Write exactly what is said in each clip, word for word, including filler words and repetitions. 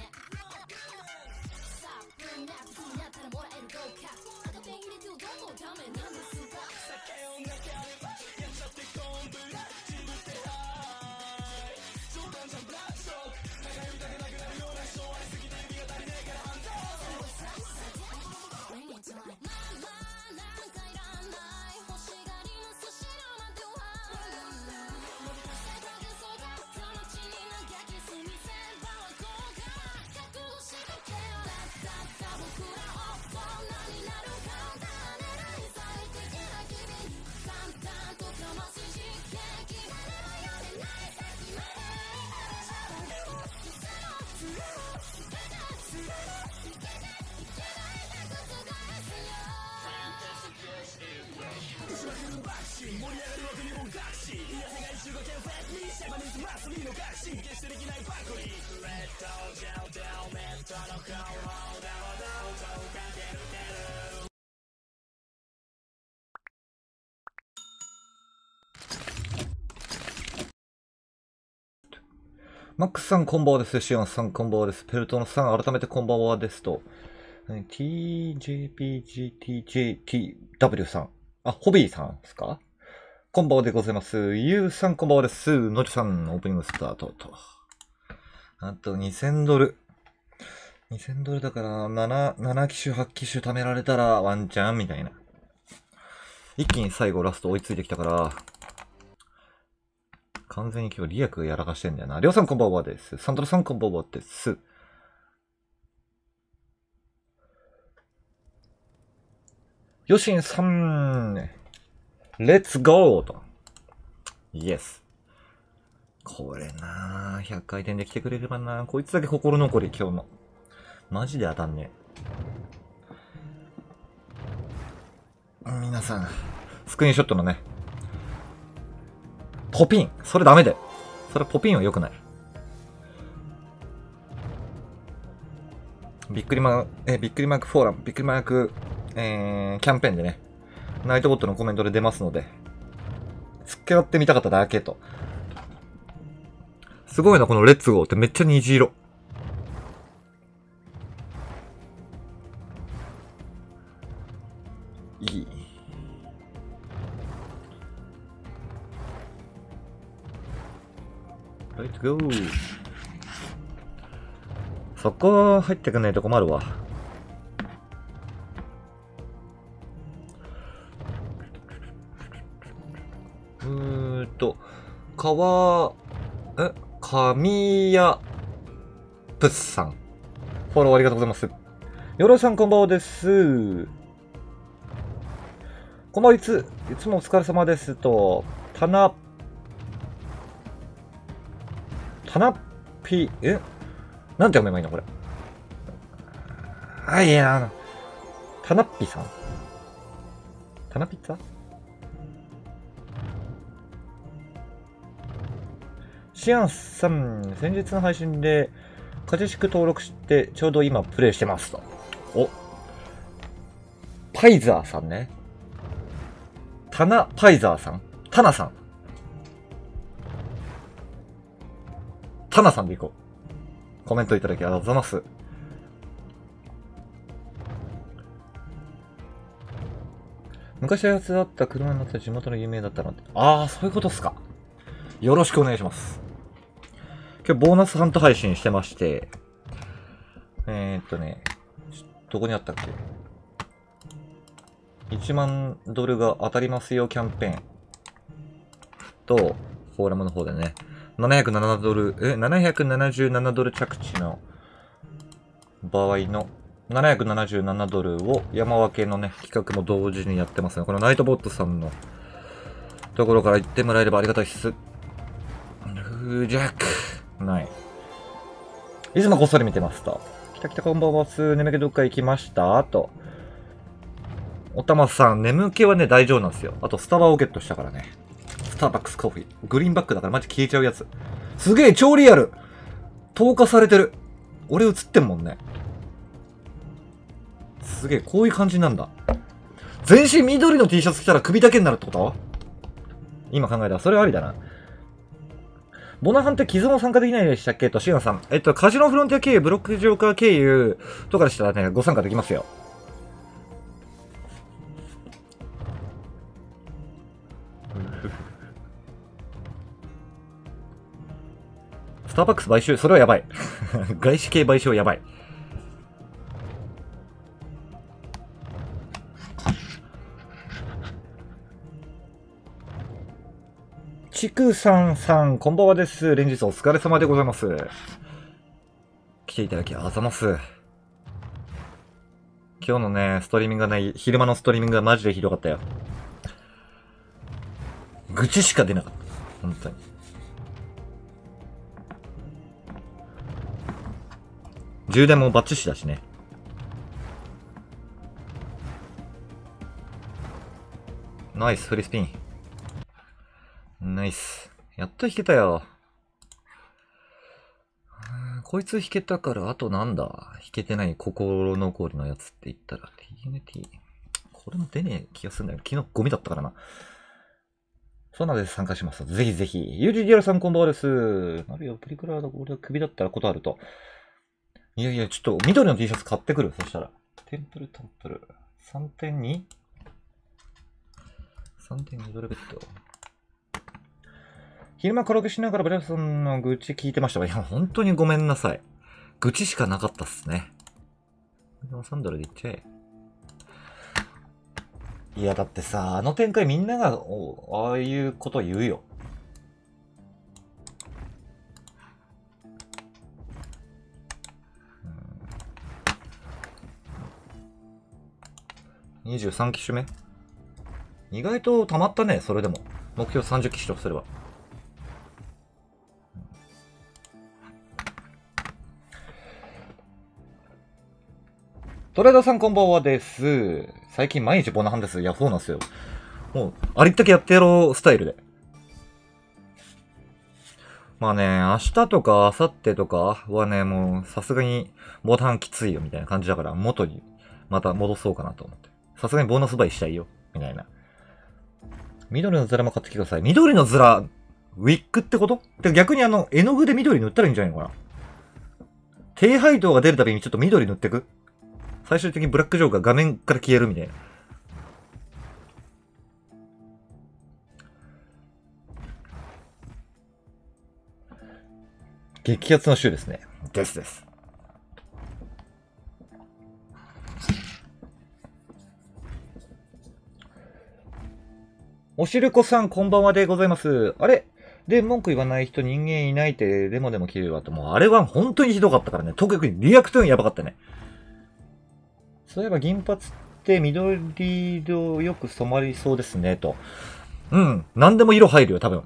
マックスさんこんばんはです。シオンさんこんばんはです。ペルトノさん改めてこんばんはですと。ティージェーピージーティージェーティーダブリュー さん。あ、ホビーさんですか？こんばんはでございます。ユウさんこんばんはです。ノジさんオープニングスタートと。あとにせんドル。にせんドルだからなな、なな機種はち機種貯められたらワンチャンみたいな。一気に最後ラスト追いついてきたから、完全に今日リアクがやらかしてんだよな。りょうさんこんばんはです。サントラさんこんばんはです。ヨシンさん、レッツゴーと。イエス。これなぁ、ひゃっかい転で来てくれればなぁ。こいつだけ心残り、今日の。マジで当たんねえ。皆さん、スクリーンショットのね、ポピン。それダメだよ。それポピンは良くない。びっくりマーク、え、びっくりマークフォーラム、びっくりマーク、えー、キャンペーンでね、ナイトボットのコメントで出ますので、付き合ってみたかっただけと。すごいな、このレッツゴーってめっちゃ虹色。いい。レッツゴー。そこ入ってくんないと困るわ。うーんと、かわ、え、神谷プスさん。フォローありがとうございます。よろさんこんばんはです。こんばんはいつ、いつもお疲れ様ですと、たな、たなっぴ、えなんて読めばいいのこれ。あ、いや、あの、たなっぴさん。たなピッツァシアンさん、先日の配信で、カジシク登録して、ちょうど今プレイしてますと。お。パイザーさんね。タナ・パイザーさん。タナさん。タナさんでいこう。コメントいただきありがとうございます。昔やつだった車に乗った地元の有名だったのって。ああ、そういうことっすか。よろしくお願いします。今日ボーナスハント配信してまして、えー、っとね、どこにあったっけ ?いち 万ドルが当たりますよキャンペーンと、フォーラムの方でね、ななひゃくななドル、え、ななひゃくななじゅうななドル着地の場合のななひゃくななじゅうななドルを山分けのね、企画も同時にやってますね。このナイトボットさんのところから行ってもらえればありがたいっす。フージャック。ない。いつもこっそり見てますと。きたきたこんばんはす。眠気どっか行きましたと。おたまさん、眠気はね、大丈夫なんですよ。あと、スタバをゲットしたからね。スターバックスコーヒー。グリーンバックだからマジ消えちゃうやつ。すげえ、超リアル透過されてる。俺映ってんもんね。すげえ、こういう感じなんだ。全身緑の T シャツ着たら首だけになるってこと？今考えたら、それはありだな。 ボナハンって既存は参加できないでしたっけと、シガンさん。えっと、カジノフロンティア経由、ブロックジョーカー経由とかでしたらね、ご参加できますよ。スターバックス買収、それはやばい。外資系買収はやばい。ちくさんさん、こんばんはです。連日お疲れ様でございます。来ていただきあざます。今日のね、ストリーミングがね、昼間のストリーミングがマジでひどかったよ。愚痴しか出なかった。本当に。充電もバッチシだしね。ナイス、フリースピン。ナイス。やっと弾けたよ。こいつ弾けたから、あとなんだ弾けてない心残りのやつって言ったら、ティーエヌティー。これも出ねえ気がするんだよ。昨日ゴミだったからな。そんなので参加します。ぜひぜひ。ユージディアラさんこんばんはです。なるよ、プリクラだ。俺は首だったらことあると。いやいや、ちょっと緑の T シャツ買ってくる。そしたら。テンプル、テンプル。さんてんに?さんてんに ドルベッド。昼間カラオケしながらブラさんの愚痴聞いてましたが、いや、本当にごめんなさい。愚痴しかなかったっすね。さんドルでいっちゃえ。いや、だってさ、あの展開みんなが、ああいうこと言うよ。にじゅうさん機種目意外と溜まったね、それでも。目標さんじゅっ機種とすれば。トレーダーさんこんばんはです。最近毎日ボナハンです。いや、そうなんですよ。もう、ありったけやってやろうスタイルで。まあね、明日とか明後日とかはね、もうさすがにボタンきついよみたいな感じだから、元にまた戻そうかなと思って。さすがにボーナス倍したいよ、みたいな。緑のズラも買ってきてください。緑のズラ、ウィッグってこと?で逆にあの、絵の具で緑塗ったらいいんじゃないのかな。低配当が出るたびにちょっと緑塗ってく?最終的にブラックジョーが画面から消えるみたいな。激アツの週ですね。ですです。おしるこさんこんばんはでございます。あれで、文句言わない人人間いないってデモでも切れるわと。もうあれは本当にひどかったからね。特にリアクトーンやばかったね。そういえば銀髪って緑色よく染まりそうですね、と。うん。何でも色入るよ、多分。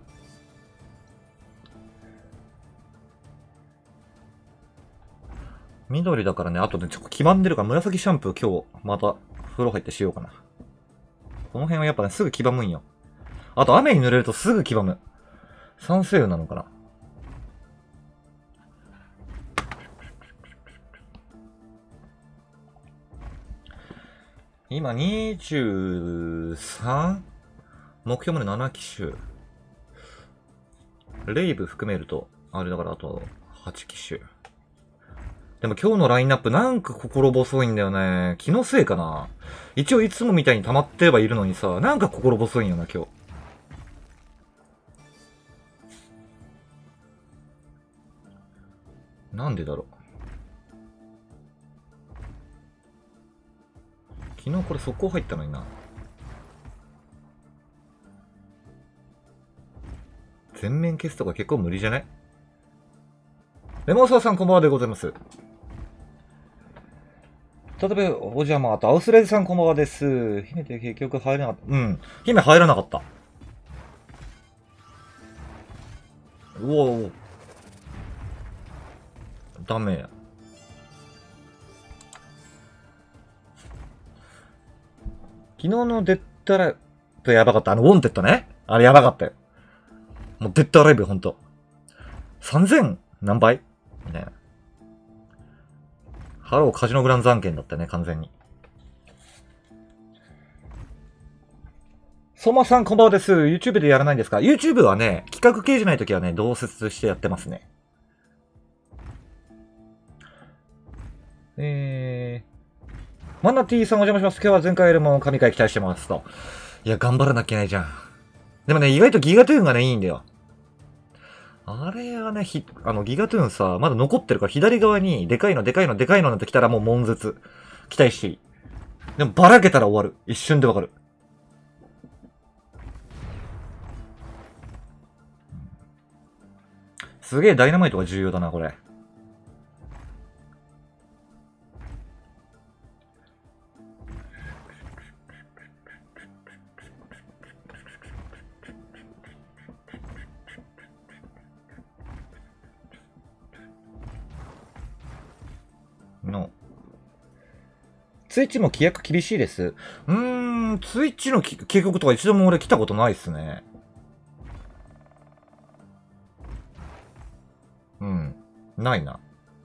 緑だからね、あとね、ちょっと黄ばんでるから紫シャンプー今日また風呂入ってしようかな。この辺はやっぱね、すぐ黄ばむんよ。あと雨に濡れるとすぐ黄ばむ。酸性雨なのかな。今 にじゅうさん? 目標までなな機種。レイブ含めると、あれだからあとはち機種。でも今日のラインナップなんか心細いんだよね。気のせいかな。一応いつもみたいに溜まってはいるのにさ、なんか心細いんよな、今日。なんでだろう。昨日これ速攻入ったのにな。全面消すとか結構無理じゃない?レモンサワーさんこんばんはでございます。例えば、お邪魔、あと、アウスレイズさんこんばんはです。姫って結局入れなかった。うん。姫入らなかった。うおー。ダメや。昨日のデッドライブやばかった。あの、ウォンテッドね。あれやばかったよ。もうデッドライブほんと。さんぜん何倍みたいな。ハローカジノグラン残券だったね、完全に。 相馬さんこんばんはです。YouTube でやらないんですか？ YouTube はね、企画系じゃないときはね、同説してやってますね。えー、マナティさんお邪魔します。今日は前回よりも神回期待してますと。いや、頑張らなきゃいけないじゃん。でもね、意外とギガトゥーンがね、いいんだよ。あれはね、ひ、あの、ギガトゥーンさ、まだ残ってるから左側に、でかいの、でかいの、でかいのなんて来たらもう悶絶。期待していい。でも、ばらけたら終わる。一瞬でわかる。すげえダイナマイトが重要だな、これ。の。ツイッチも規約厳しいです。うーん、ツイッチの規約とか一度も俺来たことないっすね。うん。ないな。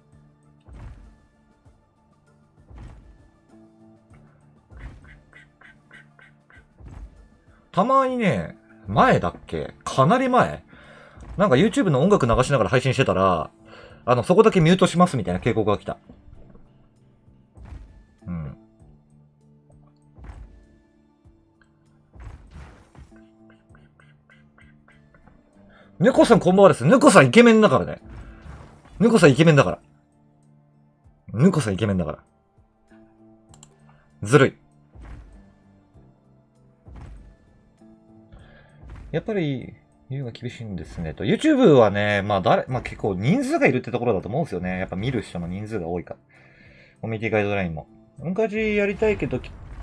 たまにね、前だっけかなり前なんか YouTube の音楽流しながら配信してたら、あの、そこだけミュートしますみたいな警告が来た。うん。猫さんこんばんはです。猫さんイケメンだからね。猫さんイケメンだから。猫さんイケメンだから。ずるい。やっぱり、言うが厳しいんですね。と、YouTube はね、まあ誰、まあ結構人数がいるってところだと思うんですよね。やっぱ見る人の人数が多いから。コミュニティガイドラインも。昔やりたいけど、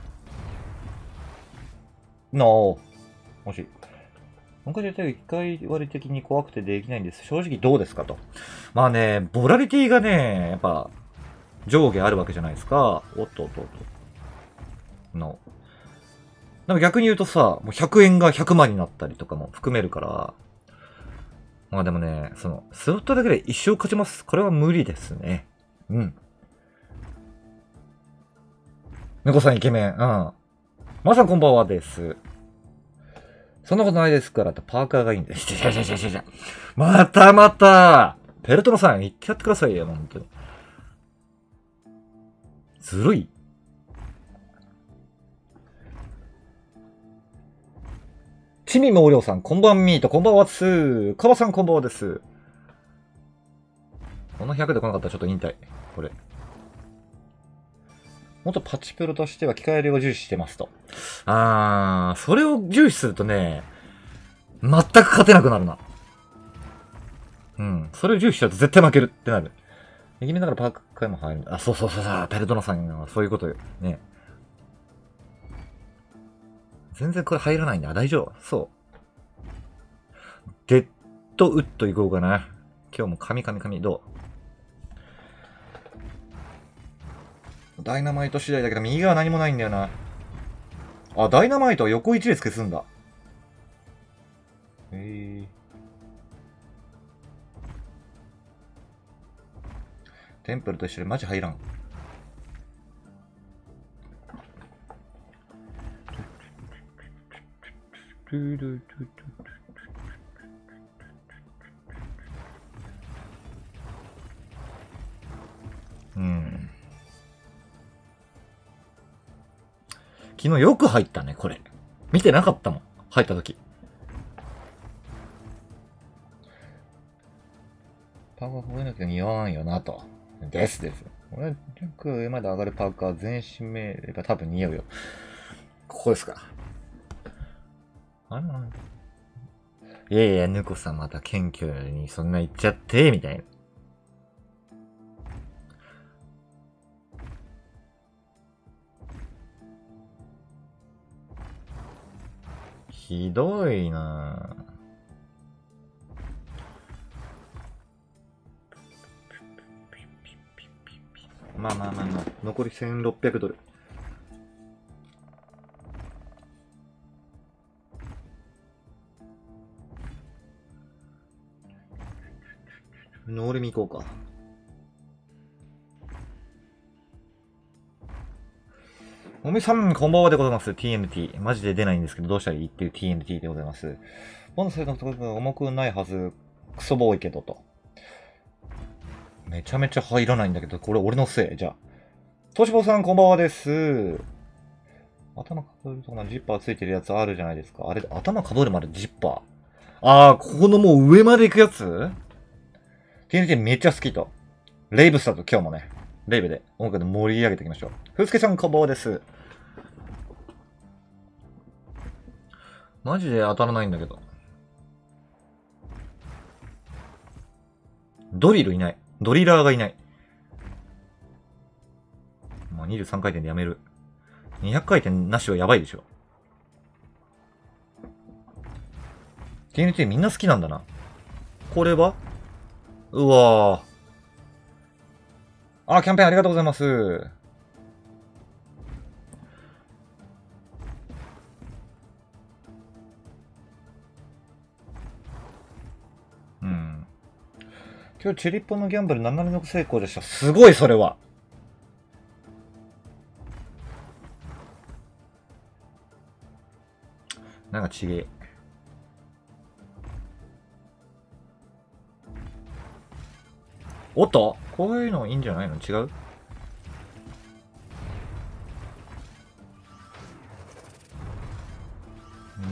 のもし、昔やりたいけど、機械割的に怖くてできないんです。正直どうですかと。まあね、ボラリティがね、やっぱ、上下あるわけじゃないですか。おっとおっとおっと。の。でも逆に言うとさ、もうひゃくえんがひゃくまんになったりとかも含めるから、まあでもね、その、スロットだけで一生勝ちます。これは無理ですね。うん。猫さんイケメン。うん。まさんこんばんはです。そんなことないですからって、パーカーがいいんです。またまたペルトノさん言ってやってくださいよ、本当に。ずるい。ちみもおりょうさん、こんばんみーと、こんばんはっす。かばさんこんばんはです。このひゃくで来なかったらちょっと引退。これ。元パチプロとしては機械量を重視してますと。あー、それを重視するとね、全く勝てなくなるな。うん。それを重視しちゃうと絶対負けるってなる。右目だからパーク会も入る。あ、そうそうそうそう、ペルトナさんがそういうことよ。ね。全然これ入らないんだ。大丈夫。そう。デッドウッドいこうかな。今日も神神神どうダイナマイト次第だけど、右側何もないんだよな。あ、ダイナマイトは横一列消すんだ。へえ。テンプルと一緒でマジ入らん。うん。昨日よく入ったね、これ。見てなかったもん。入った時。パーカー覚えなきゃ似合わんよなと。ですです。俺、よく上まで上がるパーカー全身目が多分似合うよ。ここですか。あら。いやいや、ぬこさんまた謙虚にそんな言っちゃって、みたいな。ひどいなぁ。まあまあまあまあ、残りせんろっぴゃくドル。ノーレミ行こうか。 もみさん、こんばんはでございます。ティーエヌティー。マジで出ないんですけど、どうしたらいいっていう ティーエヌティー でございます。ボンドセのところが重くないはず。クソボーイけどと。めちゃめちゃ入らないんだけど、これ俺のせい。じゃあ。トシボさん、こんばんはです。頭かぶるところジッパーついてるやつあるじゃないですか。あれ、頭かぶるまでジッパー。あー、ここのもう上まで行くやつ ?ティーエヌティー めっちゃ好きと。レイブスだと今日もね、レイブで音楽で盛り上げていきましょう。ふうすけさん、こんばんはです。マジで当たらないんだけど。ドリルいない。ドリラーがいない。まあ、にじゅうさんかい転でやめる。にひゃくかい転なしはやばいでしょ。ティーエヌティー みんな好きなんだな。これはうわぁ。あ、キャンペーンありがとうございます。うん。今日チェリッポのギャンブルななれんぞく成功でした。すごい、それは。なんかちげえ。おっとこういうのいいんじゃないの？違う？うん。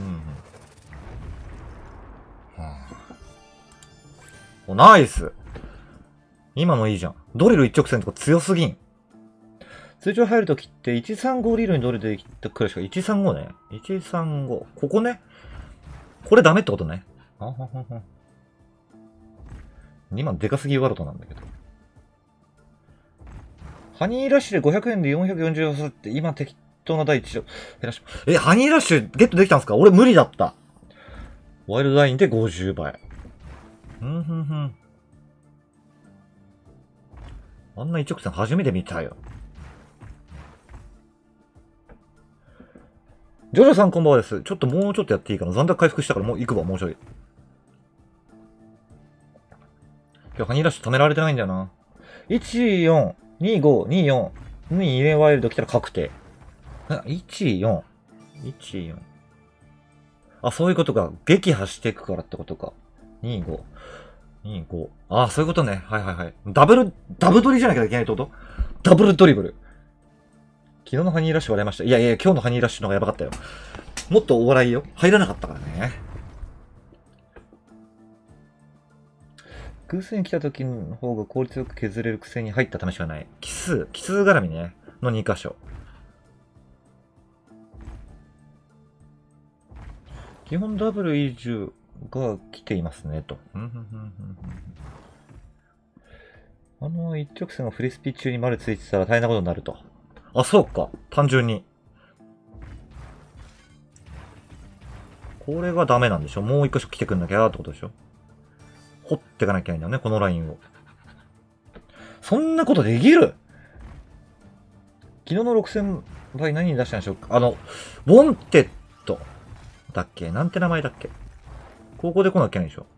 はあ、お、ナイス！今のいいじゃん。ドリル一直線とか強すぎん。通常入るときっていちさんごリードにドリルできたくらいしか、いちさんごね。いちさんご。ここね。これダメってことね。あははは。にまんでかすぎワルトなんだけど。ハニーラッシュでごひゃくえんでよんひゃくよんじゅうえんって今適当な第一条減らし、え、ハニーラッシュゲットできたんすか？俺無理だった。ワイルドラインでごじゅうばい。ふんふんふん。あんな一直線初めて見たよ。ジョジョさんこんばんはです。ちょっともうちょっとやっていいかな。残高回復したからもう行くわ、もうちょい。今日ハニーラッシュ止められてないんだよな。いちよん、にご、によんに入れワイルド来たら確定。いちよん、いちよん。あ、そういうことか。撃破していくからってことか。にご、にご。あ、そういうことね。はいはいはい。ダブル、ダブドリじゃなきゃいけないってこと？ダブルドリブル。昨日のハニーラッシュ笑いました。いやいや、今日のハニーラッシュの方がやばかったよ。もっとお笑いよ。入らなかったからね。偶数に来た時の方が効率よく削れるくせに入った試しはない。奇数、奇数絡みね。のに箇所。基本ダブル以上が来ていますね、と。あの一直線がフリスピ中に丸ついてたら大変なことになると。あ、そうか。単純に。これがダメなんでしょ？もう一箇所来てくんなきゃってことでしょ？掘ってかなきゃいけないんだよね、このラインを。そんなことできる？昨日のろくせんばい何に出したんでしょうか？あの、ウォンテッドだっけ？なんて名前だっけ？高校で来なきゃいけないでしょ？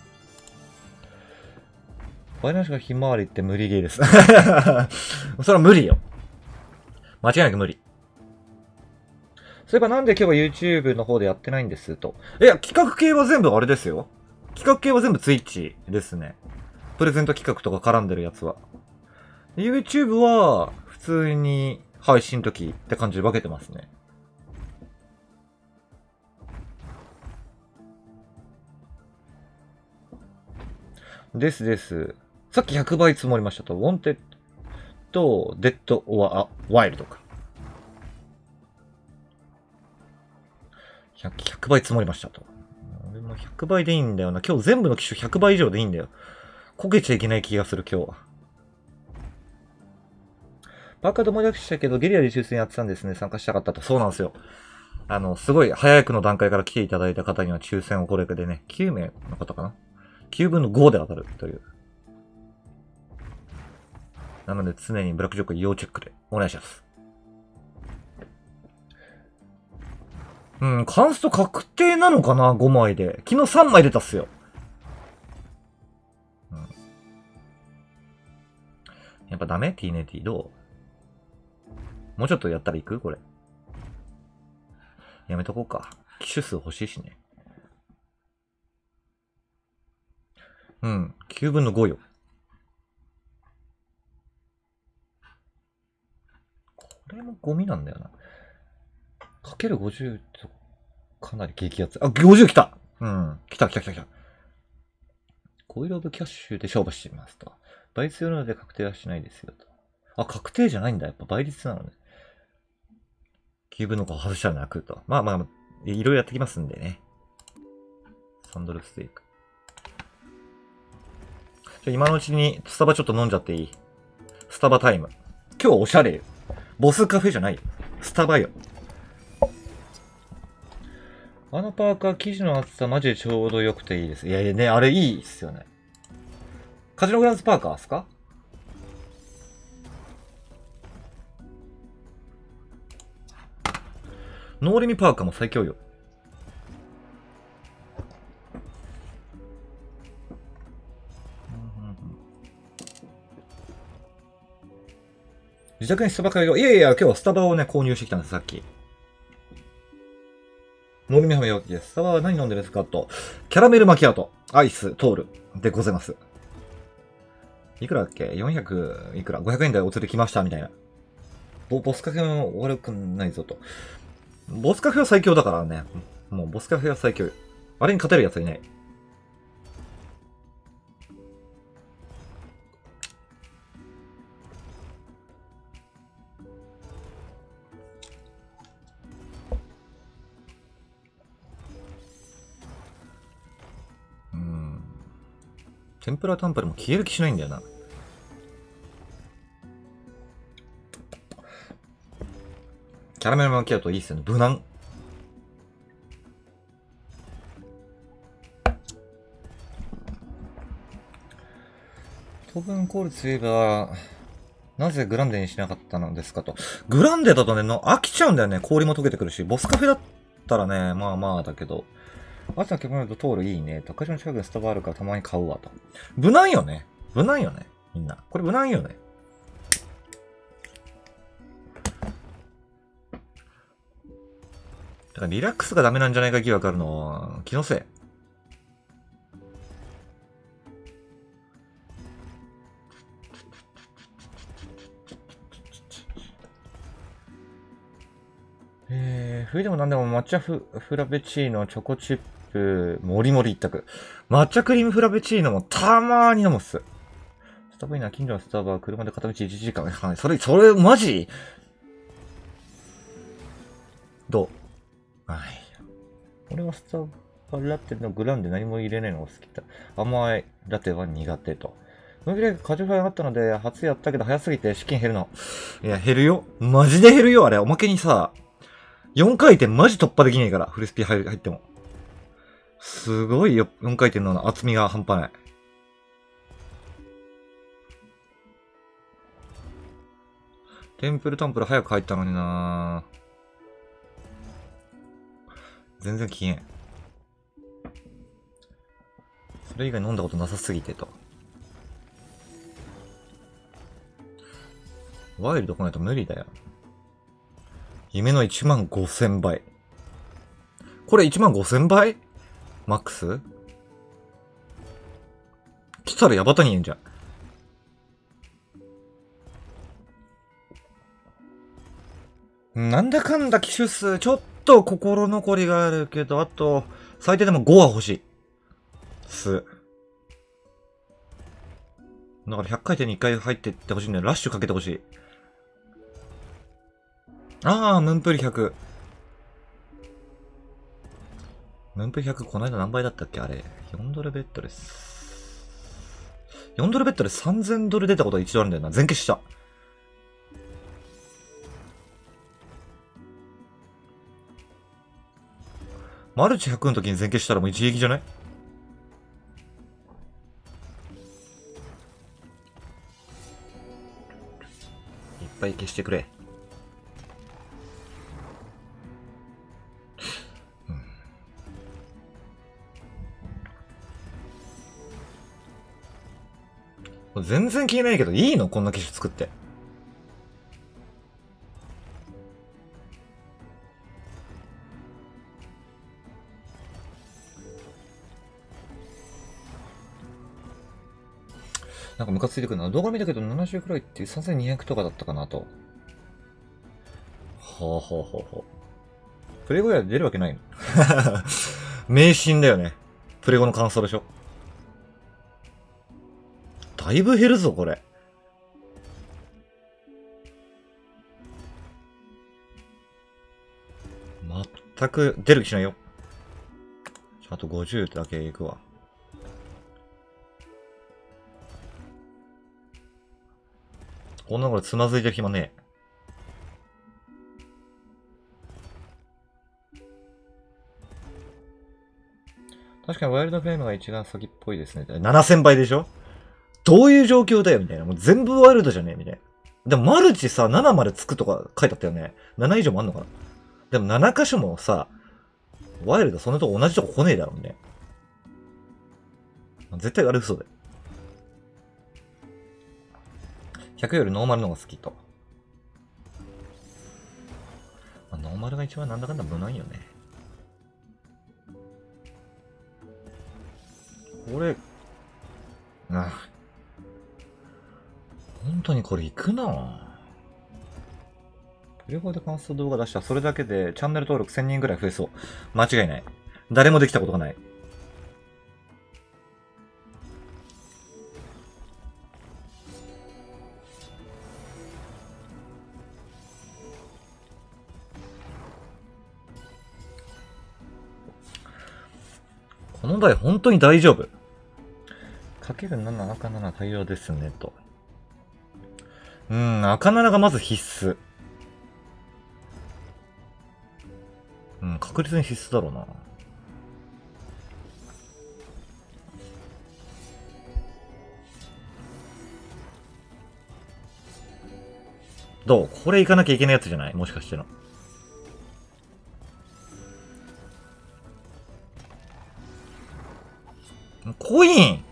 ワイナシがひまわりって無理ゲーです。それは無理よ。間違いなく無理。そういえばなんで今日は YouTube の方でやってないんですと。いや、企画系は全部あれですよ。企画系は全部 Twitch ですね。プレゼント企画とか絡んでるやつは。YouTube は普通に配信時って感じで分けてますね。ですです。さっきひゃくばい積もりましたと。ウォンテッド、デッド、オア、ワイルドか。ひゃく, ひゃくばい積もりましたと。俺もひゃくばいでいいんだよな。今日全部の機種ひゃくばい以上でいいんだよ。こけちゃいけない気がする今日は。パーカーで思い出したけど、ゲリラで抽選やってたんですね。参加したかったと。そうなんですよ。あの、すごい早くの段階から来ていただいた方には抽選をこれでね、きゅうめいの方かな ?きゅう 分のごで当たるという。なので常にブラックジョーク要チェックでお願いします。うん、カンスト確定なのかな ?ご 枚で。昨日さんまい出たっすよ。うん、やっぱダメ ?ティーネティどうもうちょっとやったらいくこれ。やめとこうか。機種数欲しいしね。うん。きゅうぶんのごよ。これもゴミなんだよな。かけるごじゅうとかなり激アツ。あ、ごじゅう来た。うん。来た来た来た来た。コイルオブキャッシュで勝負していますと。倍率なので確定はしないですよと。あ、確定じゃないんだ。やっぱ倍率なのね。きゅうぶんのご外したら泣くと。まあまあ、いろいろやってきますんでね。さんドルステーク。じゃ今のうちにスタバちょっと飲んじゃっていい？スタバタイム。今日おしゃれよ。ボスカフェじゃない。スタバよ。あのパーカー、生地の厚さマジでちょうど良くていいです。いやいやね、あれいいっすよね。カジノグランスパーカーっすか？ノーリミパーカーも最強よ。自宅にスタバ買いよ。いやいや、今日スタバをね、購入してきたんです、さっき。ノーリミハメよ。スタバは何飲んでるんですかと。キャラメルマキアート、アイス、トールでございます。いくらだっけ ?よんひゃく いくら ?ごひゃくえん台お釣り来ましたみたいな。ボボスカフェも悪くないぞと。ボスカフェは最強だからね。もうボスカフェは最強よ。あれに勝てるやつはいない。うん。天ぷらタンプルも消える気しないんだよな。キャラメルマキアートいいっすよね。無難。当分コールといえば、なぜグランデにしなかったのですかと。グランデだとね、の飽きちゃうんだよね。氷も溶けてくるし。ボスカフェだったらね、まあまあだけど。朝の曲のとトールいいね。高島の近くにスタバあるからたまに買うわと。無難よね。無難よね。みんな。これ無難よね。だからリラックスがダメなんじゃないか疑惑あるのは、気のせい。えー、冬でもなんでも抹茶フフラペチーノ、チョコチップ、もりもり一択。抹茶クリームフラペチーノもたまーに飲むっす。スタバいいな、近所のスタバは車で片道いちじかん。はい、それ、それ、マジどう？はい。俺はスタバラテのグランで何も入れないのが好きだ。甘いラテは苦手と。そのぐらいカジュファイ上がったので、初やったけど早すぎて資金減るの。いや、減るよ。マジで減るよ、あれ。おまけにさ、よんかい転マジ突破できないから、フルスピ入っても。すごいよ、よんかい転の厚みが半端ない。テンプルタンプル早く入ったのになぁ。全然消えん。それ以外飲んだことなさすぎてと。ワイルド来ないと無理だよ。夢のいちまんごせんばい。これいちまんごせんばいマックス来たらヤバタに言うんじゃん。なんだかんだ機種数、ちょっと心残りがあるけど、あと、最低でもごは欲しい。す。だからひゃっかい転にいっかい入ってってほしいんだよ。ラッシュかけてほしい。あー、ムンプリひゃく。ムンプリひゃく、この間何倍だったっけあれ。よんドルベッドです。よんドルベッドでさんぜんドル出たことが一度あるんだよな。全消しした。マルチひゃくの時に全消したらもう一撃じゃない？いっぱい消してくれ。うん、全然消えないけどいいのこんな機種作って。 なんかムカついてくるな。動画見たけどななじゅうくらいってさんぜんにひゃくとかだったかなと。ほうほうほうほう。プレゴや出るわけないの迷信だよね。プレゴの感想でしょ。だいぶ減るぞ、これ。全く出る気しないよ。あとごじゅうだけいくわ。こんなことつまずいてる暇ねえ。確かにワイルドフレームが一番先っぽいですね。ななせんばいでしょ。どういう状況だよみたいな。もう全部ワイルドじゃねえみたいな。でもマルチさ、ななまでつくとか書いてあったよね。なな以上もあんのかな。でもなな箇所もさ、ワイルドそんなとこ同じとこ来ねえだろうね。絶対あれ嘘だよ。ひゃくよりノーマルの方が好きと。まあ、ノーマルが一番なんだかんだ無難よね。これ、あ、本当にこれ行くなぁ。プレフォーで感想動画出したらそれだけでチャンネル登録せんにんぐらい増えそう。間違いない。誰もできたことがない。この台本当に大丈夫。かけるなな、赤なな対応ですね、と。うーん、赤なながまず必須。うん、確実に必須だろうな。どうこれ行かなきゃいけないやつじゃないもしかしての。コイン !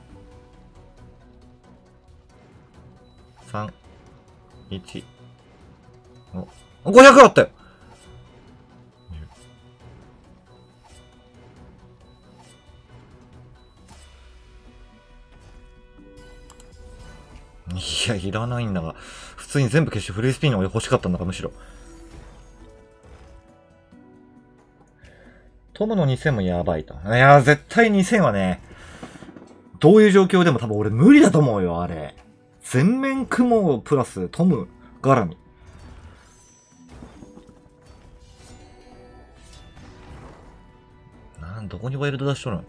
さん、いち、お、ごひゃくあったよ。いや、いらないんだが。普通に全部消してフリースピンの欲しかったんだから、むしろ。トムのにせんもやばいと。いや、絶対にせんはね、どういう状況でも多分俺無理だと思うよ、あれ。全面雲プラストム絡み。なん、どこにワイルド出しとるん？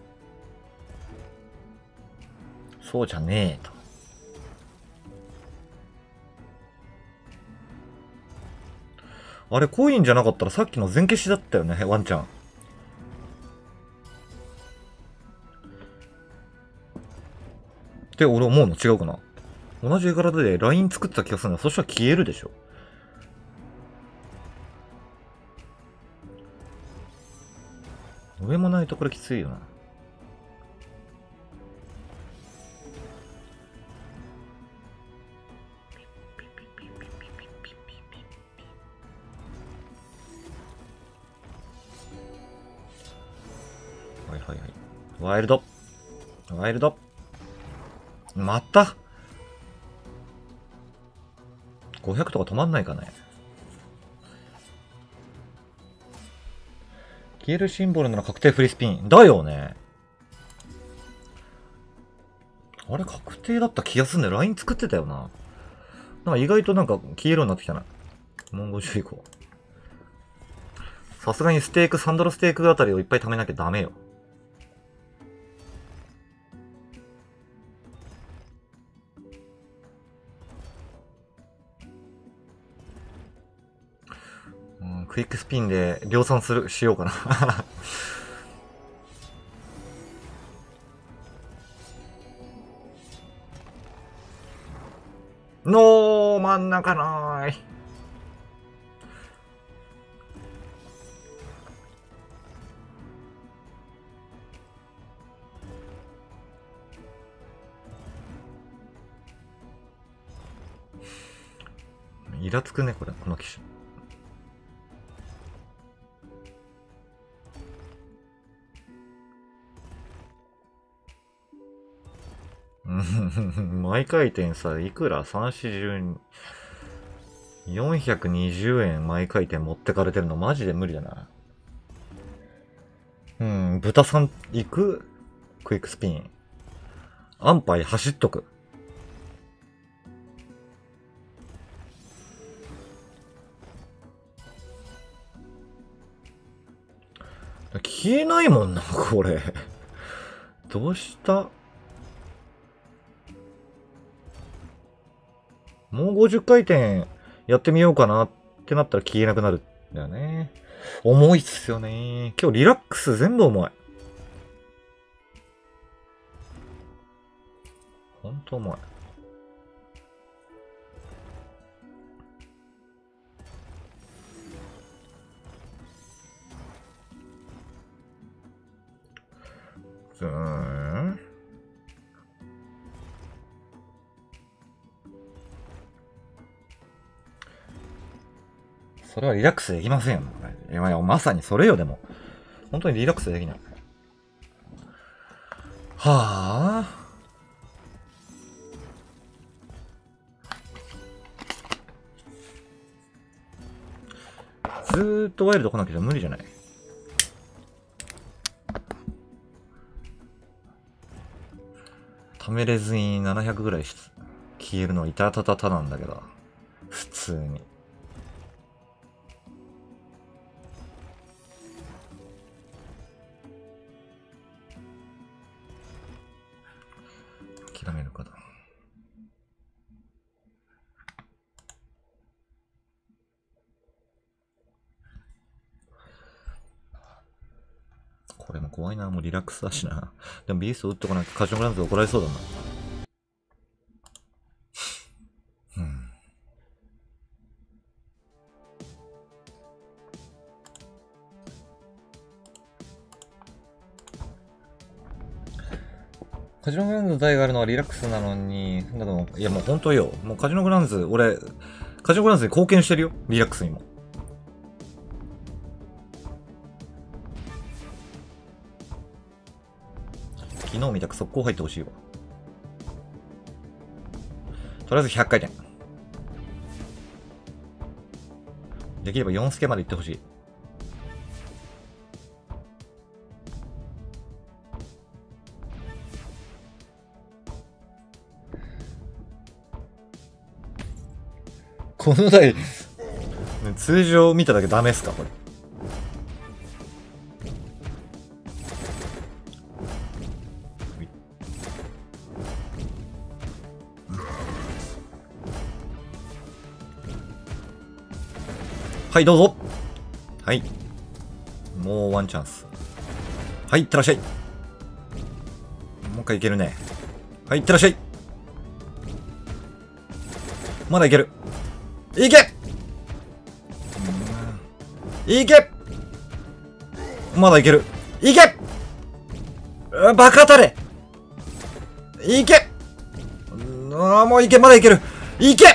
そうじゃねえと。あれ、コインじゃなかったらさっきの全消しだったよね、ワンちゃん。って俺思うの違うかな。同じ絵柄でライン作ってた気がするんだ。そしたら消えるでしょ。上もないとこれきついよな。はいはいはい。ワイルド。ワイルド。また ?ごひゃく とか止まんないかね。消えるシンボルなら確定フリースピン。だよね。あれ確定だった気がすんね。ライン作ってたよな。なんか意外となんか消えるようになってきたな。もうごじゅう以降。さすがにステーク、さんドルステークあたりをいっぱい貯めなきゃダメよ。うん、クイックスピンで量産する、しようかな。のー、真ん中なーい。イラつくね、これ、この機種。 毎回転さ、いくら ?さん、よん、じゅう、よんひゃくにじゅうえん毎回転持ってかれてるのマジで無理だな。うん、豚さん行くクイックスピン。安牌走っとく。消えないもんな、これ。どうしたもうごじゅっかい転やってみようかなってなったら消えなくなるんだよね。重いっすよね。今日リラックス全部重い。ほんと重い。うーん。それはリラックスできませんよ。いやいや、まさにそれよ、でも。本当にリラックスできない。はぁ、ずーっとワイルド来なきゃ無理じゃない。貯めれずにななひゃくぐらい消えるのいたたたたなんだけど。普通に。諦めるかだ。これも怖いな。もうリラックスだしな。でもビースト打っとかなきゃカジノグランズ怒られそうだな。うん。カジノグランズの台があるのはリラックスなのに、だからいやもう本当よ。もうカジノグランズ、俺、カジノグランズに貢献してるよ。リラックスにも。昨日みたく速攻入ってほしいわ。とりあえずひゃっかい転。できればよんスケまで行ってほしい。この台、通常見ただけダメっすかこれ。はい、どうぞ。はい。もうワンチャンス。はい、いってらっしゃい。もう一回いけるね。はい、いってらっしゃい。まだいける。いけいけまだいける。いけバカたれいけああ、もういけ、まだいける。いけ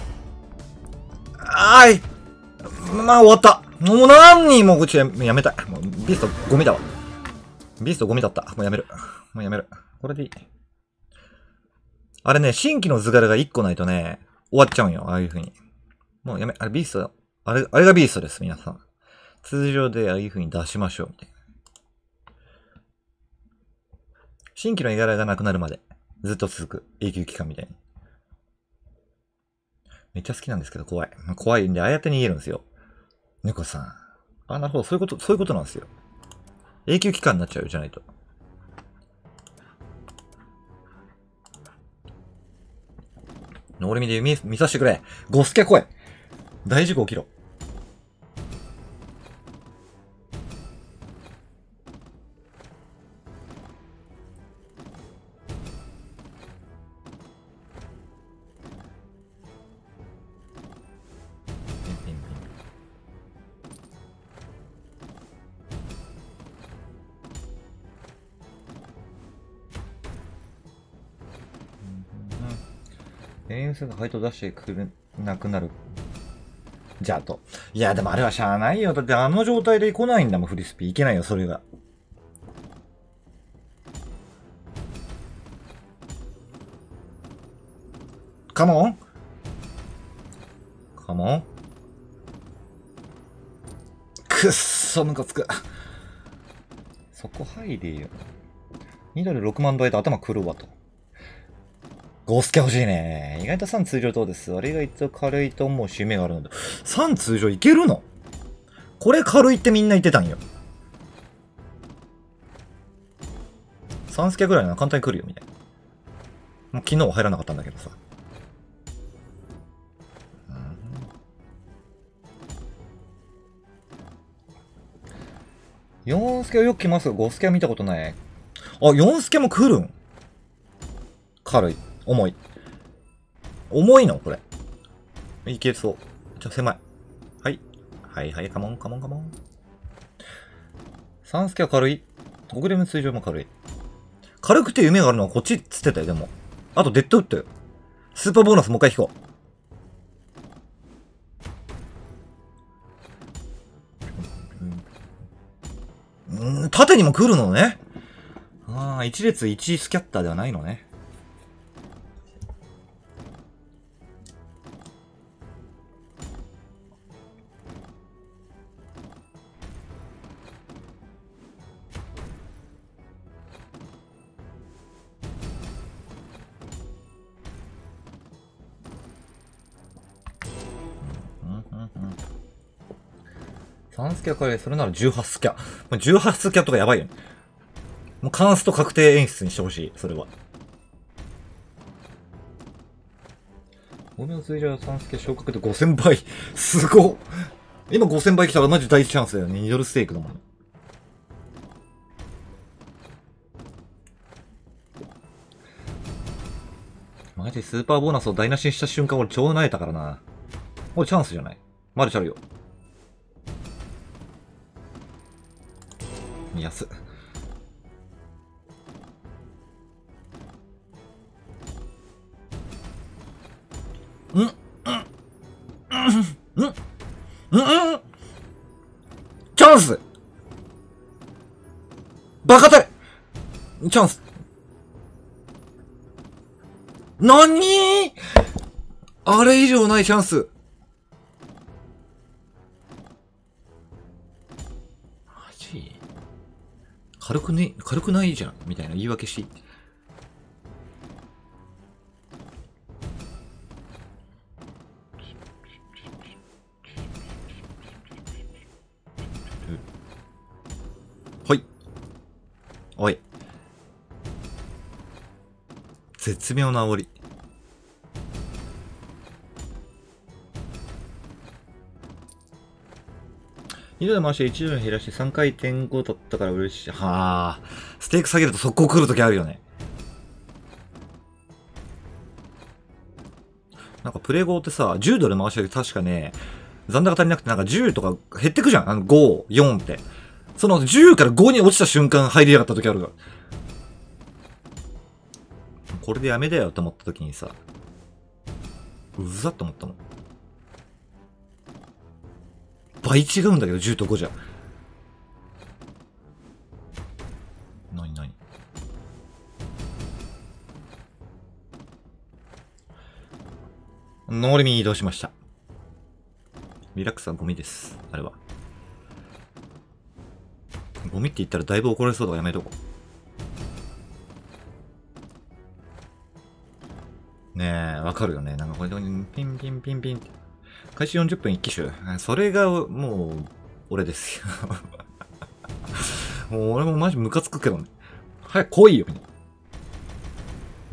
あーい。まあ終わった。もう何人もうちやめたい。もうビーストゴミだわ。ビーストゴミだった。もうやめる。もうやめる。これでいい。あれね、新規の図柄がいっこないとね、終わっちゃうんよ。ああいう風に。もうやめ、あれビースト、あれ、あれがビーストです、皆さん。通常でああいう風に出しましょう、みたいな。新規の絵柄がなくなるまで、ずっと続く永久期間みたいに。めっちゃ好きなんですけど、怖い。怖いんで、ああやって逃げるんですよ。猫さん。あ、なるほど、そういうこと、そういうことなんですよ。永久期間になっちゃうじゃないと。俺見で見、見させてくれ。ゴスケ来い。大事故起きろ。遠征が配当出してくれなくなる。じゃあと。いや、でもあれはしゃあないよ。だってあの状態で来ないんだもん、フリスピー。いけないよ、それが。 カモンカモンくっそ、ムカつく。そこ入れよ。にドルろくまんドルで頭狂うわと。ゴースケ欲しいね。意外とさん通常どうです。あれが一応軽いと思うし、夢があるので。さん通常いけるの？これ軽いってみんな言ってたんよ。さんスケぐらいなら簡単に来るよ、みたいな。もう昨日は入らなかったんだけどさ。よんスケはよく来ますが、ごスケは見たことない。あ、よんスケも来るん？軽い。重い。重いのこれ。いけそう。ちょ、狭い。はい。はいはい、カモンカモンカモン。さんスケは軽い。ごグレム通常も軽い。軽くて夢があるのはこっちっつってたよ、でも。あと、デッドウッドよ。スーパーボーナスもう一回引こう。うん、縦にも来るのね。ああ、一列一スキャッターではないのね。さんスキャからそれならじゅうはちスキャ。じゅうはちスキャとかやばいよね。もうカンスト確定演出にしてほしい、それは。俺の通常はさんスキャ昇格でごせんばい。すごっ。今ごせんばい来たらマジ大チャンスだよね。にドルステークだもん。マジスーパーボーナスを台無しにした瞬間俺超萎えたからな。これチャンスじゃない。マルチあるよ。安っ。んんんんんんチャンスバカたれチャンスなにーあれ以上ないチャンス。マジ軽くね、軽くないじゃんみたいな言い訳し。はい。おい。絶妙な煽り。にどで回していちどに減らしてさんかい転ごだったから嬉しい。はあ。ステーク下げると速攻来るときあるよね。なんかプレイゴーってさ、じゅうドル回してる確かね、残高足りなくてなんかじゅうとか減ってくじゃん。あのご、よんって。そのじゅうからごに落ちた瞬間入りやがったときあるから。これでやめだよって思ったときにさ、うざっと思ったもん。倍違うんだけど、じゅうとごじゃ。なになにノーリミに移動しました。リラックスはゴミです。あれは。ゴミって言ったらだいぶ怒られそうだからやめとこう。ねえ、わかるよね。なんかこれでピンピンピンピンって。開始よんじゅっぷん一機種。それがもう、俺ですよ。もう俺もマジムカつくけどね。早く来いよ、みんな。うん。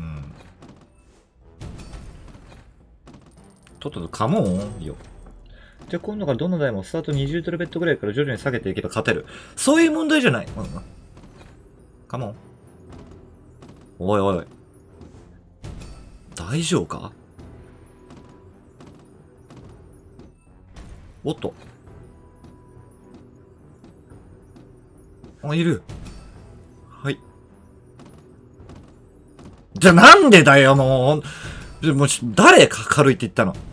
とっととカモンよ。じゃあ今度からどの台もスタートにじゅうドルベッドぐらいから徐々に下げていけば勝てる。そういう問題じゃない。うん。カモン。おいおい。大丈夫か？おっと。あ、いる。はい。じゃあなんでだよ、もう。もう、誰か軽いって言ったの？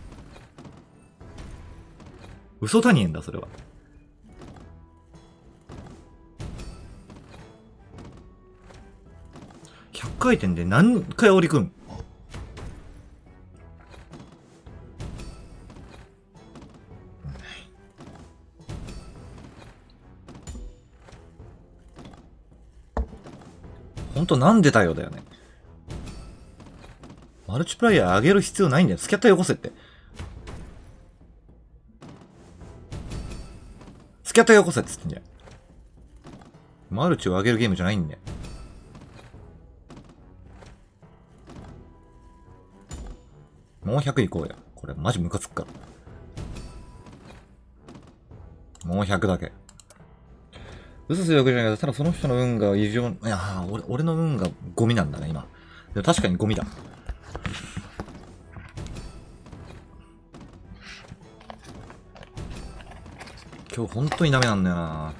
嘘他人だ、それは。ひゃっかい転で何回降りくん？ ほんとなんでだよだよね。マルチプライヤー上げる必要ないんだよ。スキャッターよこせって。スキャッターよこせって言ってんじゃん。マルチを上げるゲームじゃないんだよ。もうひゃくいこうや。これマジムカつくから。もうひゃくだけ。嘘するわけじゃないけど、ただその人の運が異常、いやー、俺、俺の運がゴミなんだね、今。でも確かにゴミだ。今日本当にダメなんだよな。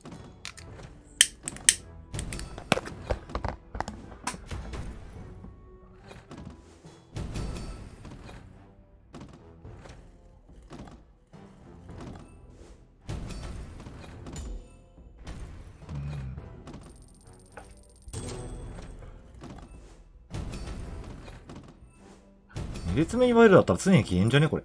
二列目にワイルドだったら常に消えんじゃねこれ。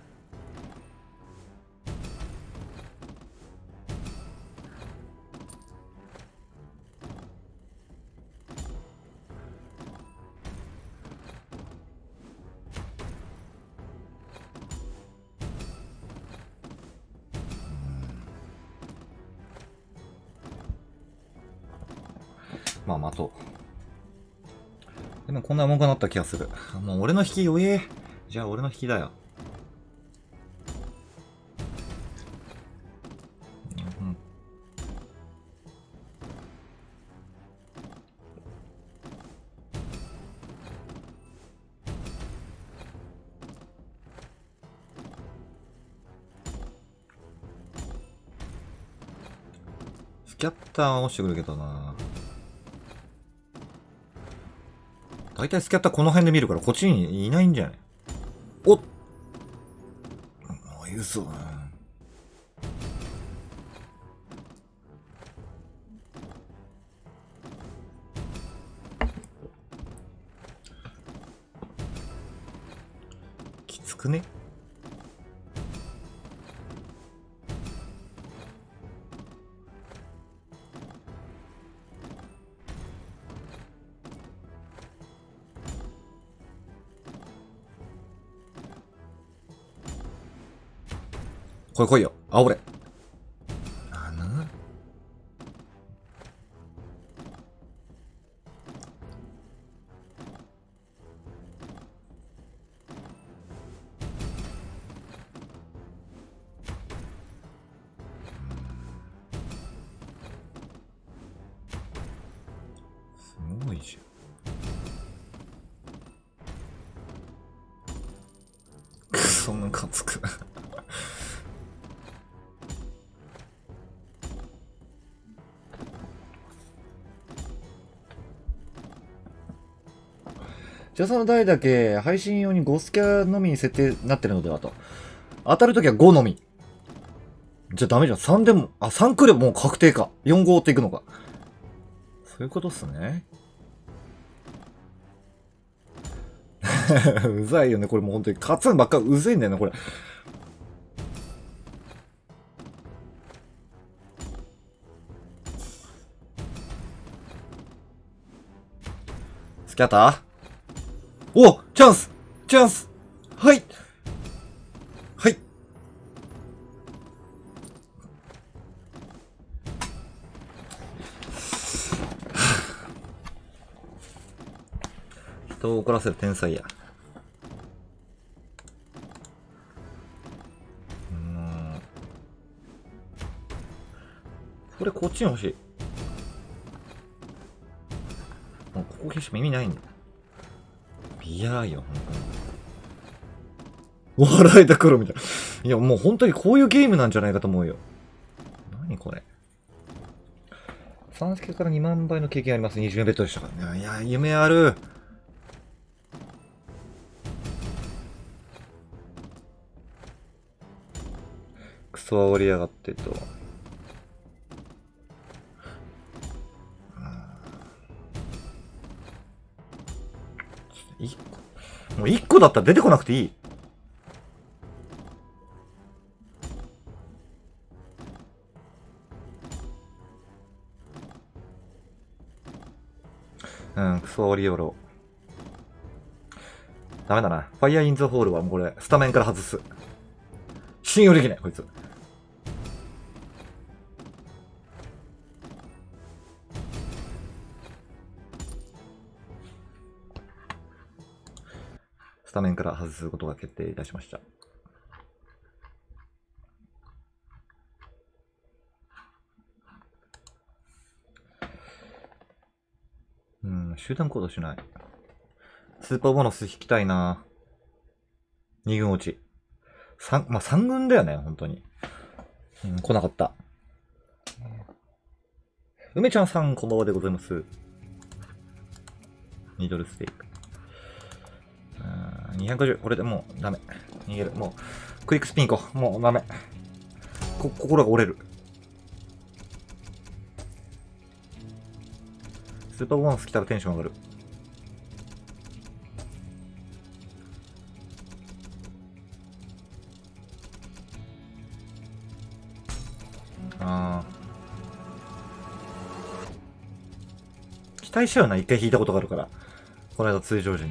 まあ待とう。でもこんなもんかなった気がする。もう俺の引き弱え。じゃあ俺の引きだよ。うん。スキャッターは落ちてくるけどな。大体スキャッターこの辺で見るからこっちにいないんじゃない？おっ、おい、嘘だな。きつくね？来い来いよ。あ、俺。あな。すごいじゃん。くそムカつく。じゃあその台だけ配信用にごスキャのみに設定になってるのではと。当たるときはごのみ。じゃあダメじゃん。さんでも、あ、さんくればもう確定か。よん、ごっていくのか。そういうことっすね。うざいよね。これもう本当に。勝つんばっかうぜいんだよね、これ。スキャッターおチャンスチャンスはいはい人を怒らせる天才や。うーん。これこっちに欲しい。もうここ消しても意味ないんだ。いやーよ、ほんとに。笑いどころみたいな。いや、もう本当にこういうゲームなんじゃないかと思うよ。何これ。さんスケからにまん倍の経験あります。にじゅうベッドでしたからね。いや、夢ある。クソ煽りやがってと。いっこ。もういっこだったら出てこなくていい。 うん、クソオリオロ。ダメだな。ファイアーインザホールはもうこれ、スタメンから外す。信用できない、こいつ。スタメンから外すことが決定いたしました。うん、集団行動しない。スーパーボーナス引きたいな。に軍落ち。三、まあ、さん軍だよね、本当に。うん、来なかった。梅ちゃんさん、こんばんはでございます。ニードルステーク。にひゃくごじゅう、これでもうダメ。逃げる。もう、クイックスピン行こう。もうダメ。こ、心が折れる。スーパーボーナス来たらテンション上がる。ああ。期待しちゃうな。一回引いたことがあるから。この間通常時に。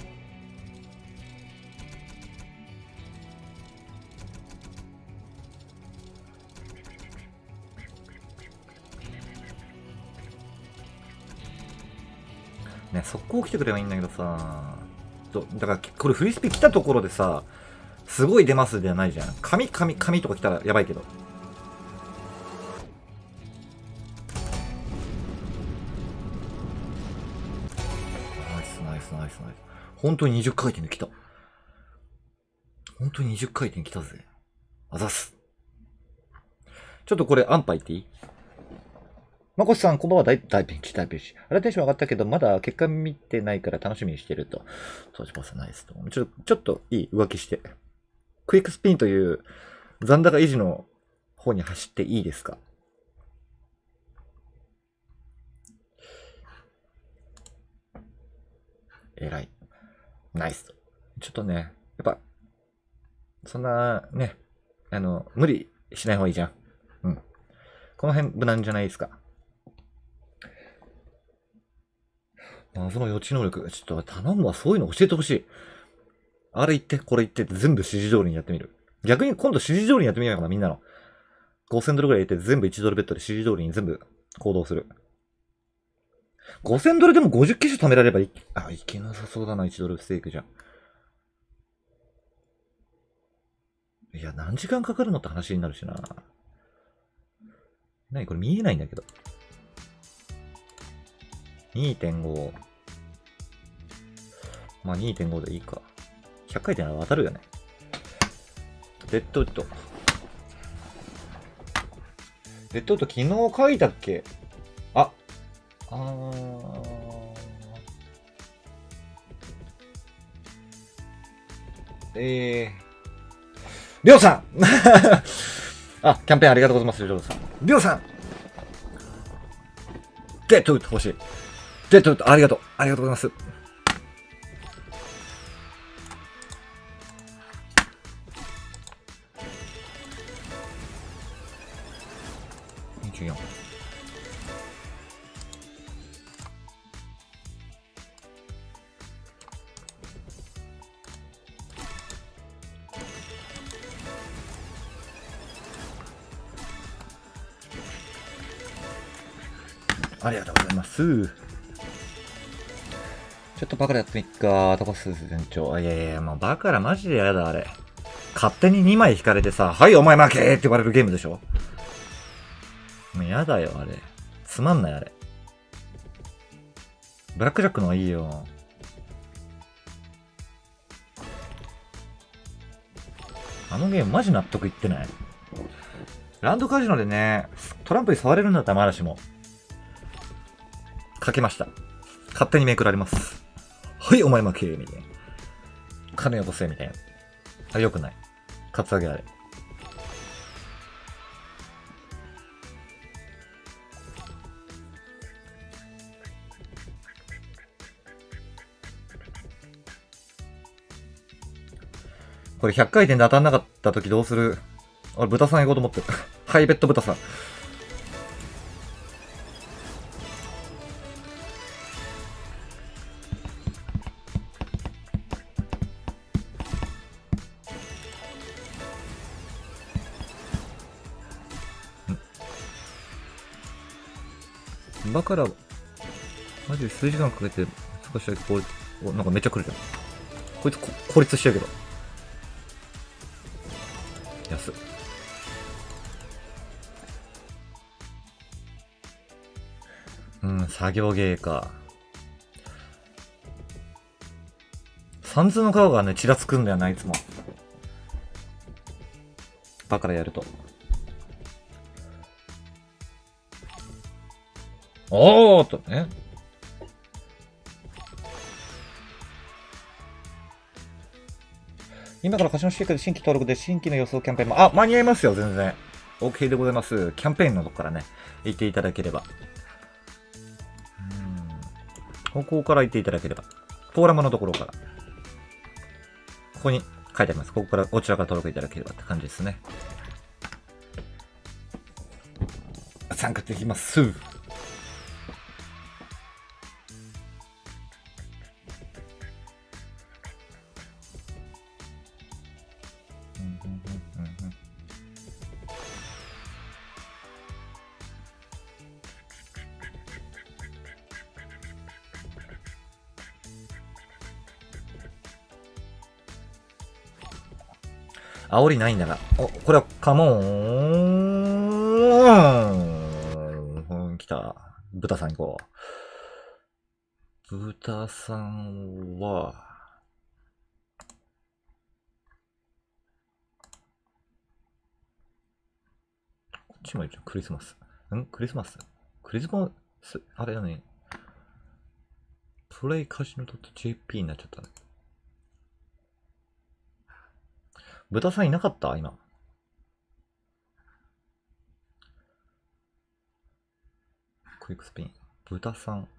ね、速攻来てくればいいんだけどさ。だから、これフリスピ来たところでさ、すごい出ますではないじゃん。紙、紙、紙とか来たらやばいけど。ナイス、ナイス、ナイス、ナイス。本当ににじゅっかい転で来た。本当ににじゅっかい転来たぜ。あざす。ちょっとこれ、アンパイっていい？まこしさん、こんばんは。大、大ピンチ、大ピンチ。あれテンション上がったけど、まだ結果見てないから楽しみにしてると。そうします。ナイスと。ちょ、ちょっといい浮気して。クイックスピンという残高維持の方に走っていいですか？えらい。ナイス。ちょっとね、やっぱ、そんな、ね、あの、無理しない方がいいじゃん。うん。この辺無難じゃないですか。謎の予知能力。ちょっと頼むわ。そういうの教えてほしい。あれ言って、これ言ってって全部指示通りにやってみる。逆に今度指示通りにやってみようかな、みんなの。ごせんドルぐらい入れて全部いちドルベッドで指示通りに全部行動する。ごせんドルでもごじゅっ機種貯められればい、あ、いけなさそうだな、いちドルステークじゃん。いや、何時間かかるのって話になるしな。なにこれ見えないんだけど。にてんご。まあ にてんご でいいか。ひゃっかい転なら当たるよね。レッドウッド。レッドウッド昨日書いたっけ？あ、あー。えー。りょうさんあ、キャンペーンありがとうございます、りょうさん。りょうさんデッドウッド欲しい。デッドウッドありがとう。ありがとうございます。にじゅうよん。ありがとうございます。ちょっとバカラやってみっか。タコス船長。あ、いやいや、もうバカラマジでやだ、あれ。勝手ににまい引かれてさ、はい、お前負けーって言われるゲームでしょ。もうやだよ、あれ。つまんない、あれ。ブラックジャックの方がいいよ。あのゲームマジ納得いってない？ランドカジノでね、トランプに触れるんだったらまだしも。かけました。勝手にめくられます。はい、お前負けみたいな。金よこせみたいな。あ、よくない。カツアゲあれ。これひゃっかい転で当たんなかった時どうする？俺、豚さん行こうと思ってる。ハイベッド豚さん。 だから、マジで数時間かけて少しだけ効率、お、なんかめっちゃ来るじゃん。こいつこ効率してるけど。安っ。うん、作業芸か。三途の顔がね、ちらつくんだよな、いつも。バカラやると。おーっとね。今からカジノシークで新規登録で新規の予想キャンペーンも、あ、間に合いますよ、全然。OK でございます。キャンペーンのとこからね、行っていただければ。うん。ここから行っていただければ。フォーラムのところから。ここに書いてあります。ここから、こちらから登録いただければって感じですね。参加できます。煽りないんだが。お、これはカモーン。来た。豚さん行こう。豚さんは、こっちも一応クリスマス。んクリスマスクリスマスあれだね。プレイカジノ .jp になっちゃった。豚さんいなかった今。クイックスピン。豚さん。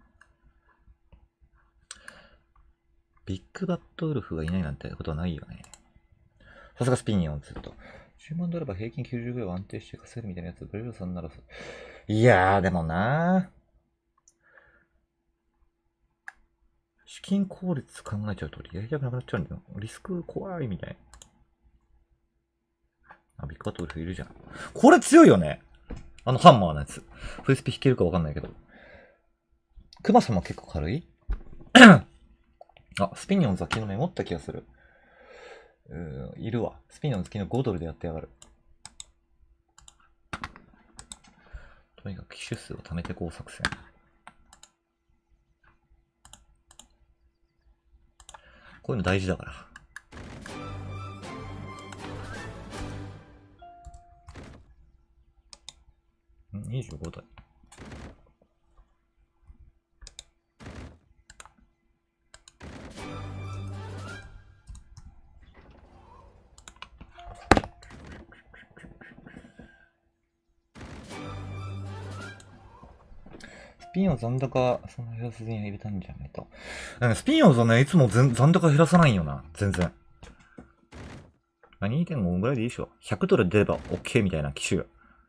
ビッグバットウルフがいないなんてことはないよね。さすがスピニオンずっと。じゅうまんドルば平均きゅうじゅうぐらい安定して稼げるみたいなやつ、ブレルさんならそう。いやー、でもなー。資金効率考えちゃうとやりたくなくなっちゃうんだよ。リスク怖いみたいな。あ、ビッグバットウルフいるじゃん。これ強いよね。あのハンマーのやつ。フリスピ引けるかわかんないけど。クマさんも結構軽いあ、スピニオンズは昨日メモった気がする。うーん、いるわ。スピニオンズ昨日ごドルでやってやがる。とにかく機種数を貯めていこう作戦。こういうの大事だから。にじゅうごだい。スピンを残高、その減らすに入れたんじゃないと。スピンをね、いつも残高減らさないよな。全然。まあ、にてんご ぐらいでいいでしょ。ひゃくドル出れば OK みたいな機種。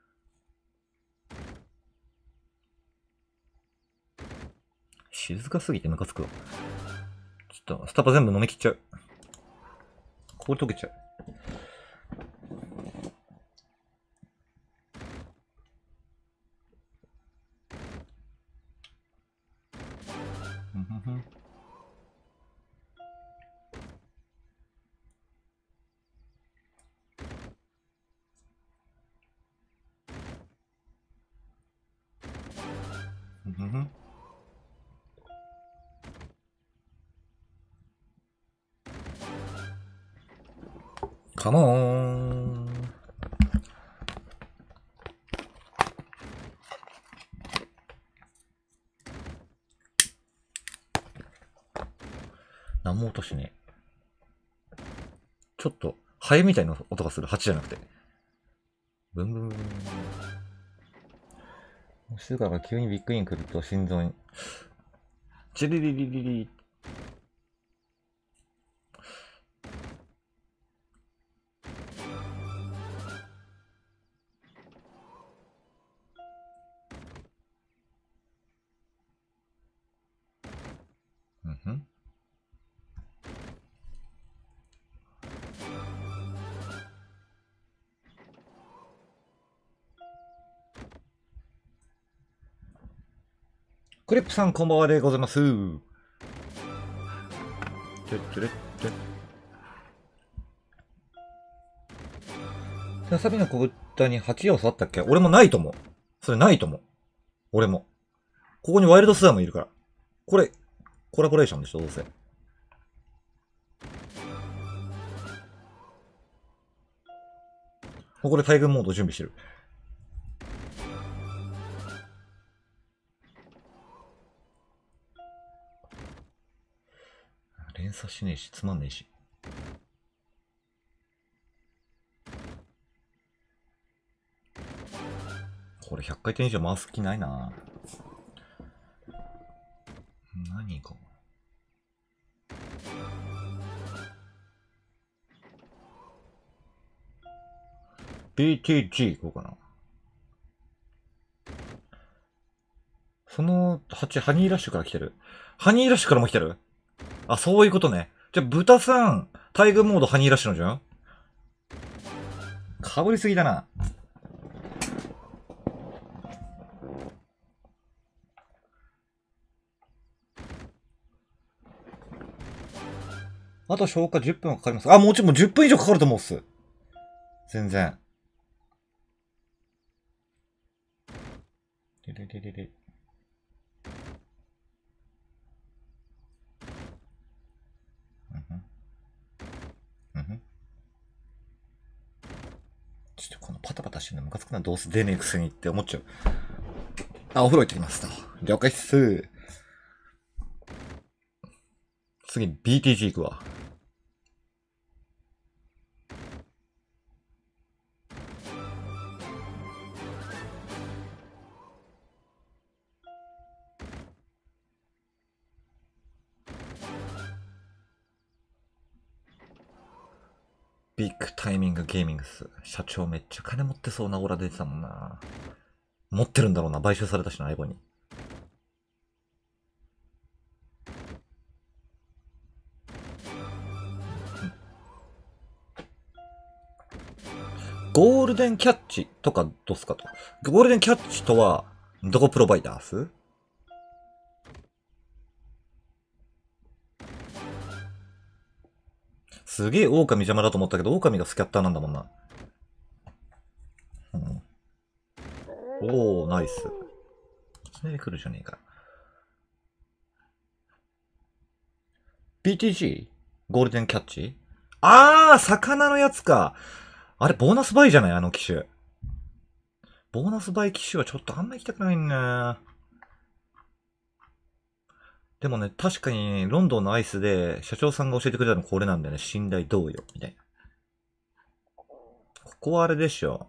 静かすぎてムカつくわ。ちょっと、スタバ全部飲み切っちゃう。氷溶けちゃう。カモーン。何も音しねえ。ちょっと、ハエみたいな音がする。はちじゃなくて。ブンブンブン。静かが急にビッグイン来ると心臓に。チリリリリリ。うんふん。 クリップさんこんばんはでございます。ちょちょれちょ。サビの小豚にはち要素あったっけ？俺もないと思う。それないと思う。俺も。ここにワイルドスワーもいるから。これ、コラボレーションでしょ、どうせ。ここで大群モード準備してる。連鎖しねえし、つまんねえし。これひゃっかいてん以上回す気ないな。何か。ビーティージー 行こうかな。そのはち、ハニーラッシュから来てる。ハニーラッシュからも来てる？あ、そういうことね。じゃあ、豚さん、大群モードハニーラッシュのじゃん？かぶりすぎだな。あと消化じゅっぷんはかかります。あ、もちろんもうじゅっぷん以上かかると思うっす。全然。ででででで。うんふん。うんふん。ちょっとこのパタパタしてるのムカつくな。どうせ出ねえくせにって思っちゃう。あ、お風呂行ってきますと。了解っす。次 ビーティージー 行くわ。ビッグタイミングゲーミングス。社長めっちゃ金持ってそうなオーラ出てたもんな。持ってるんだろうな。買収されたしな、相棒に。ゴールデンキャッチとかどうすかと。ゴールデンキャッチとは、どこプロバイダース？すげえ狼邪魔だと思ったけど、狼がスキャッターなんだもんな。うん、おー、ナイス。それで来るじゃねえか。ビーティージー？ ゴールデンキャッチ？あー、魚のやつか。あれ、ボーナスバイじゃない？あの機種。ボーナスバイ機種はちょっとあんま行きたくないんだ。でもね、確かに、ロンドンのアイスで、社長さんが教えてくれたのこれなんだよね。信頼どうよ。みたいな。ここはあれでしょ。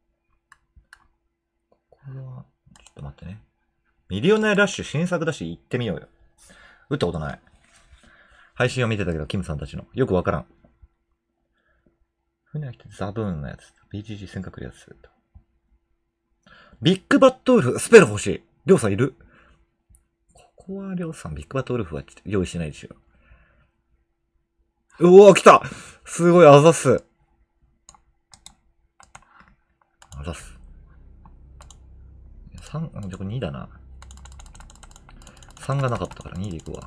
ここは、ちょっと待ってね。ミリオネアラッシュ新作だし行ってみようよ。打ったことない。配信を見てたけど、キムさんたちの。よくわからん。船が来てザブーンのやつ。ビージージー 尖閣のやつ。ビッグバットウルフ、スペル欲しい。りょうさんいる？ここはりょうさん、ビッグバットウルフは用意してないでしょ。うわ、来た！すごい、あざっす。あざっす。さん、じゃこれにだな。さんがなかったからにでいくわ。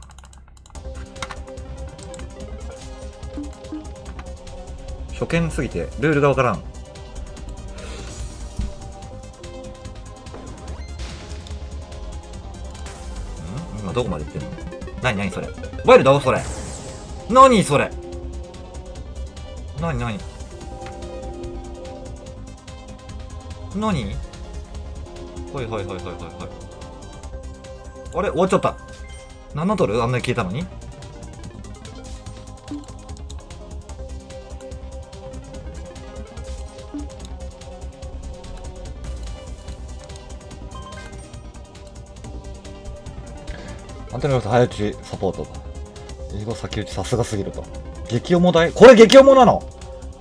初見すぎて、ルールがわからん。ん？今どこまで行ってんの？なになにそれ？ワイルド？それ。なにそれ？なになになに？はいはいはいはいはいはい。あれ終わっちゃった。何のドル？あんなに消えたのに？アンテナ早打ちサポート。英語先打ちさすがすぎると。激重だい？これ激重なの？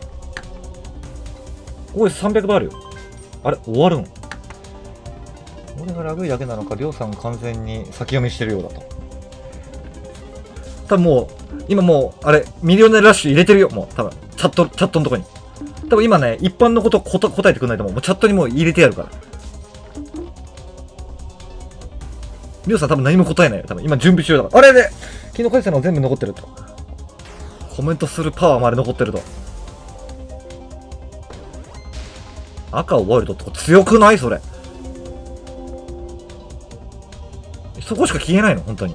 おい、さんびゃくばいあるよ。あれ終わるん？俺がラグいだけなのか、りょうさん完全に先読みしてるようだと。多分もう、今もう、あれ、ミリオネラッシュ入れてるよ、もう。多分、チャット、チャットのとこに。多分今ね、一般のこと答えてくんないと思う。もうチャットにもう入れてやるから。 りょうさん多分何も答えないよ。多分今準備中だから。あれでキノコ回線の全部残ってると。コメントするパワーまで残ってると。赤をワイルドって強くないそれ。そこしか消えないの本当に。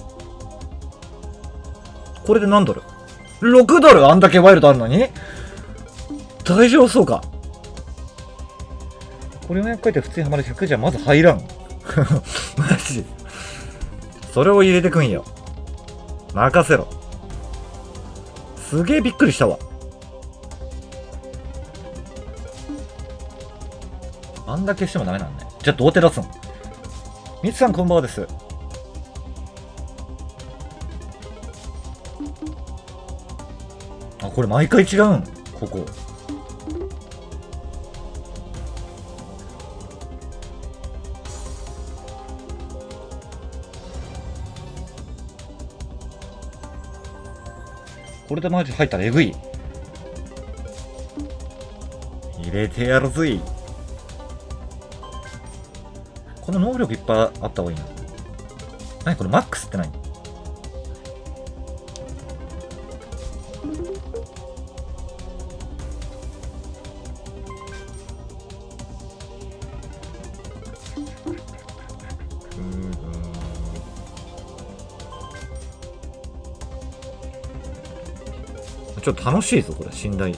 これで何ドル ?ろく ドルあんだけワイルドあるのに大丈夫そうか。これよんひゃく回転普通にはまるひゃくじゃまず入らん。マジ。それを入れてくんよ。任せろ。すげえびっくりしたわ。あんだけしてもダメなんね。じゃあどうやって出すん？みつさんこんばんはです。あ、これ毎回違うんここ。これでマジ入ったらえぐい。入れてやるぜい。この能力いっぱいあった方がいいな。何これマックスって何？ちょっと楽しいぞこれ。寝台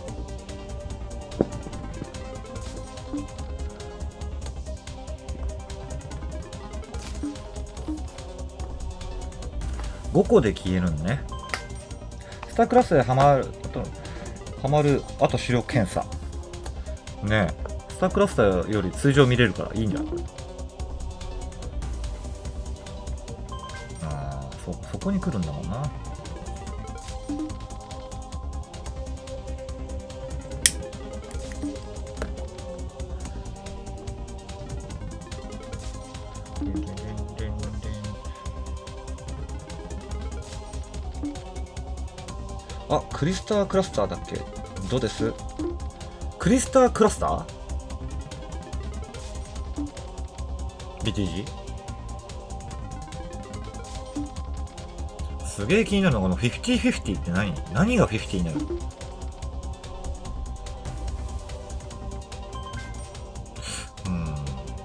ごこで消えるのね。スタークラスでハマるとハマるあと視力検査ねえ。スタークラスターより通常見れるからいいんじゃん。ああ、そそこに来るんだもんな。あ、クリスタークラスターだっけ？どうです？クリスタークラスター ?ビーティージー？ すげえ気になるのがこのフィフティフィフティって何？何がフィフティになる？うーん。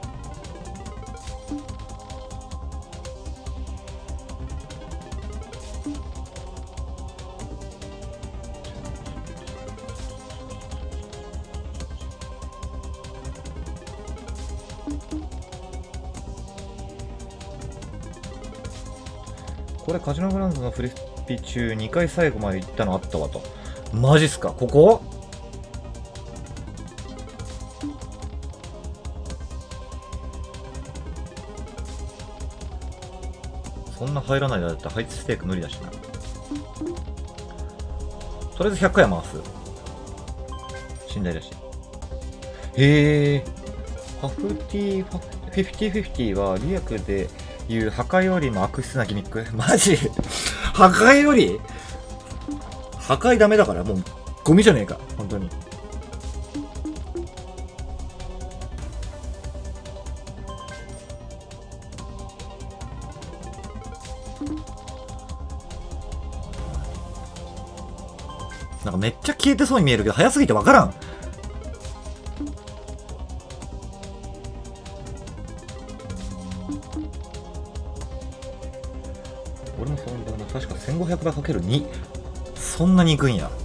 これカジノグランドのフリッピ中にかい最後まで行ったのあったわと。マジっすか？ここ？そんな入らないだったら配置ステーク無理だしな。とりあえずひゃっかいは回す。寝台だし。へえ。ハフティー、フィフティフィフティはリアクでいう破壊よりも悪質なギミック？マジ？破壊より？破壊ダメだからもうゴミじゃねえか本当に。なんかめっちゃ消えてそうに見えるけど早すぎてわからん。俺もそんな確かせんごひゃくばいかけるに。そんなにいくんや。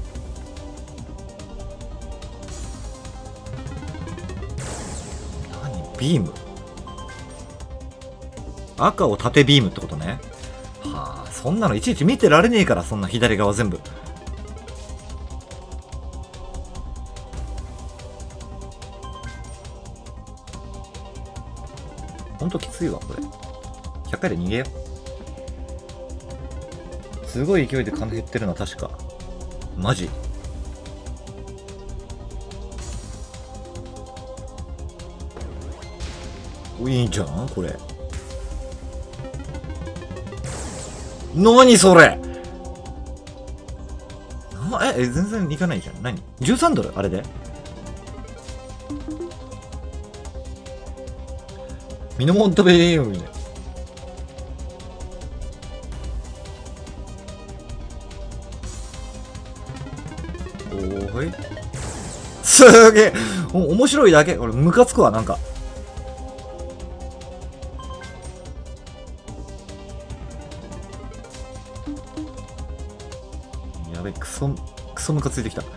何？ビーム？赤を縦ビームってことね。はあ、そんなのいちいち見てられねえから、そんな左側全部。ほんときついわこれ。ひゃっかいで逃げよ。すごい勢いで金減ってるのは確か。マジ？お、いいんじゃんこれ。なにそれ？なえ、え、全然いかないじゃん。何 ?じゅうさん ドルあれでミノモン食べれよみたいな。 すげえ。お、面白いだけ。俺、ムカつくわ、なんか。やべ、クソ、クソムカついてきた。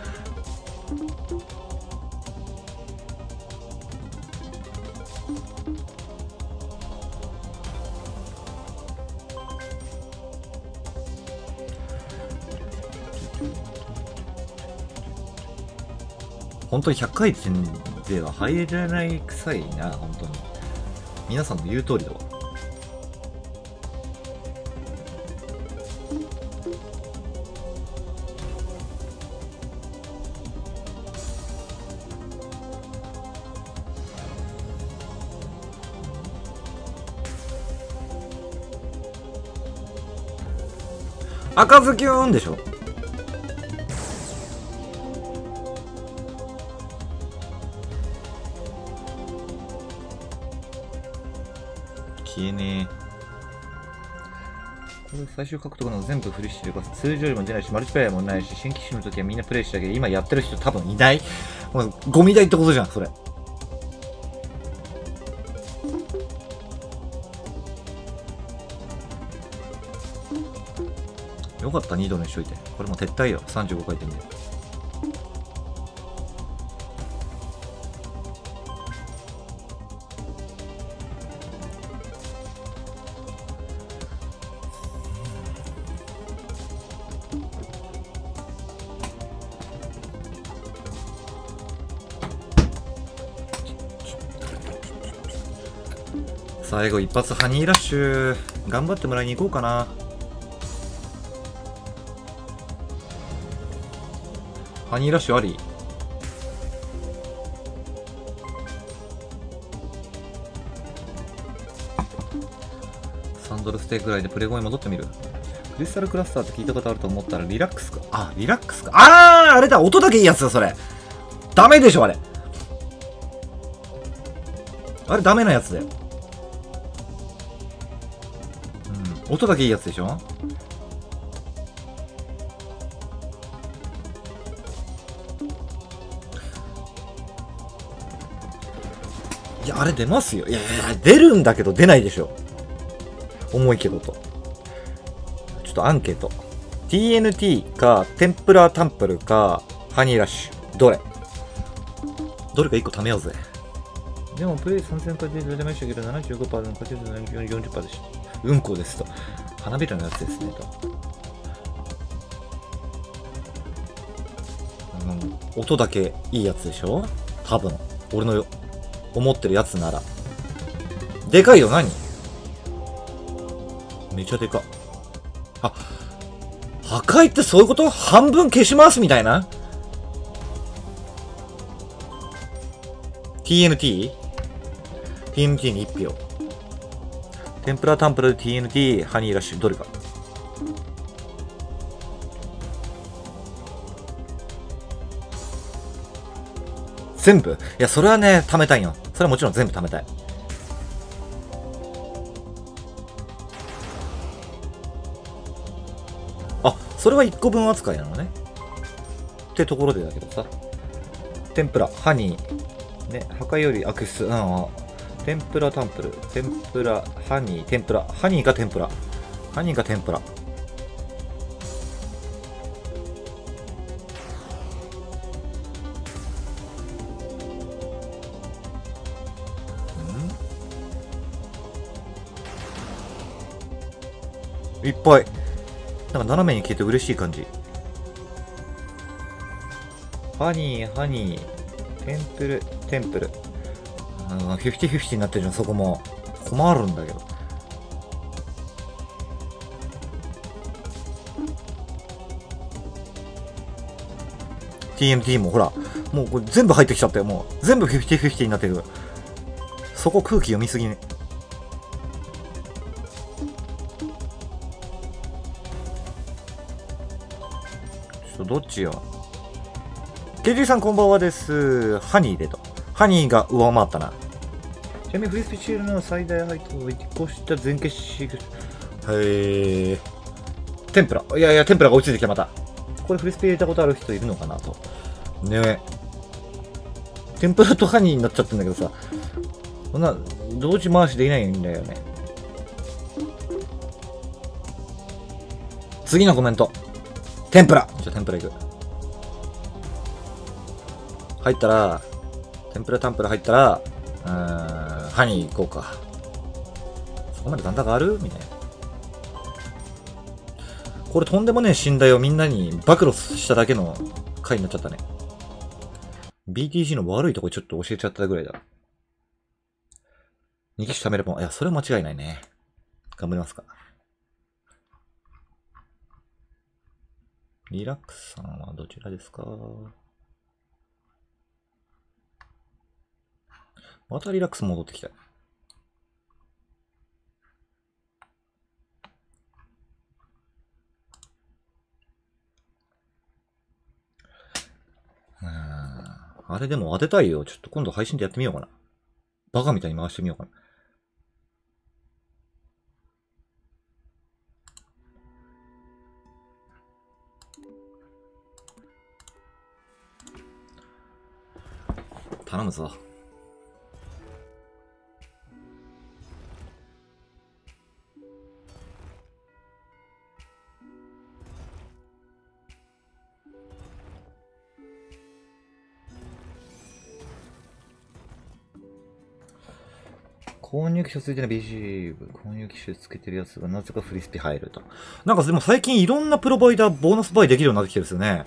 本当にひゃっかい転では入れないくさいな、本当に。皆さんの言う通りだわ。赤ずきゅーんでしょ。消えねえ。これ最終獲得の全部フリッシュでかつ通常よりも出ないし、マルチプレイヤーもないし、新機種の時はみんなプレイしたけど、今やってる人多分いない。もうゴミ代ってことじゃん、それ。よかった、にドルにしといて。これも撤退よ、さんじゅうごかい転で。最後一発ハニーラッシュ頑張ってもらいに行こうかな。ハニーラッシュあり。さんドルステークぐらいでプレゴに戻ってみる。クリスタルクラスターって聞いたことあると思ったらリラックスか。あ、リラックスか。あー、あれだ、音だけいいやつだ、それ。ダメでしょ、あれ。あれダメなやつだよ。うん、音だけいいやつでしょ。いや、あれ出ますよ。いやいや、出るんだけど出ないでしょ。重いけどと。ちょっとアンケート。ティーエヌティー か、テンプラタンプルか、ハニーラッシュ。どれどれかいっこ貯めようぜ。でも、プレイさんぜんかいで出ましたけど、ななじゅうごパーセント の勝ち数 よんじゅっパーセント でした。うんこですと。花びらのやつですね、と。うん、音だけいいやつでしょ多分。俺の思ってるやつなら。でかいよ、何めちゃでか。あ、破壊ってそういうこと？半分消しますみたいな ?ティーエヌティー？ ティーエヌティー にいち票。テンプラタンプル ティーエヌティー、ハニーラッシュ、どれか。全部？いや、それはね、貯めたいよ。それはもちろん全部貯めたい。あ、それはいっこぶん扱いなのね。ってところでだけどさ。天ぷら、ハニー。ね、破壊よりアクス、うん。天ぷらタンプル。天ぷら、ハニー、天ぷら。ハニーが天ぷら。ハニーが天ぷら。いっぱい。なんか斜めに消えて嬉しい感じ。ハニー、ハニー、テンプル、テンプル。うん、フィフティフィフティになってるじゃん、そこも。困るんだけど。ティーエムティー もほら、もうこれ全部入ってきちゃったよ、もう。全部フィフティフィフティになってる。そこ空気読みすぎね。どっちよ。ケージー さんこんばんはです。ハニーでと。ハニーが上回ったな。ちなみにフリスピチールの最大配当をいっこした全消し。へー。天ぷら。いやいや、天ぷらが落ちてきた、また。これフリスピ入れたことある人いるのかなと。ねえ。 天ぷらとハニーになっちゃってんだけどさ。そんな、同時回しできないんだよね。次のコメント。天ぷら。じゃあ天ぷらいく。入ったら、天ぷらタンプラ入ったら、うーん、ハニー行こうか。そこまで残高あるみたいな。これとんでもねえ死んだよ。みんなに暴露しただけの回になっちゃったね。ビーティージー の悪いとこちょっと教えちゃったぐらいだ。に機種貯めれば、いや、それは間違いないね。頑張りますか。リラックスさんはどちらですか？またリラックス戻ってきた。うーん。あれでも当てたいよ。ちょっと今度配信でやってみようかな。バカみたいに回してみようかな。頼むぞ。購入機種ついてない ビージーエム、購入機種つけてるやつがなぜかフリスピ入ると。なんかでも最近いろんなプロバイダーボーナスバイできるようになってきてるんですよね。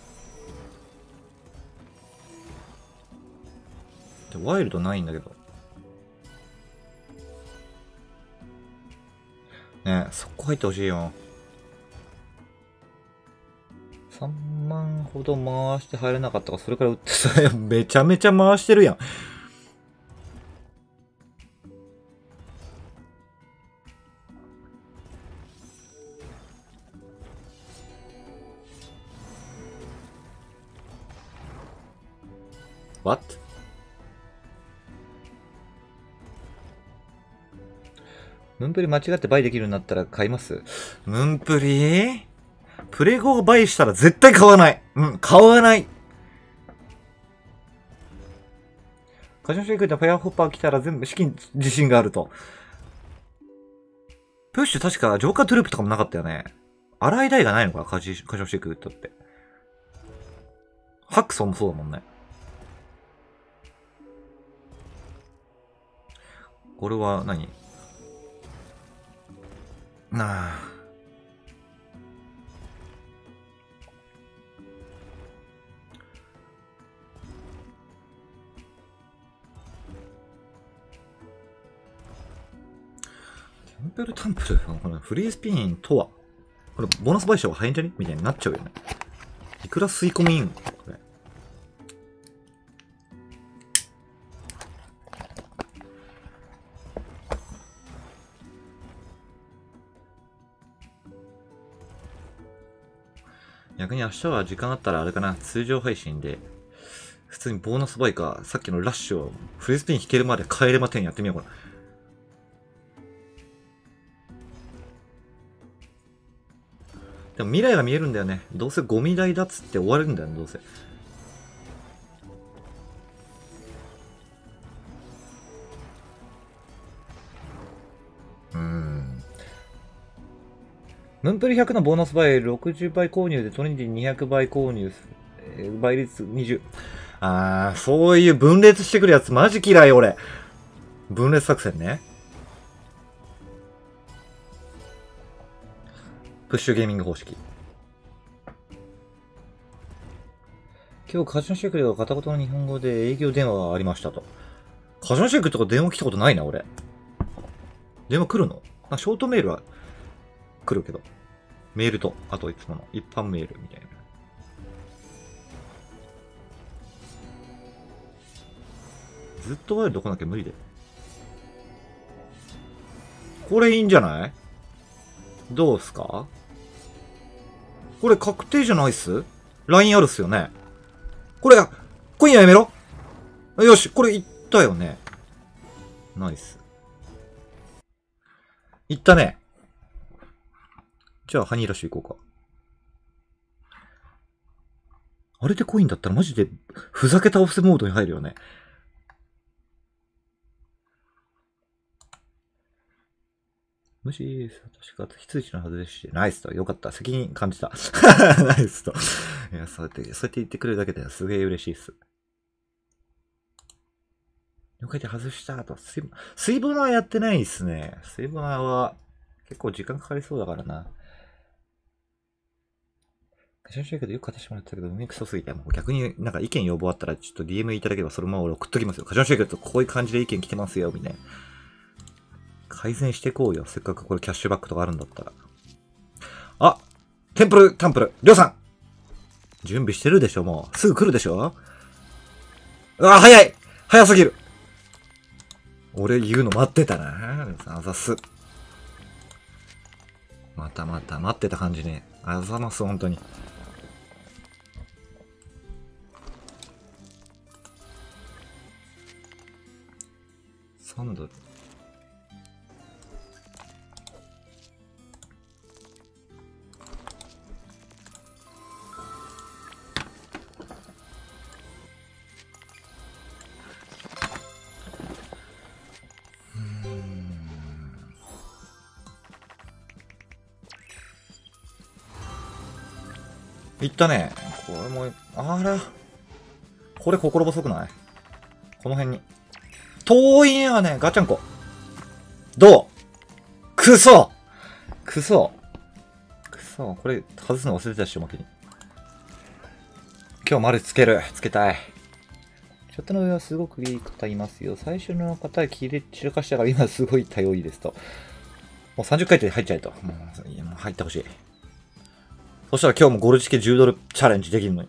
ワイルドないんだけど。ねえ、そこ入ってほしいよ。さんまんほど回して入れなかったか、それから売ってさ、めちゃめちゃ回してるやん。What? ムンプリ間違ってバイできるようになったら買います？ムンプリプレゴをバイしたら絶対買わない。うん、買わない。カジュアルシェイクでファイアホッパー来たら全部資金自信があると。プッシュ確かジョーカートゥループとかもなかったよね。洗い台がないのかカジュアルシェイクウッドって。ハックソンもそうだもんね。これは何なあ。テンペルタンプルこのフリースピンとはこれボーナス倍賞が早いんじゃねみたいになっちゃうよね。いくら吸い込みいいんこれ。逆に明日は時間あったらあれかな、通常配信で、普通にボーナスバイか、さっきのラッシュをフリースピン引けるまで帰れまてんやってみようかな。でも未来が見えるんだよね。どうせゴミ代だっつって終わるんだよね、どうせ。うーん。ムンプリひゃくのボーナス倍ろくじゅうばい購入でトレンディにひゃくばい購入、えー、倍率にじゅう。あー、そういう分裂してくるやつマジ嫌い俺。分裂作戦ね。プッシュゲーミング方式。今日カジノシェイクでは片言の日本語で営業電話がありましたと。カジノシェイクとか電話来たことないな俺。電話来るの？あ、ショートメールは来るけど。メールと、あといつもの一般メールみたいな。ずっとワイルド来なきゃ無理で。これいいんじゃない？どうすか？これ確定じゃないっす？ ライン あるっすよね。これ、今夜やめろ。よし、これ言ったよね。ナイス。言ったね。じゃあ、ハニーラッシュ行こうか。 あれでコインだったらマジで、ふざけ倒すモードに入るよね。無視、確か、非通知のはずですし、ナイスと、よかった。責任感じた。ナイスと。いや、そうやって、そうやって言ってくれるだけですげえ嬉しいっす。了解で外したと。水、水ボナはやってないっすね。水ボナは、結構時間かかりそうだからな。写真しいけどよく勝たせてもらったけど、海クソすぎて、もう逆になんか意見要望あったら、ちょっと ディーエム いただければそのまま俺送っときますよ。カジュアルシェイクとこういう感じで意見来てますよ、みたいな。改善していこうよ。せっかくこれキャッシュバックとかあるんだったら。あ、テンプル、タンプル、りょうさん準備してるでしょ、もう。すぐ来るでしょ。うわ、早い早すぎる。俺言うの待ってたな。りょうさん、あざす。またまた待ってた感じね。あざます、本当に。さんドル。いったね。これも、あら。これ心細くない？この辺に。遠いやね、ガチャンコ。どう？クソクソクソこれ、外すの忘れてたし、おまけに。今日丸つける。つけたい。チャットの上はすごくいい方いますよ。最初の方切れ散らかしたから今すごい多いですと。もうさんじゅっかいで入っちゃえと。もう、いやもう入ってほしい。そしたら今日もゴルチケじゅうドルチャレンジできるのに。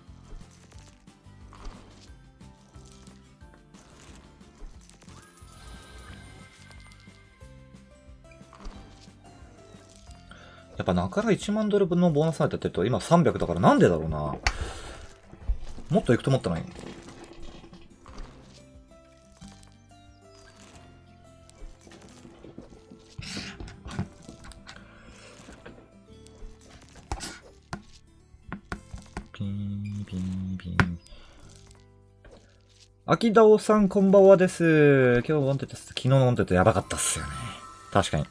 やっぱ中からいちまんドル分のボーナスサイトやってると今さんびゃくだからなんでだろうな。もっといくと思ったのに。ピンピンピン。秋田尾さんこんばんはです。今日飲んでた、昨日飲んでたやばかったっすよね。確かに。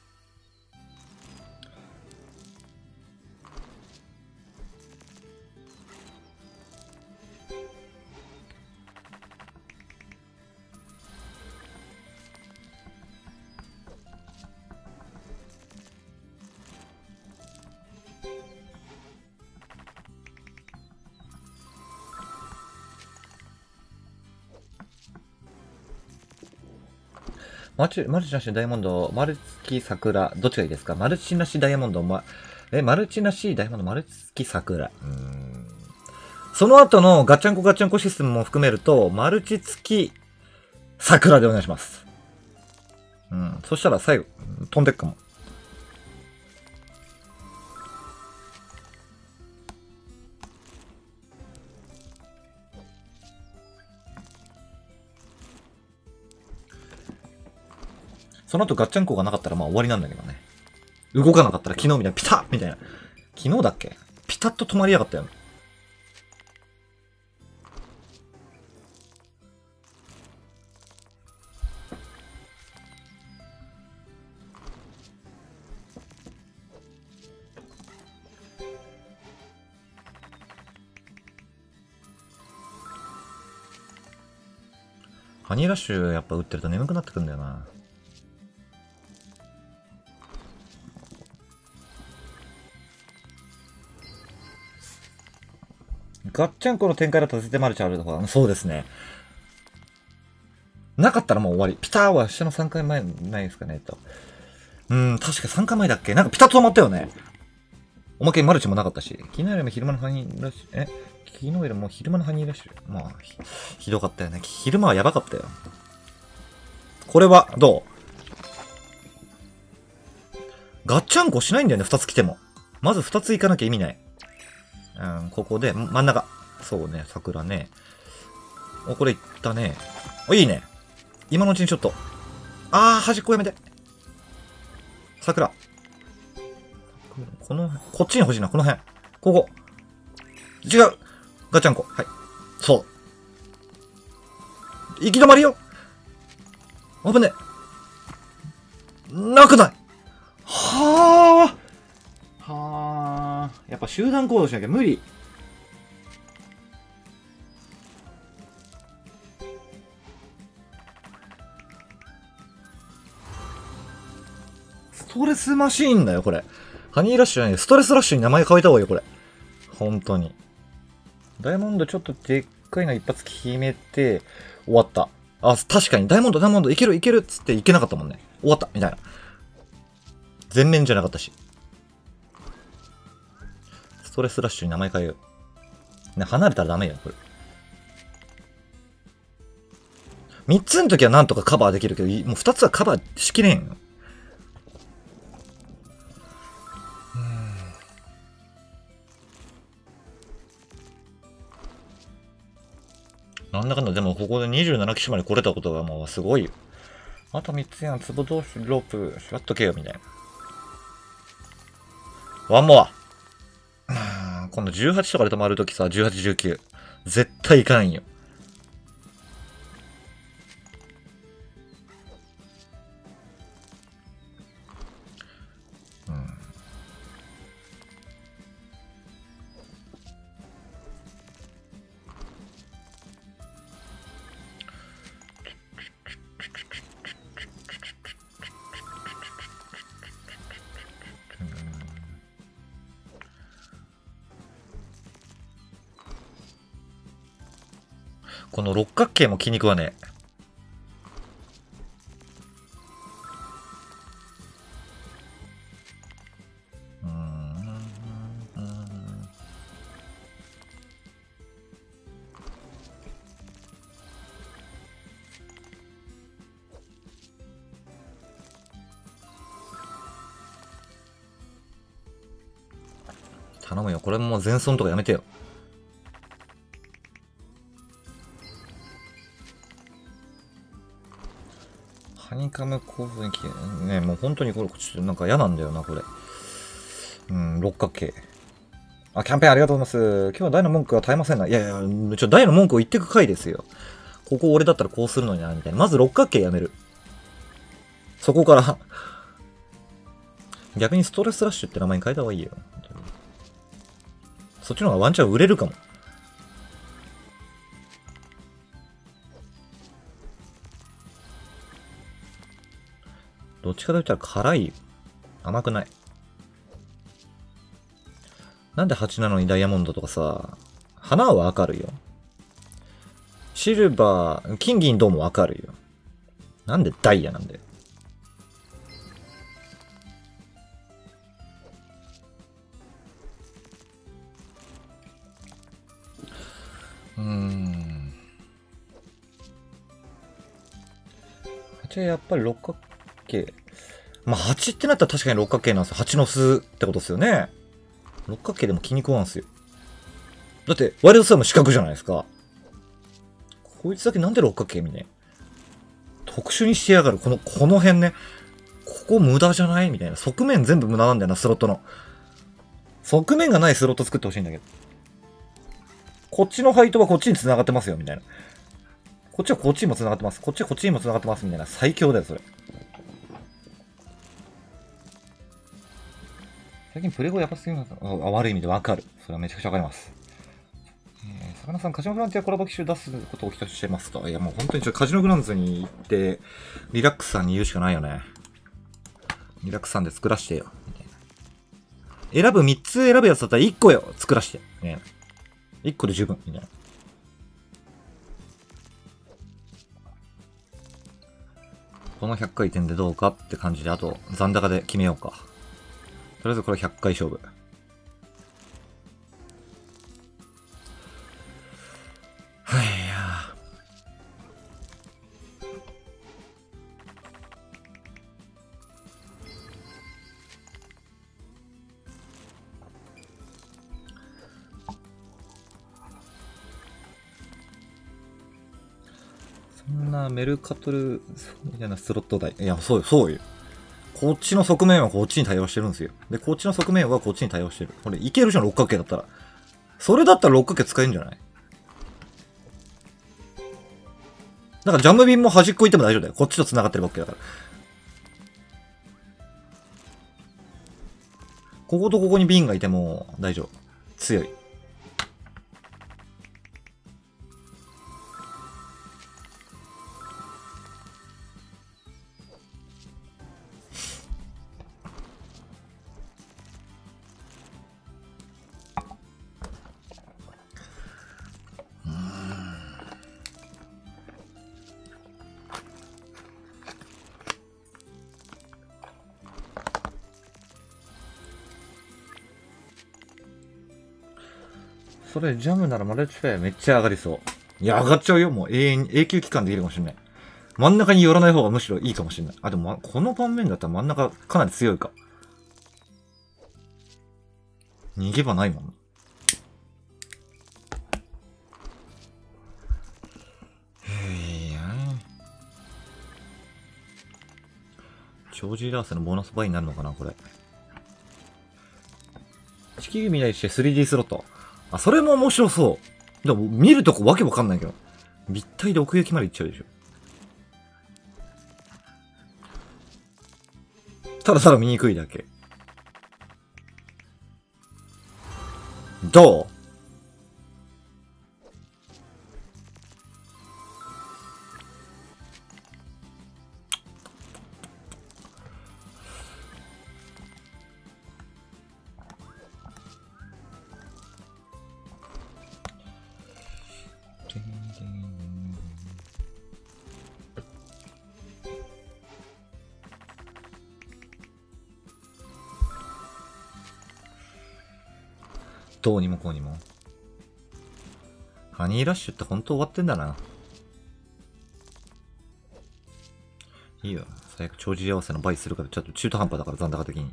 マルチ、マルチなしダイヤモンド、マルチ桜、どっちがいいですか？マルチなしダイヤモンド、ま、え、マルチなしダイヤモンド、マルチ桜。うーん。その後のガチャンコガチャンコシステムも含めると、マルチ付き桜でお願いします。うん。そしたら最後、飛んでっかも。その後ガッチャンコがなかったらまあ終わりなんだけどね。動かなかったら昨日みたいなピタッみたいな。昨日だっけ？ピタッと止まりやがったよね。ハニーラッシュやっぱ打ってると眠くなってくんだよな。ガッチャンコの展開だと絶対マルチあるとか、そうですね。なかったらもう終わり。ピターは下のさんかいまえないですかね、と。うーん、確かさんかいまえだっけ？なんかピタッと止まったよね。おまけにマルチもなかったし。昨日よりも昼間のハニーラッシュ、え昨日よりも昼間のハニーラッシュ。まあ、ひ、ひどかったよね。昼間はやばかったよ。これは、どう？ガッチャンコしないんだよね、ふたつ来ても。まずふたつ行かなきゃ意味ない。うん、ここで、真ん中。そうね、桜ね。お、これいったね。お、いいね。今のうちにちょっと。あー、端っこやめて。桜。この、こっちに欲しいな、この辺。ここ。違う。 ガチャンコ。はい。そう。行き止まりよ。危ねえ。なくない。はあ。はあ。やっぱ集団行動しなきゃ無理。ストレスマシーンだよ、これ。ハニーラッシュじゃない、ストレスラッシュに名前変えた方がいいよ、これ。本当に。ダイヤモンドちょっとでっかいの一発決めて、終わった。あ、確かに、ダイヤモンド、ダイヤモンド、いけるいけるっつっていけなかったもんね。終わった、みたいな。全面じゃなかったし。ストレスラッシュに名前変えよう。ね、離れたらダメよ、これ。三つの時はなんとかカバーできるけど、もう二つはカバーしきれんよ。なんだかんだ、でもここでにじゅうなな機種まで来れたことがもうすごいよ。あとみっつやん、壺同士ロープ、しまっとけよ、みたいな。ワンモア。今度じゅうはちとかで止まるときさ、じゅうはち、じゅうきゅう。絶対いかんよ。うん。この六角形も気に食わねえ。うーん。頼むよ。これももう全損とかやめてよ。ハニカム構造に消え、ね、もう本当にこれ、ちょっとなんか嫌なんだよな、これ。うん、六角形。あ、キャンペーンありがとうございます。今日は大の文句は絶えませんな。いやいや、ちょ、大の文句を言ってく回ですよ。ここ俺だったらこうするのにな、みたいな。まず六角形やめる。そこから逆にストレスラッシュって名前に変えた方がいいよ。そっちの方がワンチャン売れるかも。どっちかと言ったら辛いよ。甘くない。なんではちなのにダイヤモンドとかさ、花はわかるよ。シルバー、金銀銅もわかるよ。なんでダイヤなんだよ。うーん。はちはやっぱり六角形。まあはちってなったら確かに六角形なんですよ。はちの巣ってことですよね。六角形でも気に食わんすよ。だって、ワイルドスターも四角じゃないですか。こいつだけなんで六角形みたいな。特殊にしてやがる。この、この辺ね。ここ無駄じゃないみたいな。側面全部無駄なんだよな、スロットの。側面がないスロット作ってほしいんだけど。こっちの配当はこっちに繋がってますよ、みたいな。こっちはこっちにも繋がってます。こっちはこっちにも繋がってます、みたいな。最強だよ、それ。最近プレイ後やばすぎます。あ、悪い意味でわかる。それはめちゃくちゃわかります。えー、魚さん、カジノフランティアコラボ機種出すことを期待してますと。いや、もう本当にちょカジノグランズに行って、リラックスさんに言うしかないよね。リラックスさんで作らしてよ。みたいな。選ぶみっつ選ぶやつだったらいっこよ。作らして。ね。いっこで十分。みたいな。このひゃっかい転でどうかって感じで、あと残高で決めようか。とりあえずこれひゃっかい勝負。はいや。そんなメルカトルみたいなスロット台。いや、そうよ、そうよ。こっちの側面はこっちに対応してるんですよ。で、こっちの側面はこっちに対応してる。これ、いけるじゃん、六角形だったら。 それだったら六角形使えるんじゃない？なんかジャムビンも端っこ行っても大丈夫だよ。こっちと繋がってれば OK だから。こことここに瓶がいても大丈夫。強い。それジャムならマルチフェアめっちゃ上がりそう。いや、上がっちゃうよ。もう永遠に、永久期間できるかもしれない。真ん中に寄らない方がむしろいいかもしれない。あ、でも、ま、この盤面だったら真ん中かなり強いか。逃げ場ないもんな。へえ。長寿ラーセのボーナス倍になるのかな、これ。地球儀に対して スリーディー スロット。あ、それも面白そう。でも、見るとこわけわかんないけど。立体で奥行きまで行っちゃうでしょ。ただただ見にくいだけ。どう？どうにもこうにも。ハニーラッシュって本当終わってんだな。いいよ。最悪長寿合わせの倍するから、ちょっと中途半端だから残高的に。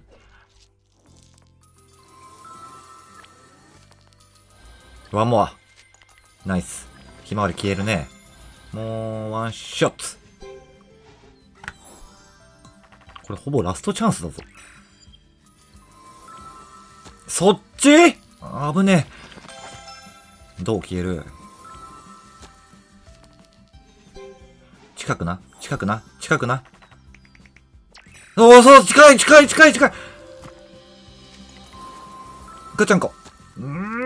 ワンモア。ナイス。ひまわり消えるね。もう、ワンショット。これほぼラストチャンスだぞ。そっち？危ねえ。どう消える？近くな近くな近くなおお、そう近い近い近い近いガチャンコ。うー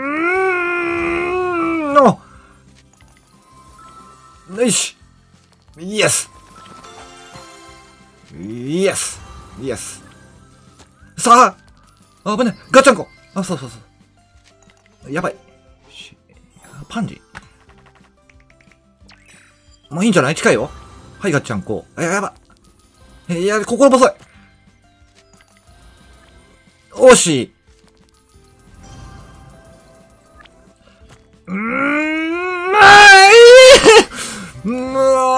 んのよしイエスイエスイエスさあ危ねえガチャンコあ、そうそうそう。やばい。パンジもういいんじゃない？近いよ。はい、ガッチャンコ。え、やばい。いや、心細い。惜しい。うーん、まあいいも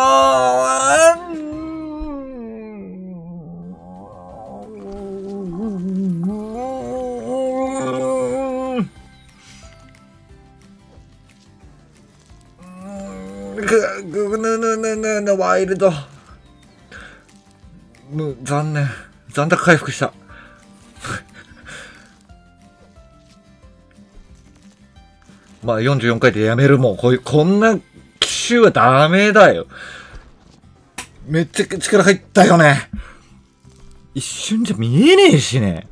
ぐ、ぐぬぬぬぬぬワイルド。む、残念。残高回復した。まあよんじゅうよんかいでやめるもん。こういう、こんな機種はダメだよ。めっちゃ力入ったよね。一瞬じゃ見えねえしね。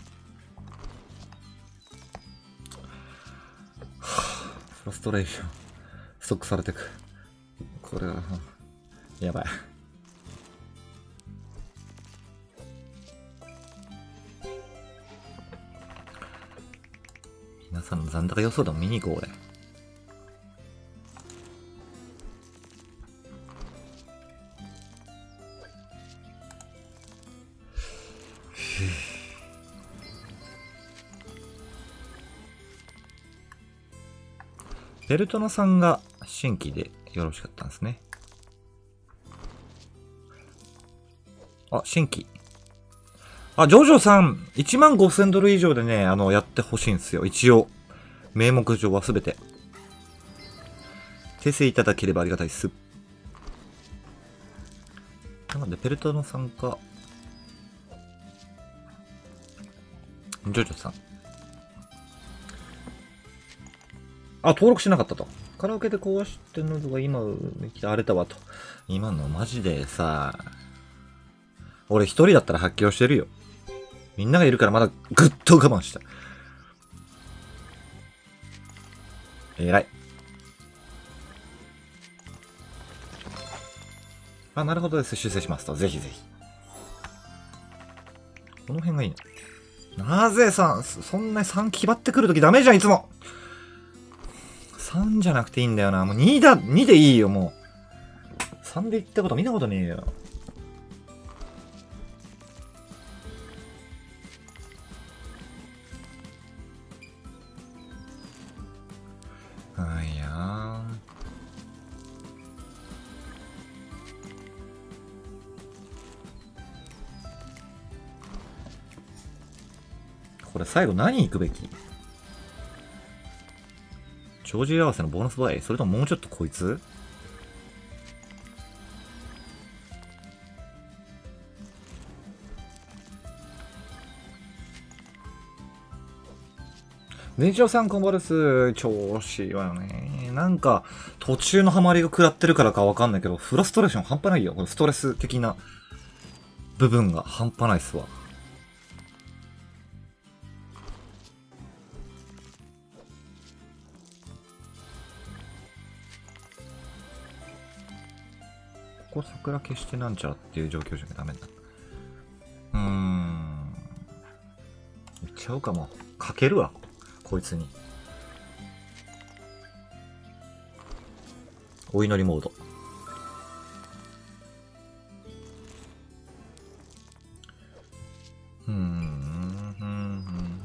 フラストレーション。ストックされてく。これは、やばい。皆さんの残高予想でも見に行こう、俺。ベルトナさんが新規でよろしかったんですね。あ、新規。あ、ジョジョさん、いちまんごせんドル以上でね、あの、やってほしいんですよ。一応。名目上はすべて。訂正いただければありがたいっす。なので、ペルトノさんか、ジョジョさん。 あ、登録しなかったと。カラオケで壊してるのが今、荒れたわと。今のマジでさ、俺一人だったら発狂してるよ。みんながいるからまだぐっと我慢した。えらい。あ、なるほどです。修正しますと。ぜひぜひ。この辺がいいな。なぜさ、そんなにさん決まってくるときダメじゃん、いつも。さんじゃなくていいんだよな。もうにだ、にでいいよ、もう。さんで言ったこと見たことねえよ。あいやー。これ最後何行くべき？帳尻合わせのボーナス倍？それとももうちょっとこいつ？電池さんコンバルス、調子いいわよね。なんか、途中のハマりが食らってるからかわかんないけど、フラストレーション半端ないよ。このストレス的な部分が半端ないっすわ。ここ桜消してなんちゃらっていう状況じゃダメだ。うーん。いっちゃおうかも。かけるわ。こいつに。お祈りモード。うーん。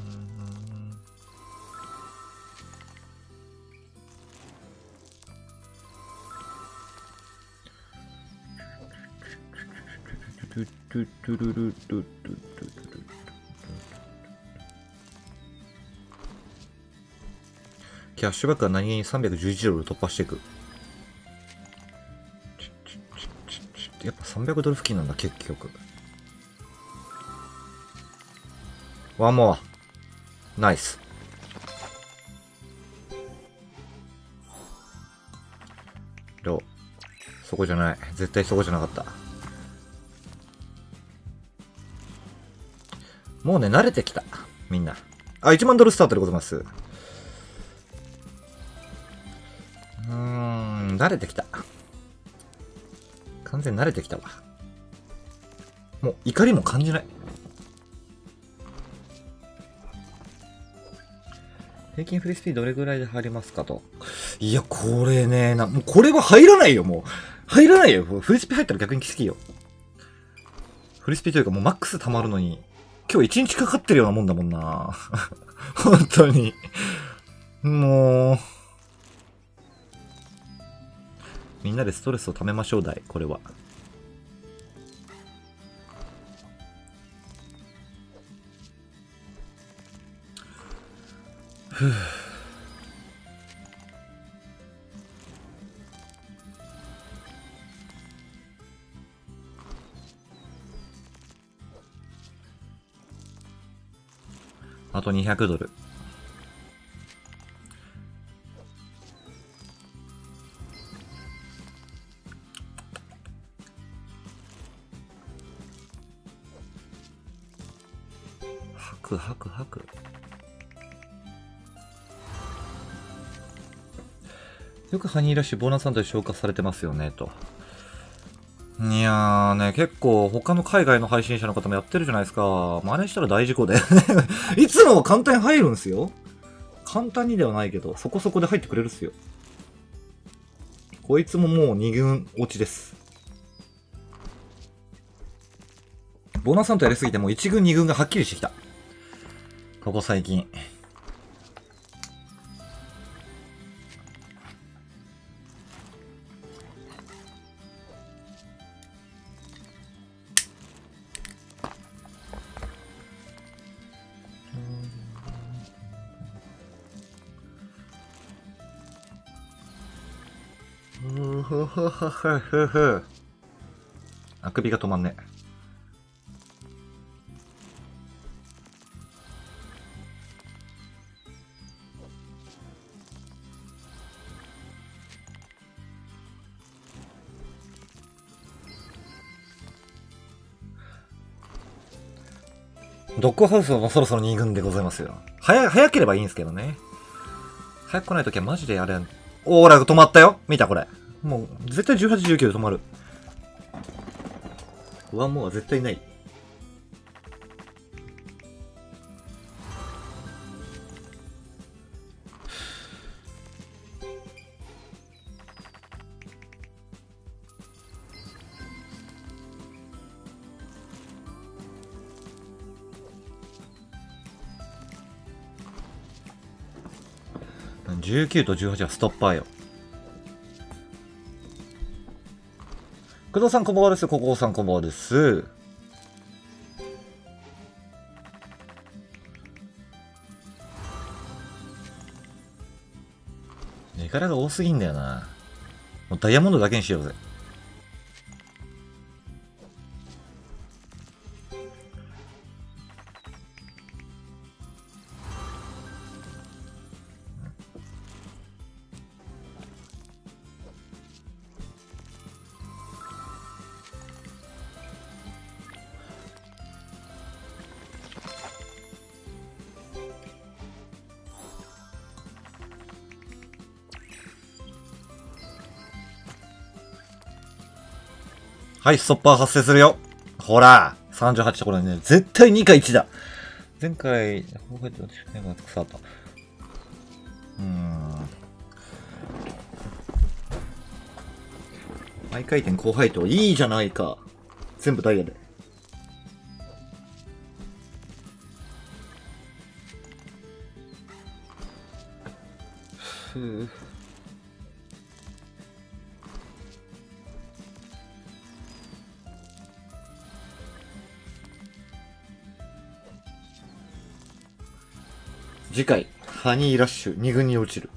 キャッシュバックは何気にさんびゃくじゅういちドル突破していく。やっぱさんびゃくドル付近なんだ、結局。ワンモア。ナイス。どう？そこじゃない。絶対そこじゃなかった。もうね、慣れてきた。みんな。あ、いちまんドルスタートでございます。うーん、慣れてきた。完全に慣れてきたわ。もう怒りも感じない。平均フリースピードどれぐらいで入りますかと。いや、これね、な、もうこれは入らないよ、もう。入らないよ。フリースピー入ったら逆にきつきよ。フリースピーというかもうマックス溜まるのに、今日一日かかってるようなもんだもんな。本当に。もう。みんなでストレスを溜めましょうだい、これは。ふぅ。あとにひゃくドル。吐く吐く吐く。よくハニーラッシュボーナスさんとで消化されてますよね、と。いやーね、結構他の海外の配信者の方もやってるじゃないですか。真似したら大事故で。いつも簡単に入るんすよ。簡単にではないけど、そこそこで入ってくれるっすよ。こいつももうに軍落ちです。ボーナスさんとやりすぎてもういち軍に軍がはっきりしてきた。ここ最近。ふふふふふふ。あくびが止まんね。 ドッグハウスはもうそろそろに軍でございますよ。早、早ければいいんですけどね。早く来ないときはマジであれ、オーラが止まったよ。見たこれ。もう、絶対じゅうはち、じゅうきゅうで止まる。ワンモアは絶対ない。じゅうきゅうとじゅうはちはストッパーよ。工藤さんこんばんはです。ここさんこんばんはです。絵柄が多すぎんだよな。もうダイヤモンドだけにしようぜ。はい、ストッパー発生するよ。ほら、さんじゅうはちところにね、絶対にかいちだ。前回、こうやって私が腐った。うーん。毎回転高配当いいじゃないか。全部ダイヤで。ふぅ。次回、ハニーラッシュに軍に落ちる。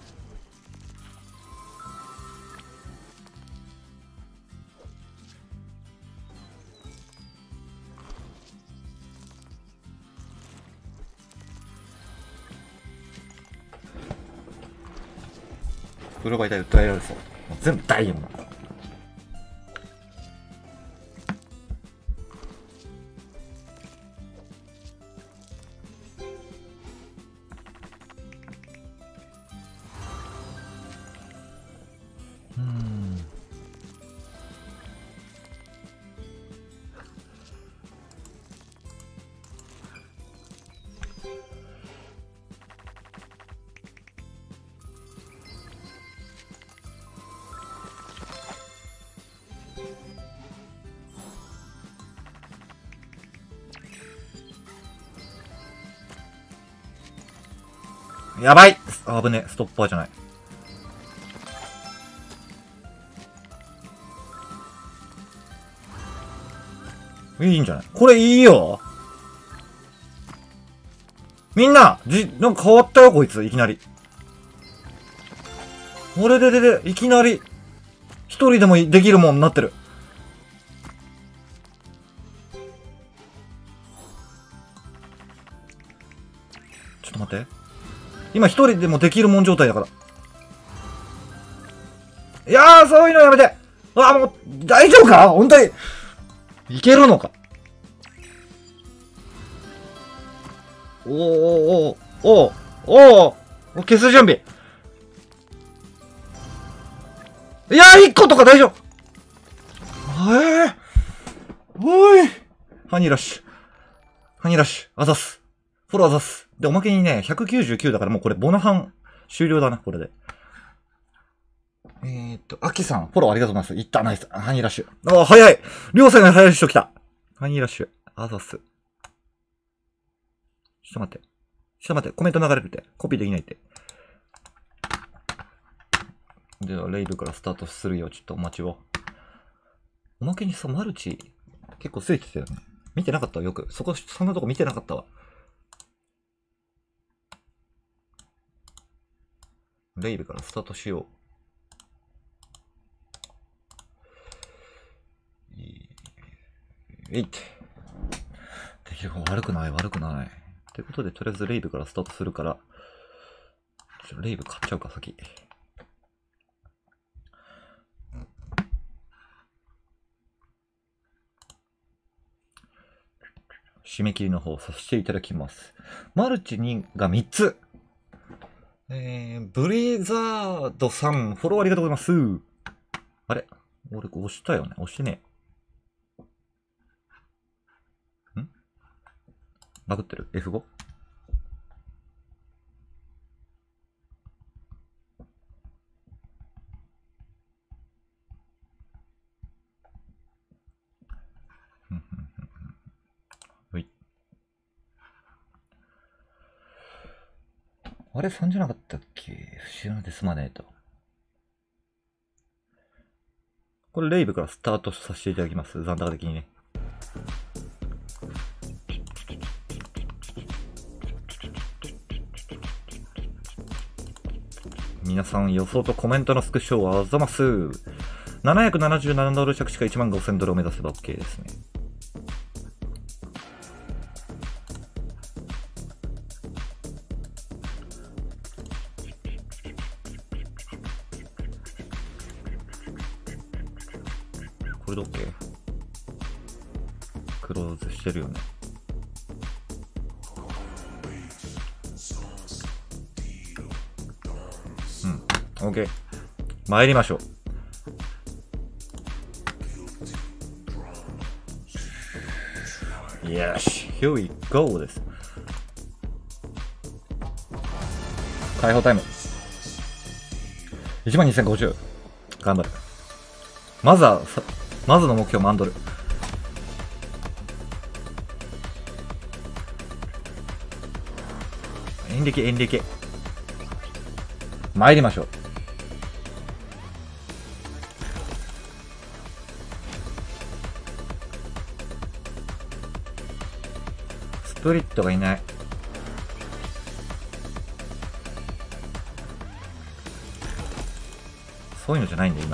プロバイダー訴えられそう。もう全部ダイヤモンド。やばいあぶね、ストッパーじゃない。いいんじゃないこれいいよみんなじ、なんか変わったよ、こいつ、いきなり。俺ででで、いきなり、一人でもできるもんになってる。ちょっと待って。今一人でもできるもん状態だから。いやー、そういうのやめてあー、もう、大丈夫か本当に。いけるのかおーおーおーおーおー消す準備。いやー、一個とか大丈夫えー、おいハニーラッシュ。ハニーラッシュ。あざす。フォローあざす。で、おまけにね、ひゃくきゅうじゅうきゅうだからもうこれボナハン終了だな、これで。えーっと、アキさん、フォローありがとうございます。いった、ナイス。ハニーラッシュ。あー、早いりょうさんが早い人来た。ハニーラッシュ。あざす。ちょっと待って。ちょっと待って、コメント流れるって。コピーできないって。では、レイブからスタートするよ。ちょっとお待ちを。おまけにさ、マルチ、結構ついてたよね。見てなかったわ、よく。そこ、そんなとこ見てなかったわ。レイブからスタートしよう。えいって。できる方悪くない、悪くない。ということで、とりあえずレイブからスタートするから、ちょレイブ買っちゃうか、先。 締め切りの方させていただきます。マルチにがみっつ。えー、ブリザードさん、フォローありがとうございます。あれ俺押したよね。押してねえ。んバグってる ?エフご？ はい。あれ さん じゃなかったっけ？不思議なですまねえと。これレイブからスタートさせていただきます。残高的にね。皆さん予想とコメントのスクショをあざます。ななひゃくななじゅうななドル着地かいちまんごせんドルを目指せば OK ですね。これで OK？ クローズしてるよね。うん。OK。参りましょう。よし。Here we go です。解放タイム。いちまんにせんごじゅう。頑張る。まずは、まずの目標、マンドル。演力、演力。参りましょう。スプリットがいない。そういうのじゃないんだよ、今。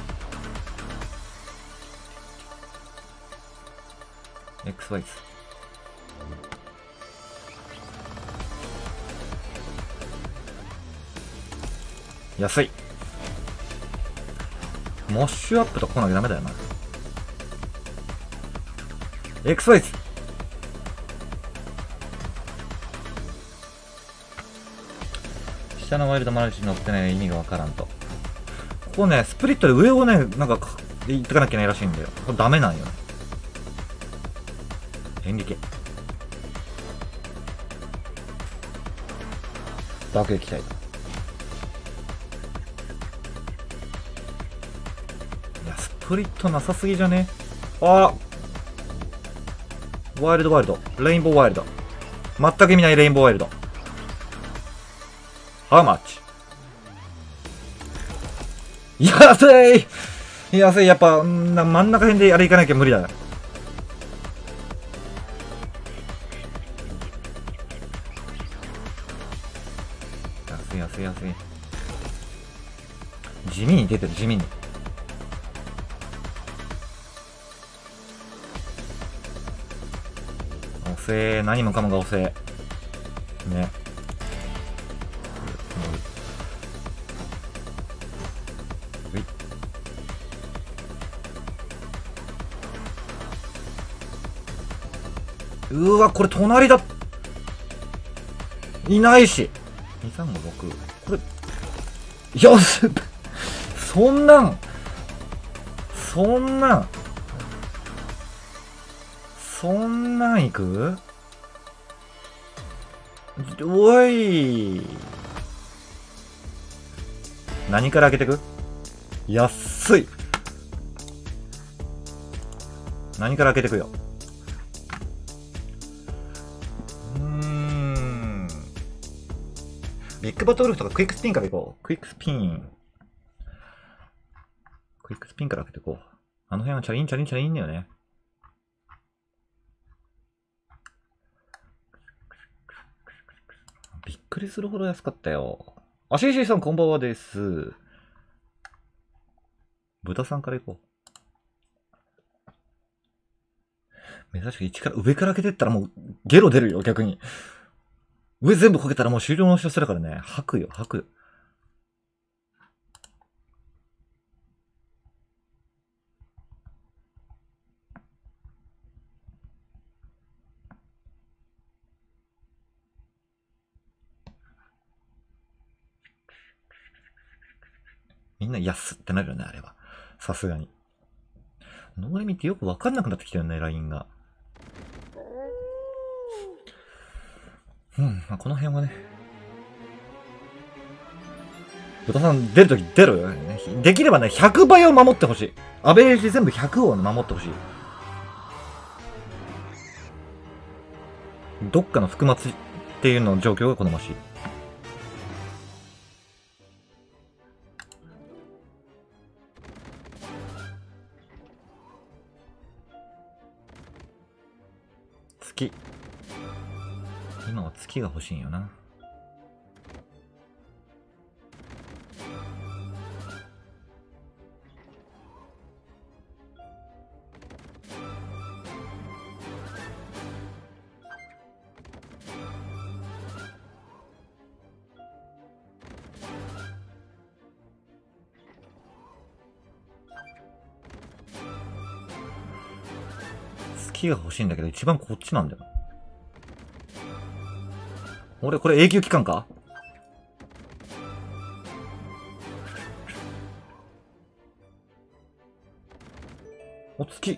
エックスワイズ。安い。モッシュアップとか来なきゃダメだよな。エックスワイズ。下のワイルドマルチに乗ってない意味がわからんと。ここね、スプリットで上をね、なんか、行ってかなきゃいけないらしいんだよ。これダメなんよね。演力。爆撃隊だ。いや、スプリットなさすぎじゃね？あワイルドワイルド。レインボーワイルド。全く意味ないレインボーワイルド。How much？ 安い安い。やっぱ、な真ん中辺であれ行かなきゃ無理だ。安い安い安い。地味に出てる、地味に。遅え、何もかもが遅え。ね。うわ、これ隣だ。いないし。に、さん、ご、ろく。これ、よしそんなん、そんなん、そんなんいく？おい。何から開けてく？安い。何から開けてくよ。うーん。ビッグバトルフとかクイックスピンからいこう。クイックスピン。クイックスピンから開けていこう。あの辺はチャリンチャリンチャリンいいんだよね。びっくりするほど安かったよ。あ、シーシーさんこんばんはです。豚さんからいこう。珍しくいちから、上から開けてったらもうゲロ出るよ、逆に。上全部かけたらもう終了のお知らせだからね。吐くよ、吐く。 んな安ってなるよね、あれは。さすがに。ノーレミってよくわかんなくなってきたよね、ラインが。うん、まあ、この辺はね。豚さん出るとき出ろよ、ね。できればね、ひゃくばいを守ってほしい。アベレージ全部ひゃくを守ってほしい。どっかの福松っていうの状況が好ましい。月。今は月が欲しいんよな。月が欲しいんだけど、一番こっちなんだよ。俺、これ永久期間か？お、月。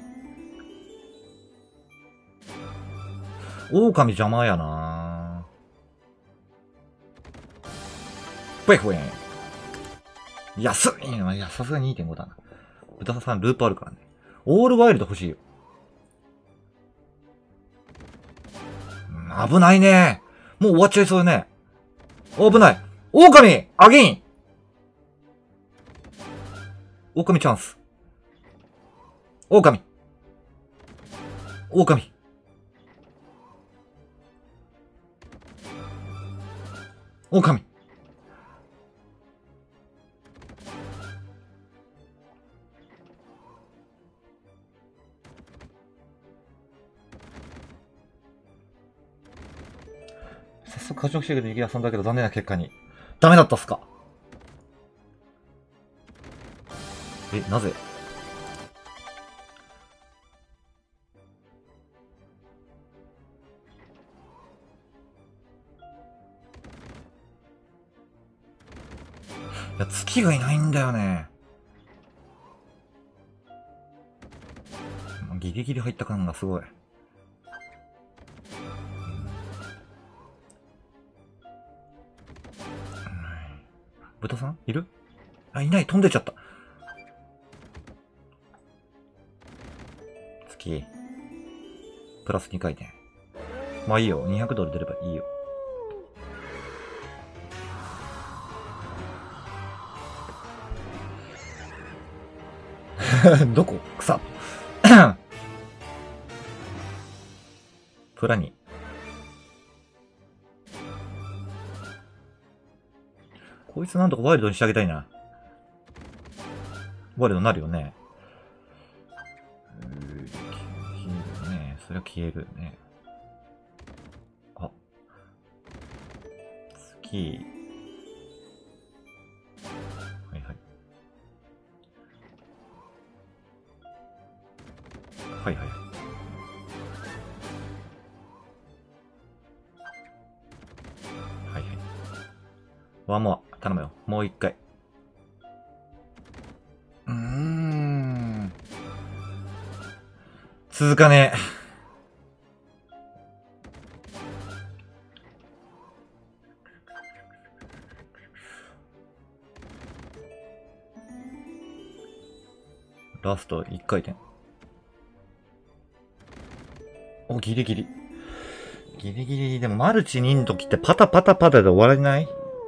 狼邪魔やなぁ。ぽいほえん。安っ。いや、さすがに にてんご だな。豚さんループあるからね。オールワイルド欲しいよ。危ないね。もう終わっちゃいそうね。危ない。狼アゲイン狼チャンス。狼狼狼早速過剰主義で遊んだけど残念な結果に。ダメだったっすか？え、なぜ？いや、月がいないんだよね。ギリギリ入った感がすごい。豚さんいる？あ、いない。飛んでっちゃった。月。プラスにかい転。まあいいよ。にひゃくドル出ればいいよ。どこ？草。プラに。こいつなんとかワイルドにしてあげたいな。ワイルドになるよね。消えるね。それは消えるね。あ。月。はいはい。はいはい。はいはい。ワンモア。頼むよ。もう一回。うーん。続かねえ。ラストいっかい転。お、ギリギリ。ギリギリ、でもマルチにの時ってパタパタパタで終わらない？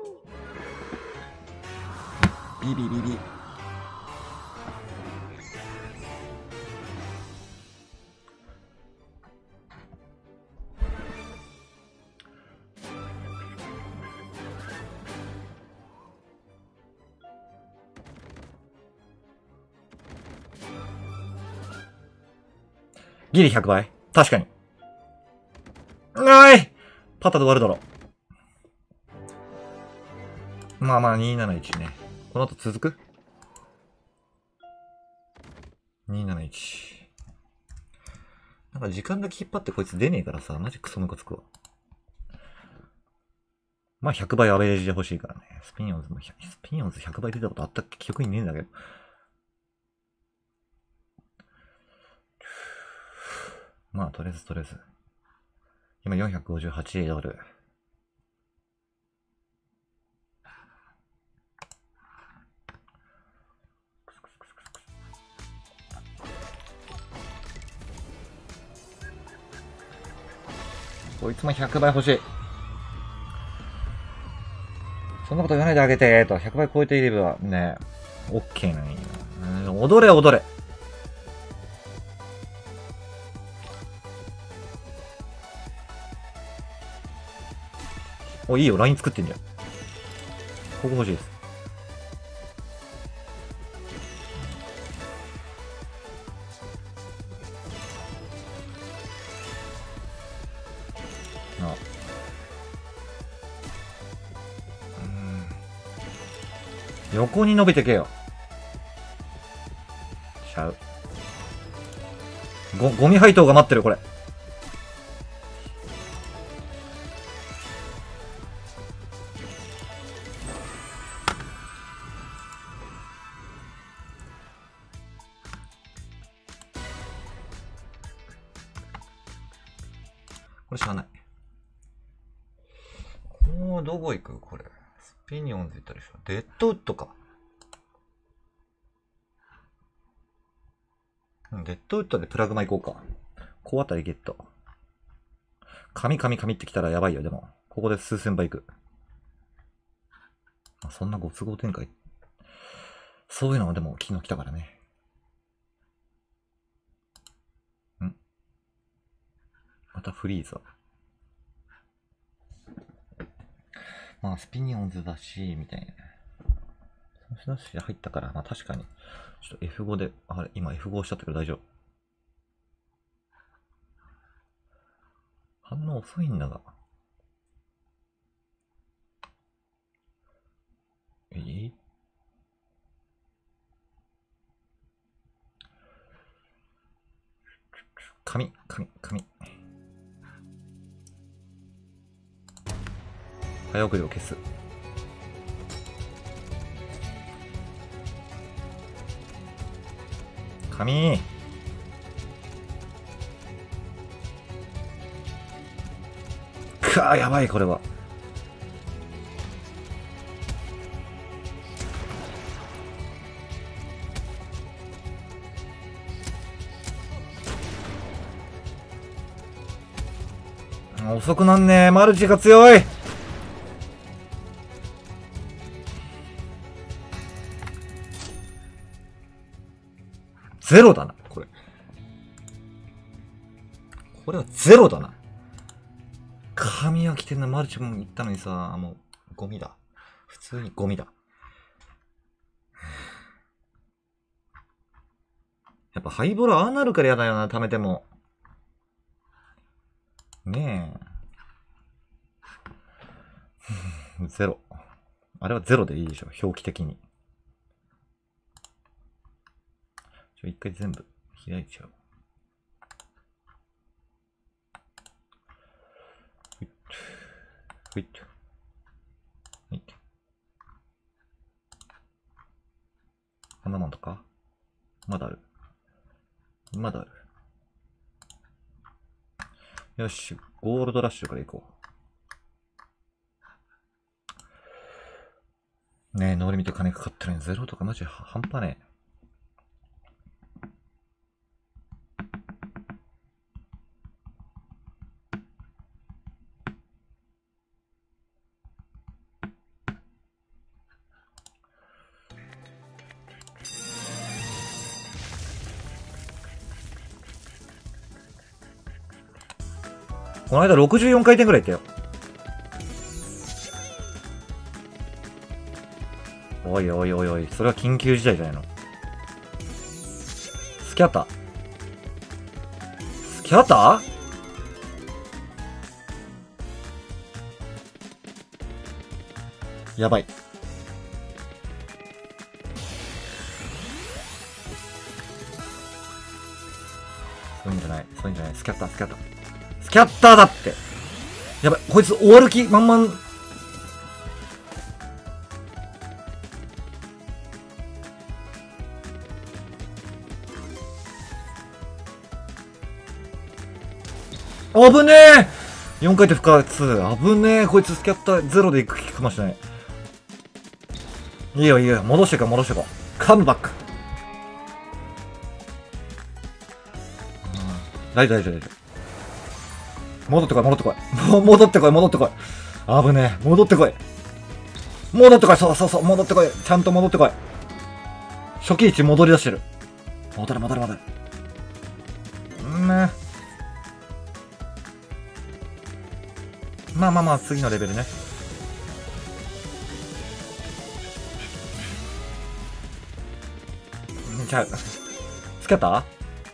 ビビビビ。ギリひゃくばい？確かに。ないパタで終わるだろ。まあまあ、にひゃくななじゅういちね。この後続く ?にひゃくななじゅういち。なんか時間だけ引っ張ってこいつ出ねえからさ、マジクソムカつくわ。 まあひゃくばいアベレージで欲しいからね。スピニオンズも、スピニオンズひゃくばい出たことあったっけ記憶にねえんだけど。まあとりあえずとりあえず。今よんひゃくごじゅうはちドル。こいつもひゃくばい欲しい。そんなこと言わないであげて、と。ひゃくばい超えていればね、オッケーなんよ。うん、踊れ踊れ。お、いいよ、ライン作ってんじゃん。ここ欲しいです。あ。うん。横に伸びてけよ。ちゃう。ご、ゴミ配当が待ってる、これ。これしゃあない。もうどこ行くこれ。スピニオンズ行ったでしょ。デッドウッドか。うん、デッドウッドでプラグマ行こうか。こうあたりゲット。紙紙紙ってきたらやばいよ、でも。ここで数千倍行く。あ、そんなご都合展開。そういうのはでも昨日来たからね。んまたフリーザ。まあ、スピニオンズだし、みたいな。その人だし入ったから、まあ確かに。ちょっと エフご で、あれ、今 エフご しちゃったけど大丈夫。反応遅いんだが。えー、紙、紙、紙。早送りを消す。紙。くわー、やばい、これは。遅くなんねー。マルチが強い。ゼロだな、これ。これはゼロだな。紙は来てんな。マルチも言ったのにさ、もう、ゴミだ。普通にゴミだ。やっぱハイボールああなるからやだよな、貯めても。ねえ。ゼロ。あれはゼロでいいでしょ、表記的に。ちょ、一回全部開いちゃう。ふいっと。ふいっと。はい。こんなもんとかまだある。まだある。よし、ゴールドラッシュから行こう。ねえ、ノリ見て金かかってるのにゼロとかマジ半端ねえ。この間ろくじゅうよんかい転ぐらいいったよ。おいおいおいおい、それは緊急事態じゃないの。スキャタスキャタやばい。そういうんじゃない。そういうんじゃない。スキャッター、スキャッター。スキャッターだって。やばい。こいつ終わる気満々。 危ねえ !よん 回転不活。危ねえ。こいつスキャッターゼロで行く気かもしれない。いいよいいよ。戻してか戻してか。カムバック。大丈夫大丈夫大丈夫。戻ってこい戻ってこい。もう戻ってこい戻ってこい。危ねえ。戻ってこい。戻ってこい。そうそうそう。戻ってこい。ちゃんと戻ってこい。初期位置戻り出してる。戻れ戻れ戻れ。うんね。まあまあまあ、次のレベルね。じゃあ、スキャッター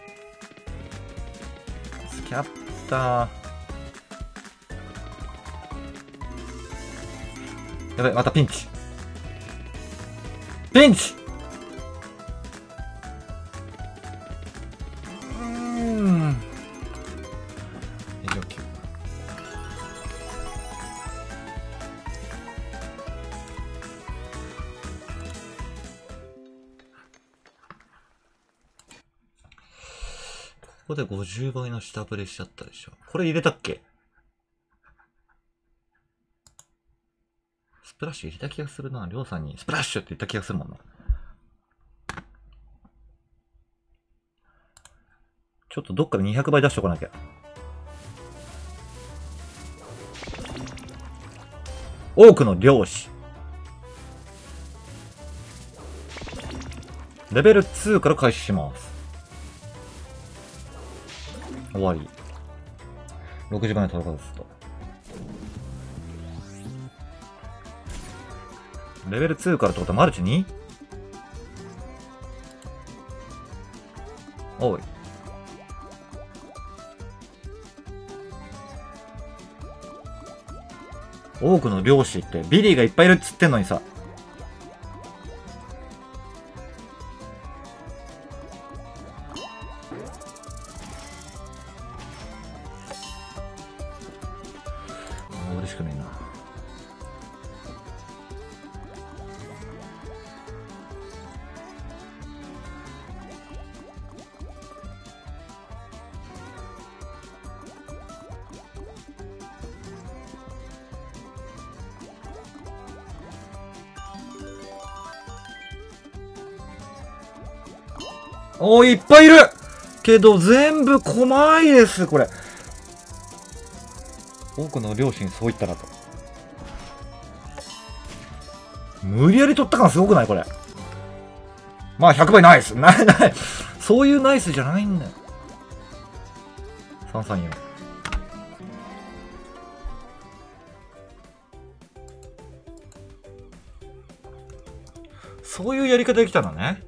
スキャッター。やばい、またピンチ。ピンチうーん。ここでごじゅうばいの下振れしちゃったでしょ。これ入れたっけ？スプラッシュ入れた気がするな。りょうさんにスプラッシュって言った気がするもんな。ちょっとどっかでにひゃくばい出しとかなきゃ。多くの漁師。レベルにから開始します。終わり。ろくじばんで戦うすと。レベルにからってことはマルチ に？ おい。多くの漁師ってビリーがいっぱいいるっつってんのにさ。嬉しくないな。おー、いっぱいいるけど、全部狛いです、これ。多くの両親そう言ったらと。無理やり取った感すごくないこれ。まあ、ひゃくばいナイス。ないない。そういうナイスじゃないんだよ。さんさんよん。そういうやり方できたのね。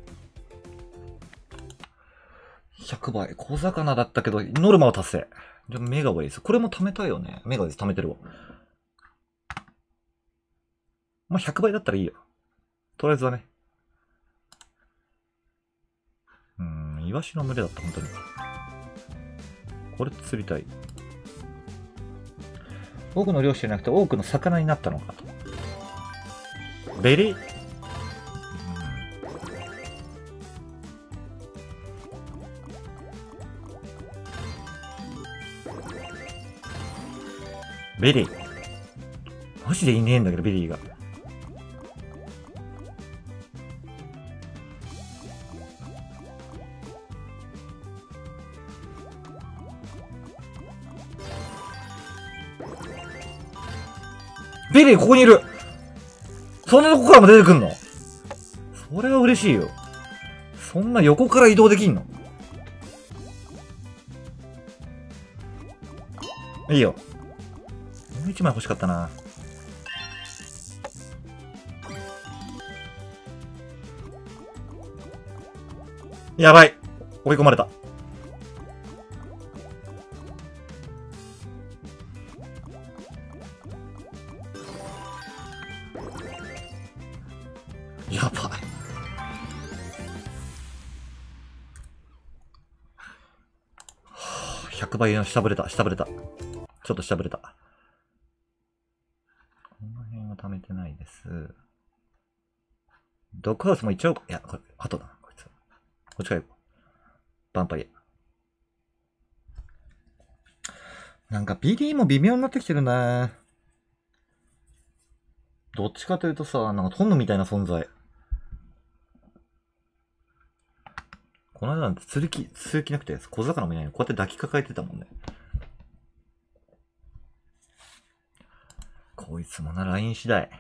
ひゃくばい。小魚だったけど、ノルマを達成。じゃあ、メガはいいです。これも貯めたいよね。メガです。貯めてるわ。まあ、ひゃくばいだったらいいよ。とりあえずはね。うーん、イワシの群れだった、本当に。これ釣りたい。多くの漁師じゃなくて多くの魚になったのかと。ベリーベリー。マジでいねえんだけど、ベリーが。ベリーここにいる。そんなとこからも出てくんの？それは嬉しいよ。そんな横から移動できんの？いいよ。もう一枚欲しかったな。やばい。追い込まれた。やばい。ひゃくばいの下振れた、下振れた。ちょっと下振れた。この辺は貯めてないです。ドッグハウスも行っちゃおうか。いや、これ、後だな、こいつ。こっちから行こう。ヴァンパイア。 なんかビリーも微妙になってきてるね。どっちかというとさ、なんかトンヌみたいな存在。この間なんて釣る気、釣る気なくて、小魚もいないのにこうやって抱きかかえてたもんね。こいつもな、ライン次第。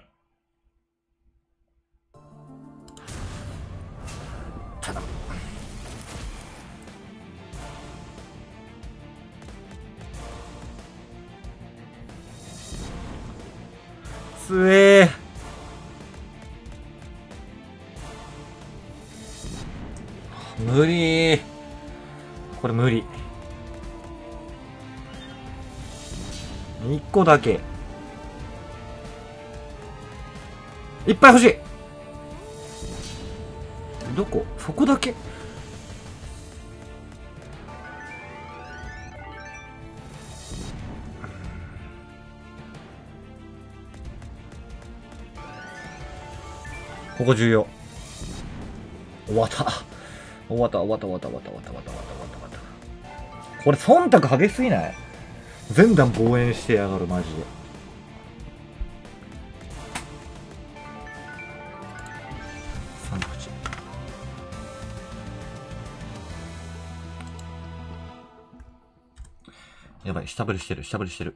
ただ。つえー。無理ー。これ無理。一個だけ。いっぱい欲しい。どこ？そこだけ？ここ重要。終わった。終わった終わった終わった終わった終わった終わった終わった終わった終わった。これ忖度激しすぎない？全弾防衛してやがる、マジで。三口。やばい、下振りしてる、下振りしてる。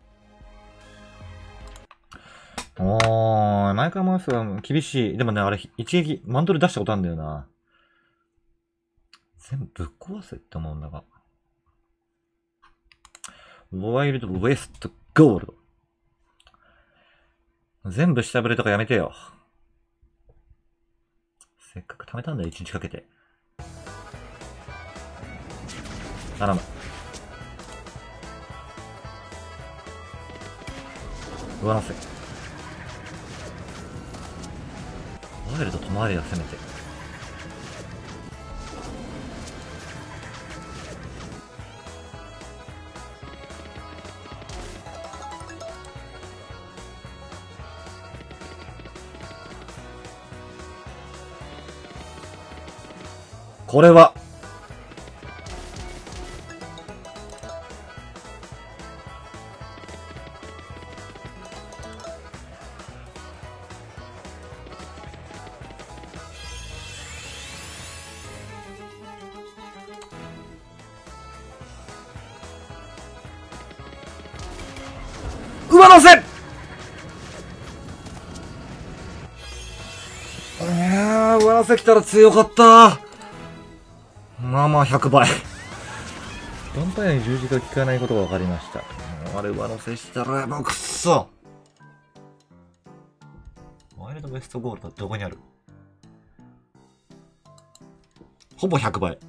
おー、マイクラモンスは厳しい。でもね、あれ、一撃、マントル出したことあるんだよな。全部ぶっ壊せって思うんだが。ワイルドウエストゴールド。全部下振れとかやめてよ。せっかく貯めたんだよ、一日かけて。頼む。上乗せ。ワイルド止まれよ、せめて。これは上乗せ。いやー、上乗せ来たら強かった。まあまあひゃくばい。ヴァンパイアに十字が効かないことが分かりました。あれ上乗せしたらもうくっそ。ワイルドウエストゴールドどこにある？ほぼひゃくばい。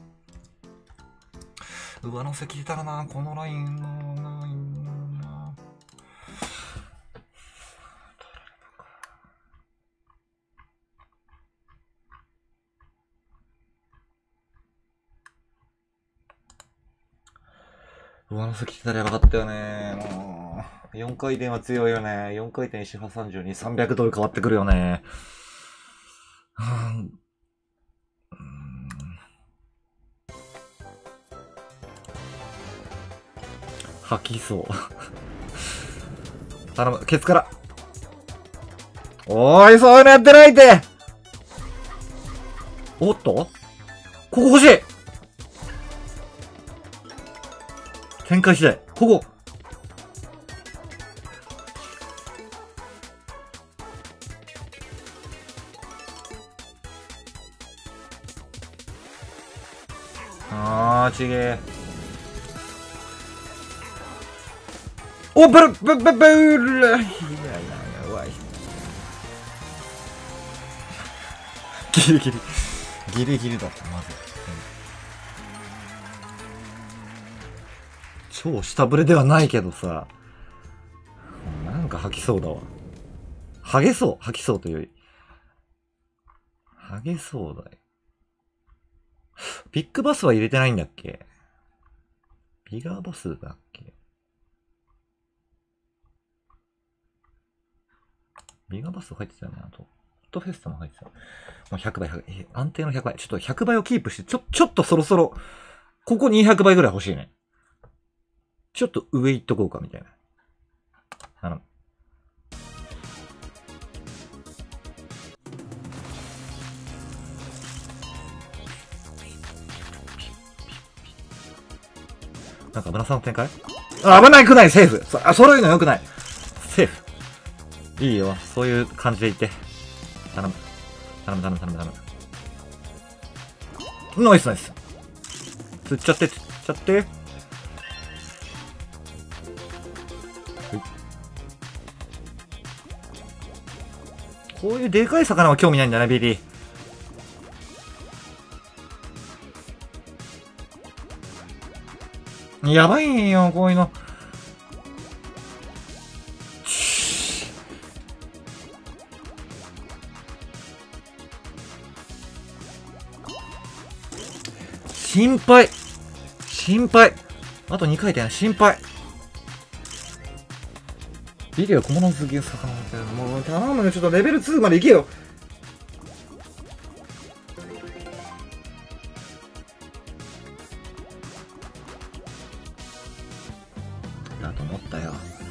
上乗せ聞いたらな、このラインのラインのな。上乗せ聞いたらやばかったよね。もうよんかい転は強いよね。よんかい転石破さんじゅうに、さんびゃくドル変わってくるよね。うん吐きそう。頼む、ケツから。おーい、そういうのやってないって。おっとここ欲しい。展開次第。ここ。あー、ちげえ。お、ブルブブブル。いやいや、やばい。ギリギリ。ギリギリだった、まず。超下振れではないけどさ。なんか吐きそうだわ。ハゲそう。吐きそうというより。ハゲそうだよ。ビッグバスは入れてないんだっけ？ビガーバスだっけ？ビガーバス入ってたよね、あと。ホットフェスタも入ってた。もうひゃくばい、え安定のひゃくばい。ちょっとひゃくばいをキープして、ちょ、ちょっとそろそろ、ここにひゃくばいぐらい欲しいね。 ちょっと上行っとこうかみたいな。頼む。なんか、村さんの展開あ、危ないくないセーフそあ、そういうのよくないセーフいいよ。そういう感じでいて。頼む。頼む頼む頼む頼む。ナイスナイス。釣っちゃって、釣っちゃって。はい。こういうでかい魚は興味ないんだね、ビリー。やばいよ、こういうの。心配心配あとにかいだよ、心配ビデオ小物好き魚みたいな。もう頼むよ、ちょっとレベルツーまで行けよ。だと思ったよ。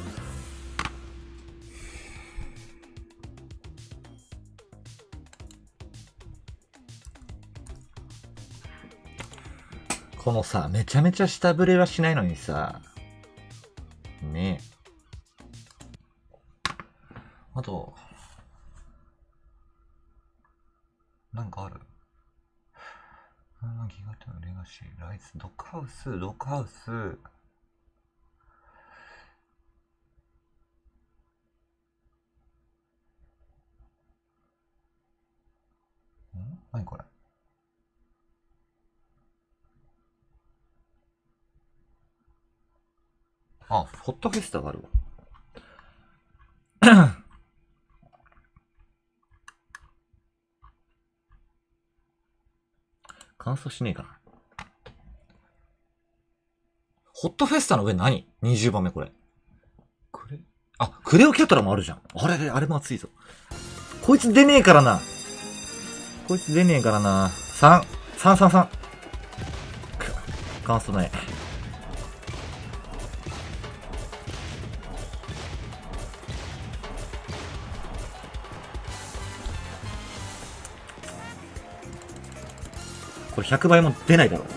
このさ、めちゃめちゃ下振れはしないのにさ、ねえ。あと、なんかある？ギガテン、レガシー、ライス、ドッグハウス、ドッグハウス。ん？何これ？あ、ホットフェスタがあるわ。乾燥しねえかな。ホットフェスタの上何 ?にじゅう 番目これ。クレ、あ、クレオキャトラもあるじゃん。あれ、あれも熱いぞ。こいつ出ねえからな。こいつ出ねえからな。さん、さん、さん、さん。乾燥ない。これひゃくばいも出ないだろ。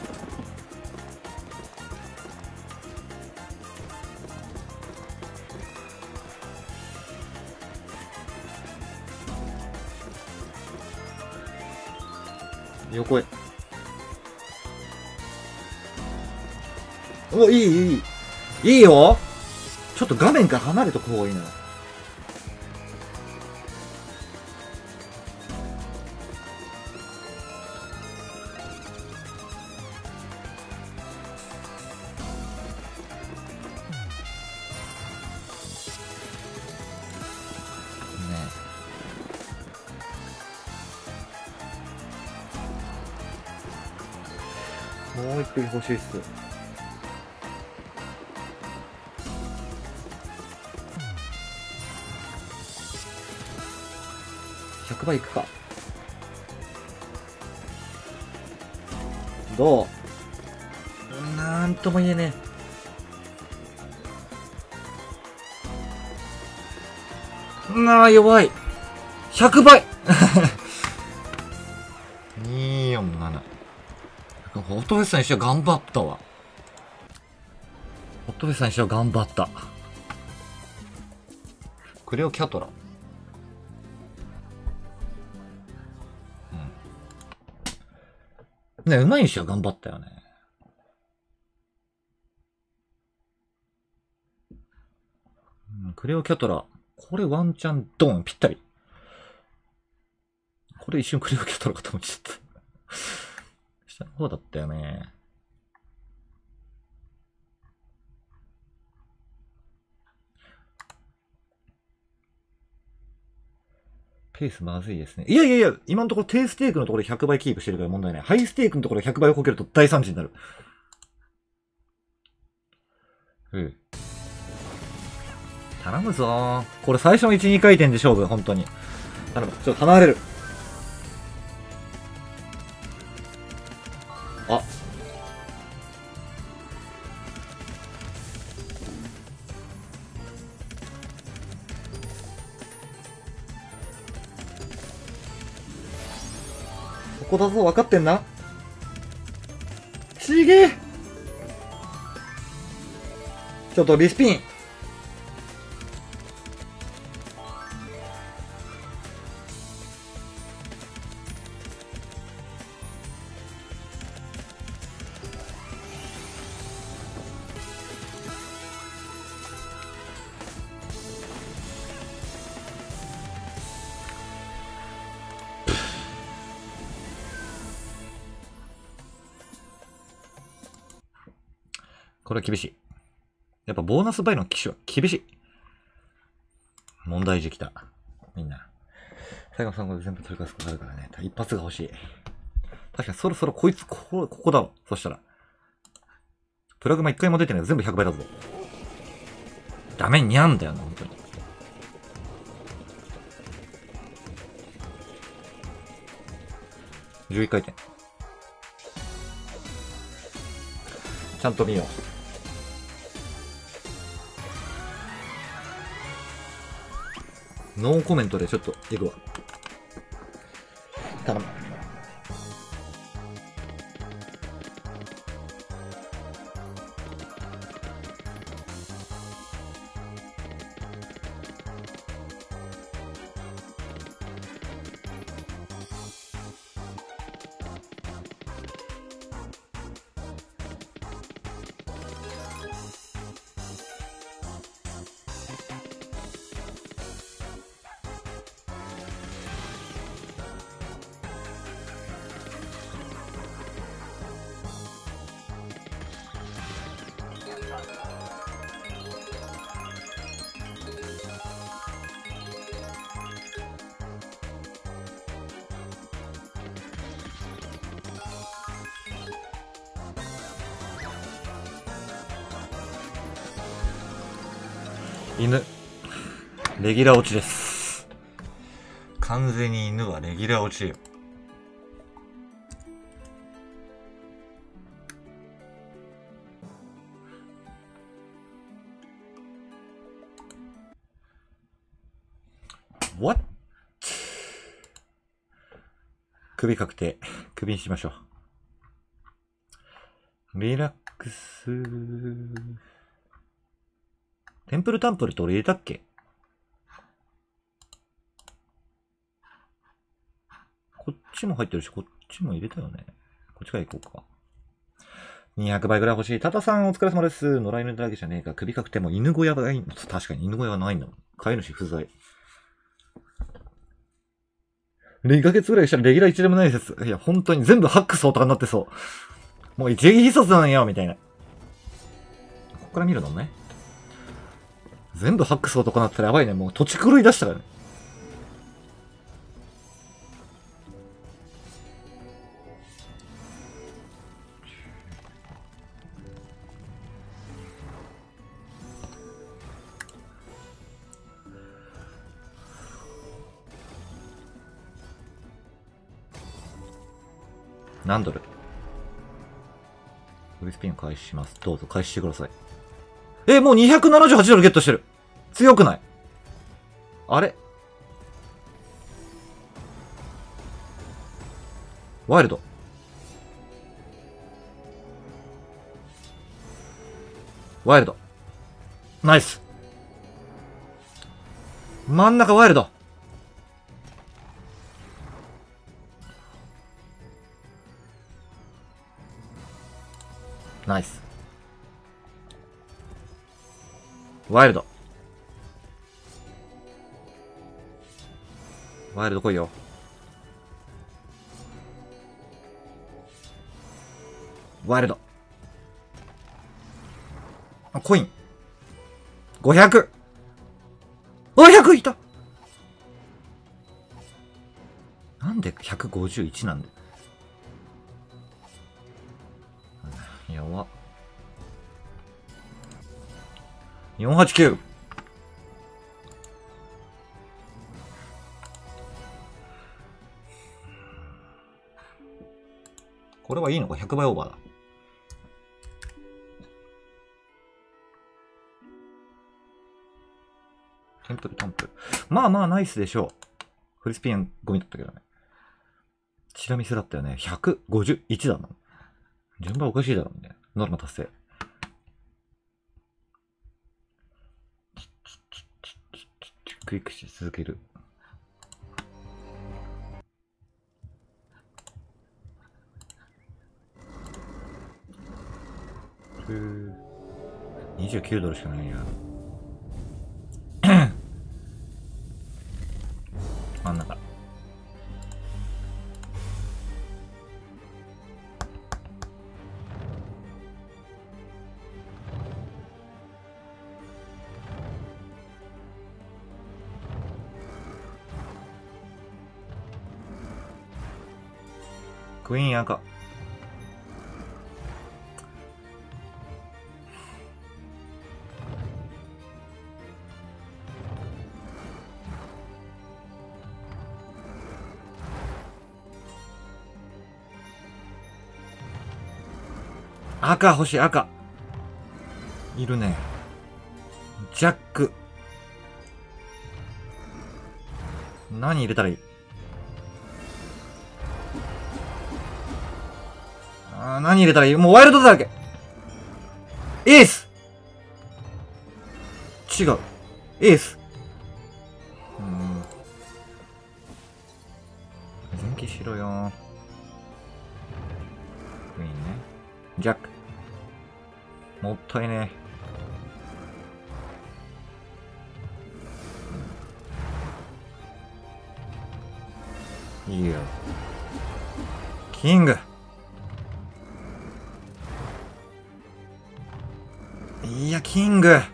横へ。お、いい、いい。いいよ。ちょっと画面から離れとく方がいいな。ねえ。もう一匹欲しいっす。ひゃくばいいくか。どう？なんとも言えねえ。なあ、弱い。ひゃくばいにーよんなな。ホットフェスタにしては頑張ったわ。ホットフェスタにしては頑張った。クレオキャトラ。うん。ね、うまいにしては頑張ったよね。うん、クレオキャトラ。これワンチャンドンぴったり。これ一瞬クレオキャトラかと思っちゃった。下の方だったよね。ペースまずいですね。いやいやいや、今のところ低ステークのところでひゃくばいキープしてるから問題ない。ハイステークのところでひゃくばいをこけると大惨事になる。うん。頼むぞー。これ最初のいち、にかい転で勝負、本当に。頼む。ちょっと離れる。あ。 こだぞ、分かってんな。ちげえ。ちょっとリスピン。これは厳しい。やっぱボーナスバイの機種は厳しい。問題児きた。みんな。最後のさんこで全部取り返すことあるからね。一発が欲しい。確かにそろそろこいつ、ここ、ここだろ。そしたら。プラグマ一回も出てない。全部ひゃくばいだぞ。ダメにゃんだよな、本当に。じゅういっかい転。ちゃんと見よう。ノーコメントでちょっといくわ。頼む。犬。レギュラー落ちです。完全に犬はレギュラー落ちよ。What? 首確定。首にしましょう。リラックス。テンプルタンプルって俺入れたっけ？こっちも入ってるし、こっちも入れたよね。こっちから行こうか。にひゃくばいぐらい欲しい。タタさんお疲れ様です。野良犬だけじゃねえか。首確定も犬小屋がいい。確かに犬小屋はないんだもん。飼い主不在。にかげつぐらいしたらレギュラーいちでもないです。いや、本当に全部ハックそうとかになってそう。もう一撃必殺なんよ、みたいな。ここから見るのね。全部ハックそうとかなったらやばいね。もう土地狂い出したからね。何ドル？フリスピン開始します。どうぞ開始してください。え、もうにひゃくななじゅうはちドルゲットしてる。強くない？あれ？ワイルド。ワイルド。ナイス。真ん中ワイルド。ナイス。ワイルド。ワイルド来いよ。ワイルド。あ、コイン。ごひゃく。あ、ひゃくいた。なんでひゃくごじゅういちなんで。やば。よんはちきゅう。これはいいのか？ ひゃく 倍オーバーだ。テンプルタンプル。まあまあナイスでしょう。フリスピンゴミだったけどね。 チラ見せだったよね。ひゃくごじゅういちだもん。順番おかしいだろうね。ノルマ達成。クリックし続ける。にじゅうきゅうドルしかないや。真ん中。クイーン赤。赤欲しい、赤。いるね。ジャック。何入れたらいい？あー、何入れたらいい？もうワイルドだらけ。エース。違う。エース。うーん。前期しろよ。クイーンね。ジャック。もったいねえ。いいよ。キング。いや、キング。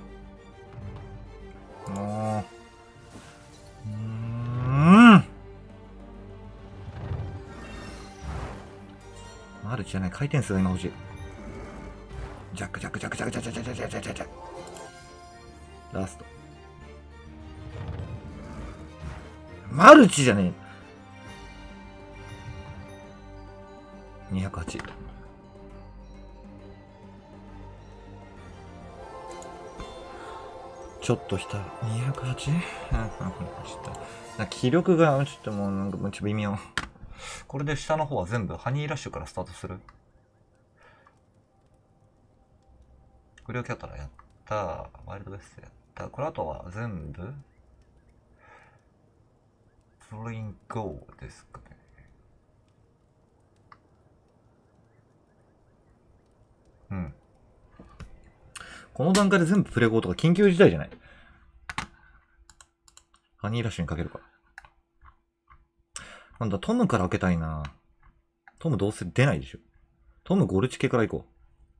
もう。うーん。マルチじゃない。回転数が今欲しい。ジャック、ジャック、ジャック、ジャック、ジャック、ジャック、ジャック、ジャック、ジャック、ジャック。ラスト。マルチじゃねえ。にひゃくはち。ちょっと下。にひゃくはち？ 気力がちょっともうなんかちょっと微妙。これで下の方は全部ハニーラッシュからスタートする。グレオキャッタラやった。ワイルドベストやった。これあとは全部プレインゴーですかね。うん。この段階で全部プレゴーとか緊急事態じゃない？ハニーラッシュにかけるか。なんだ、トムから開けたいな。トムどうせ出ないでしょ。トムゴルチ系から行こう。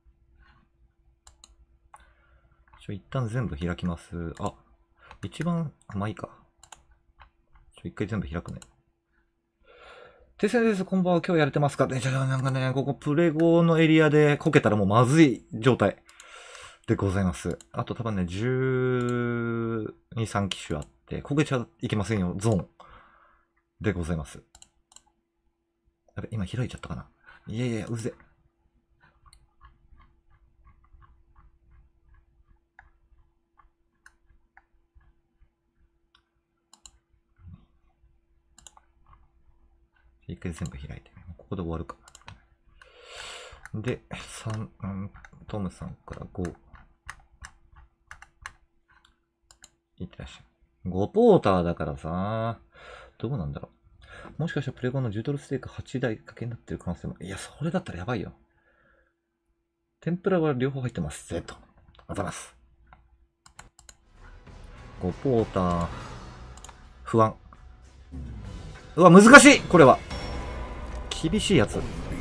ちょ、一旦全部開きます。あ、一番、あ、まあいいか。ちょ、一回全部開くね。訂正です。こんばんは。今日やれてますかね。じゃあ、なんかね、ここプレゴのエリアでこけたらもうまずい状態でございます。あと多分ね、じゅうに、さん機種あって、こけちゃいけませんよ。ゾーンでございます。やべ、今開いちゃったかな。いやいや、うぜ。一回全部開いてね。ここで終わるか。で、さん、うん、トムさんからご。いってらっしゃい。ごポーターだからさ、どうなんだろう。もしかしたらプレゴンのじゅうドルステークはちだい掛けになってる可能性も。いや、それだったらやばいよ。天ぷらは両方入ってます。ぜと。ありがとうございます。ごポーター。不安。うわ、難しいこれは。厳しいやつ。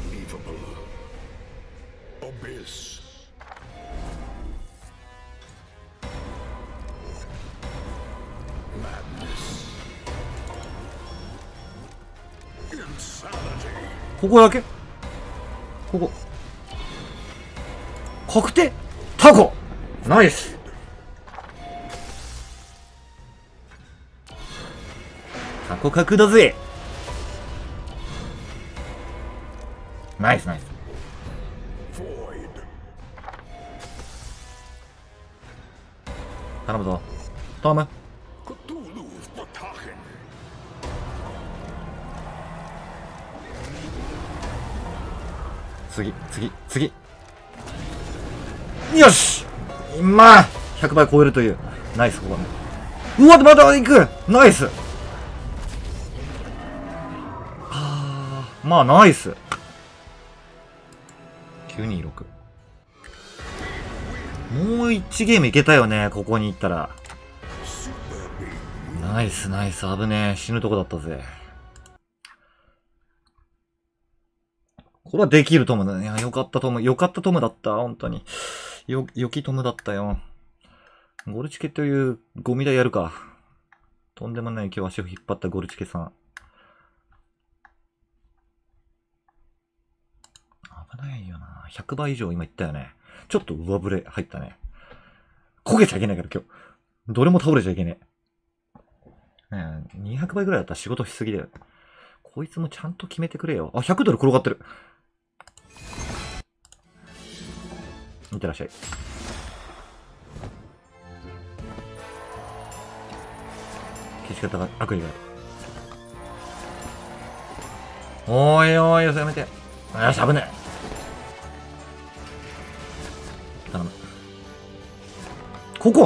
ここだけここ。確定タコナイス。タコ角だぜ。ナイスナイス。頼むぞトム。 次、次、次。よしまあひゃくばい超えるという。ナイス、ここはね。うわ、まだ行くナイス。はあ、まあ、ナイス。きゅうにーろく。もういちゲームいけたよね、ここに行ったら。ナイス、ナイス、危ねえ。死ぬとこだったぜ。これはできるトムだね。いや、よかったトム。よかったトムだった。本当に。よ、よきトムだったよ。ゴルチケというゴミ台やるか。とんでもない今日足を引っ張ったゴルチケさん。危ないよな。ひゃくばい以上今言ったよね。ちょっと上振れ入ったね。焦げちゃいけないから今日。どれも倒れちゃいけねえ。ねえ、にひゃくばいぐらいだったら仕事しすぎだよ。こいつもちゃんと決めてくれよ。あ、ひゃくドル転がってる。いってらっしゃい。消し方が悪意がある。おいおい、やめて。よし、危ねえ。頼む。ここ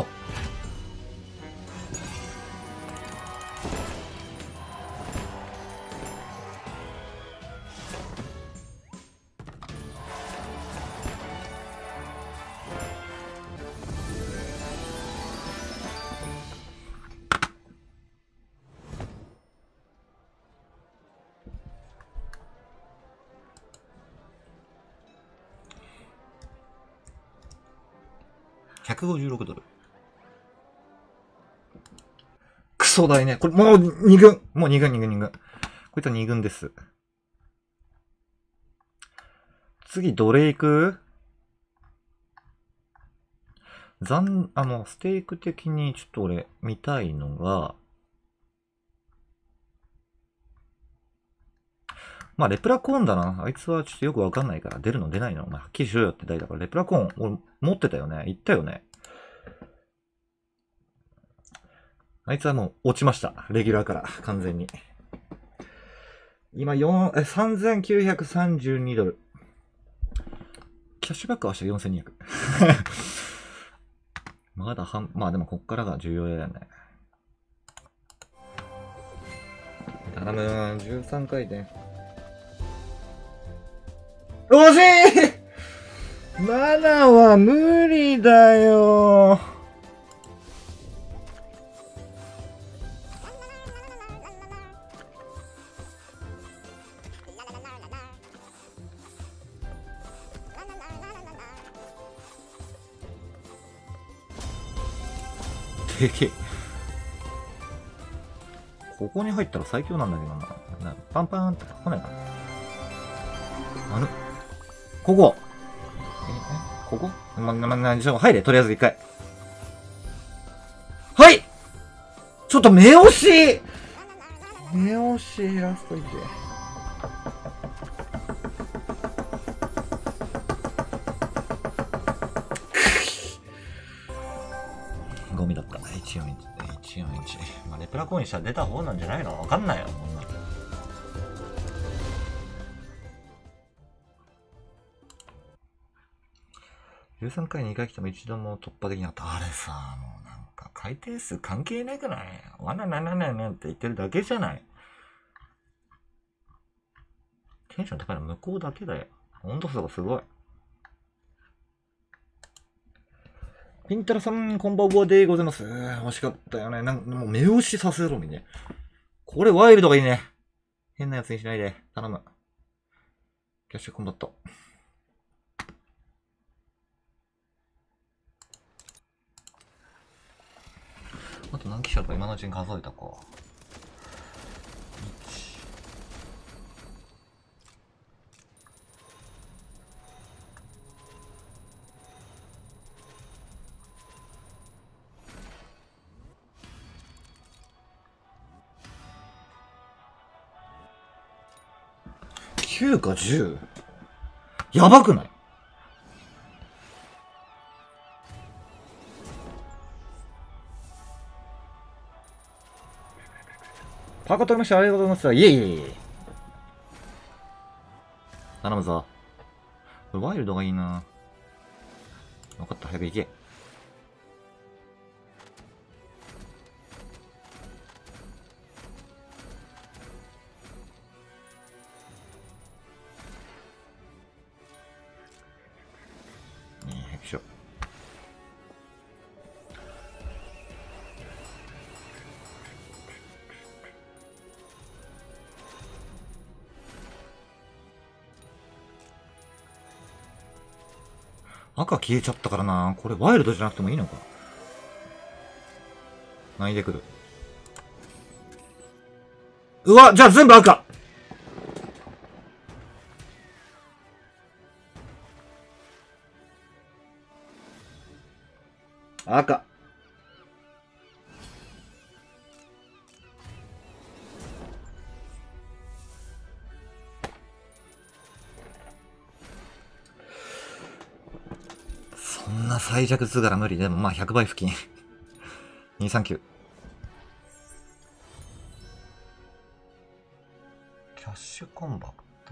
ひゃくごじゅうろくドル。クソだいね。これもうに軍。もうに軍、に軍、に軍。こいつはに軍です。次、どれ行く？残、あの、ステーク的にちょっと俺見たいのが、まあ、レプラコーンだな。あいつはちょっとよくわかんないから、出るの出ないの。お前、はっきりしろよって代だから、レプラコーン、俺、持ってたよね。言ったよね。あいつはもう落ちました。レギュラーから、完全に。今、よん、え、さんぜんきゅうひゃくさんじゅうにドル。キャッシュバックは明日よんせんにひゃく。まだ半、まあでもこっからが重要だよね。頼む、じゅうさんかい転。惜しい !なな は無理だよ。でけえ。ここに入ったら最強なんだけどな。なパンパンって来ないかな。あれここ。え、え、ここま、ま、な、ちょ、入れ、とりあえず一回。はい、ちょっと目押し目押し減らすといて。ゴミだった。いちよんいち。いちよんいち。まあ、レプラコーンにしたら出た方なんじゃないの？わかんないよ、こんな。じゅうさんかいにかい来ても一度も突破できなかった。あれさ、もうなんか回転数関係なくない？わなななななって言ってるだけじゃない。テンション高いの向こうだけだよ。温度差がすごい。ピンタラさん、こんばんはでございます。惜しかったよね。なんもう目押しさせろみね。これワイルドがいいね。変なやつにしないで。頼む。キャッシュコンバット。あと何機種あるか今のうちに数えたか。きゅうかじゅう。やばくない？パーカー取りました。ありがとうございます。いえいえいえ。頼むぞ。 これワイルドがいいな。分かった、早く行け。早くしよう。赤消えちゃったからな。これワイルドじゃなくてもいいのか。泣いてくる。うわ、じゃあ全部赤。赤。そんな最弱図柄無理。でもまあひゃくばい付近。にさんきゅう。キャッシュコンバクト。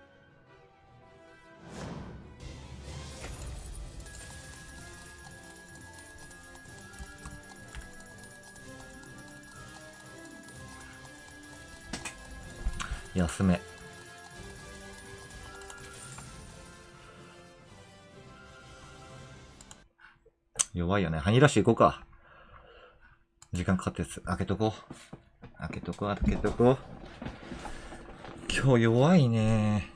安め。弱いよね。ハニーラッシュ行こうか。時間かかったやつ。開けとこう。開けとこう、開けとこう。今日弱いね。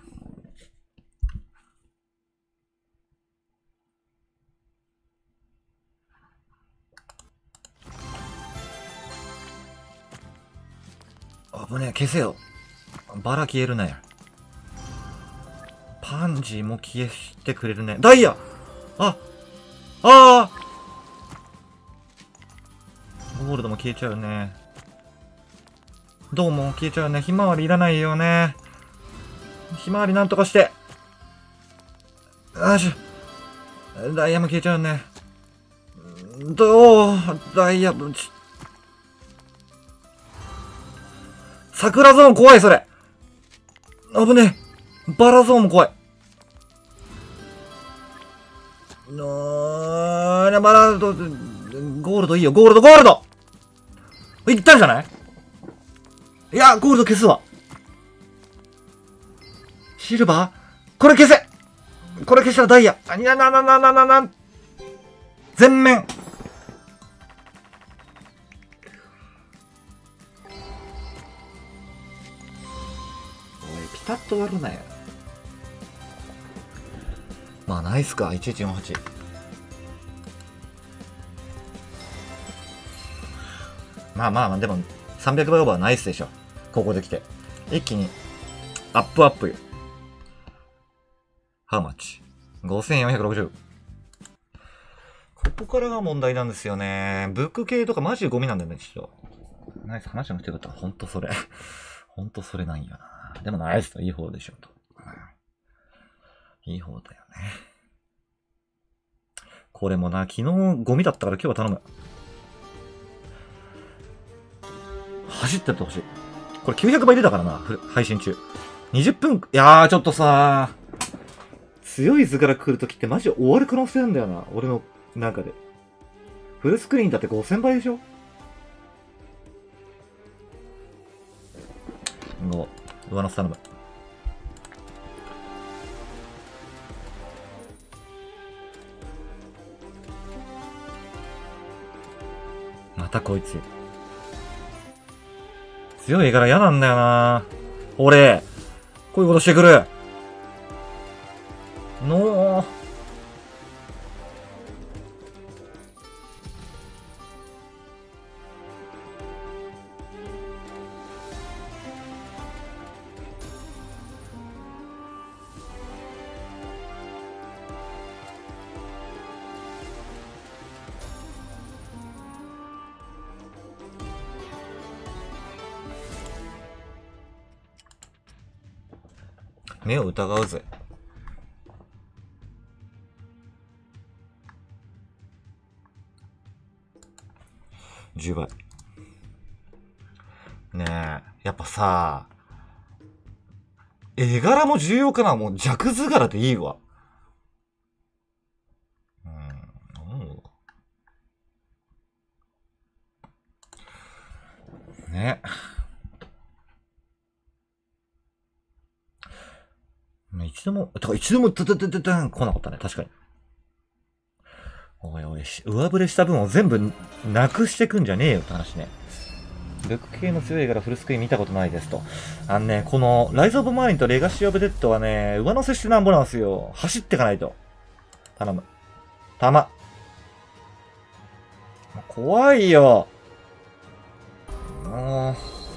危ねえ、消せよ。バラ消えるね。パンジーも消えてくれるね。ダイヤあああゴールドも消えちゃうね。どうも消えちゃうね。ひまわりいらないよね。ひまわりなんとかして。あしょ。ダイヤも消えちゃうね。どうダイヤぶち。桜ゾーン怖い、それ。危ねえ。バラゾーンも怖い。のー、バラと、ゴールドいいよ。ゴールド、ゴールドいったんじゃない？いや、ゴールド消すわ。シルバーこれ消せこれ消したらダイヤ。あ、にゃなななななな。全面。おい、ピタッと割るなよ。まあ、ナイスか。いちいちよんはち。まあまあまあ、でも、さんびゃくばいオーバーはナイスでしょ。ここで来て。一気に、アップアップよ。How much? ごせんよんひゃくろくじゅう。ここからが問題なんですよね。ブック系とかマジでゴミなんだよね、ちょっと。ナイス話しなくてよかった。ほんとそれ。ほんとそれなんよな。でもナイスといい方でしょ、と。いい方だよね。これもな、昨日ゴミだったから今日は頼む。走ってってほしい。これきゅうひゃくばい出たからな、配信中。にじゅっぷん、いやー、ちょっとさ強い図柄来るときってマジで終わる可能性なんだよな、俺の中で。フルスクリーンだってごせんばいでしょ？ご、上乗せ頼む。またこいつ。強い絵柄嫌なんだよな。俺、こういうことしてくる。のー。目を疑うぜ。じゅうばい。ねえ、やっぱさ、絵柄も重要かな。もう弱図柄でいいわ。 ね。一度も、てか一度も、トゥトゥトゥトゥトゥン来なかったね。確かに。おいおい、上振れした分を全部なくしてくんじゃねえよって話ね。ルック系の強いからフルスクリーン見たことないですと。あのね、この、ライズオブマインとレガシーオブデッドはね、上乗せしてなんぼなんですよ。走ってかないと。頼む。弾。怖いよ。もう。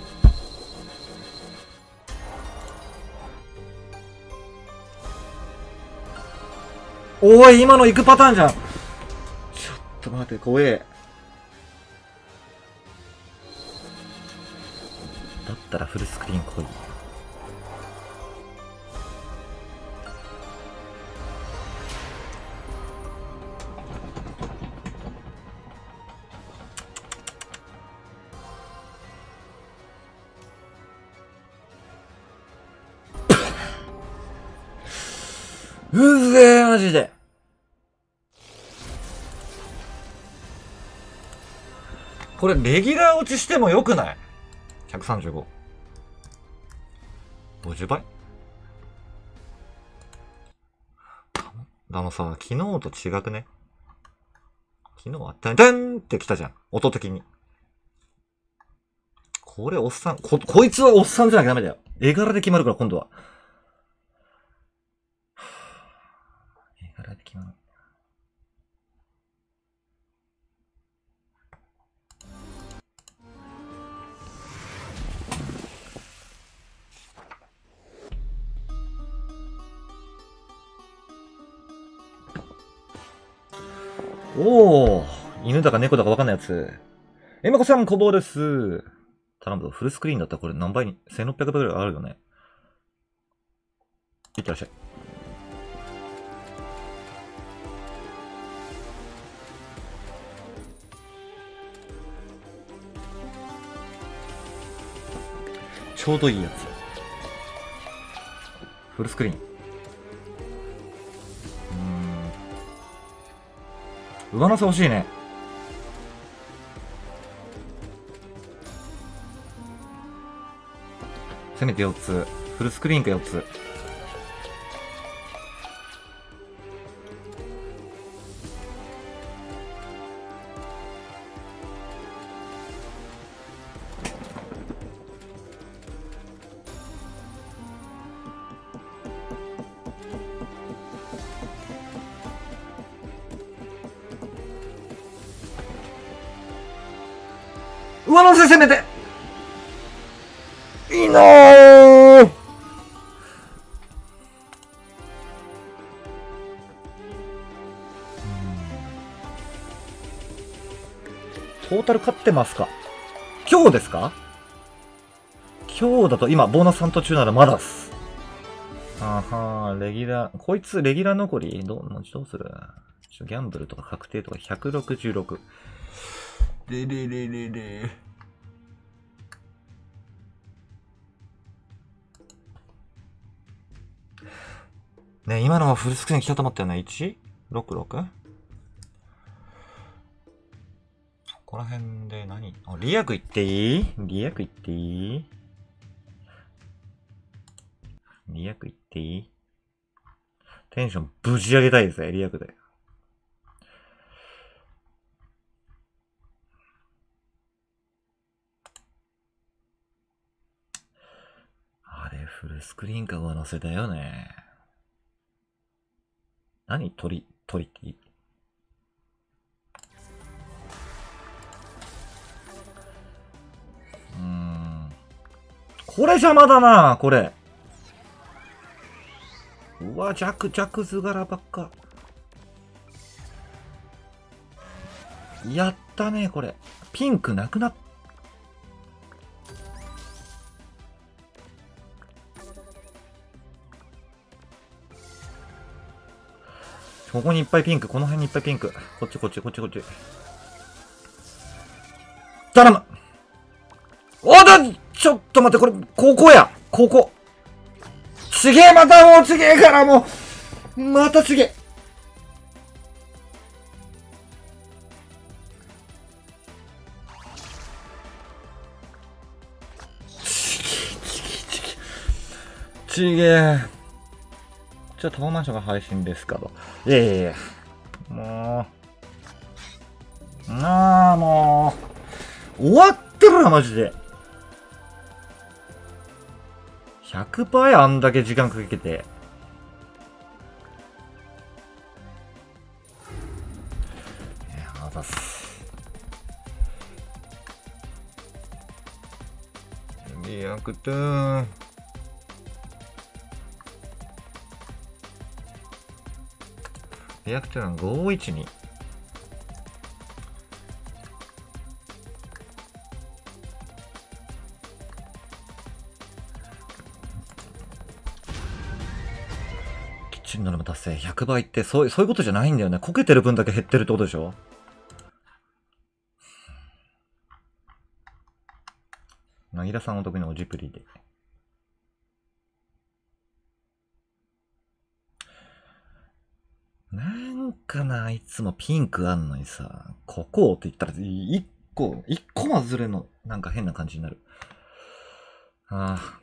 おい、今の行くパターンじゃん。ちょっと待って、怖え。だったらフルスクリーン来い。うぜえ、マジで。これ、レギュラー落ちしてもよくない ?ひゃくさんじゅうご。ごじゅうばいあのさ、昨日と違くね。昨日あったね。でんって来たじゃん。音的に。これおっさん、こ、こいつはおっさんじゃなきゃダメだよ。絵柄で決まるから、今度は。絵柄で決まる。おー、犬だか猫だかわかんないやつ。えまこさん、こぼうです。頼むぞ、フルスクリーンだったらこれ何倍に、せんろっぴゃくばいぐらいあるよね。いってらっしゃい。ちょうどいいやつ。フルスクリーン。うーん。上乗せ欲しいね。せめてよっつ。フルスクリーンかよっつ。上乗せせめていいなー。トータル勝ってますか？今日ですか？今日だと今ボーナスさん途中ならまだっす。あはー、レギュラー、こいつレギュラー残りどう、どうする？ギャンブルとか確定とかひゃくろくじゅうろく。れれれれれ。ね、今のはフルスクリーン来たと思ったよね。いちろくろく？ ここら辺で何？あ、リアク行っていい？リアク行っていい？リアク行っていい？テンションぶち上げたいですね、リアクで。あれ、フルスクリーンか上乗せだよね。何鳥、鳥っていい？うーん。これ邪魔だな、これ。うわ、弱、弱図柄ばっか。やったね、これ。ピンクなくなっここにいっぱいピンク、この辺にいっぱいピンク。こっちこっちこっちこっち。頼む！おだちょっと待って、これ、ここやここちげえ、またもうちげえからもうまたちげえ。 ちげえ。じゃあ、タワーマンションが配信ですかと。いやいやいや。もう。なあ、もう。終わってるわ、マジで。ひゃくばいあんだけ時間かけて。いや、あざっす。リアクトゥーン。リアクトゥーンごーいちに。キッチンノルマ達成ひゃくばいってそう、そういうことじゃないんだよね。こけてる分だけ減ってるってことでしょ。なぎらさんお得意のおじプリで。なんかな、いつもピンクあんのにさ、ここって言ったら一個、一個まずれの、なんか変な感じになる。ああ。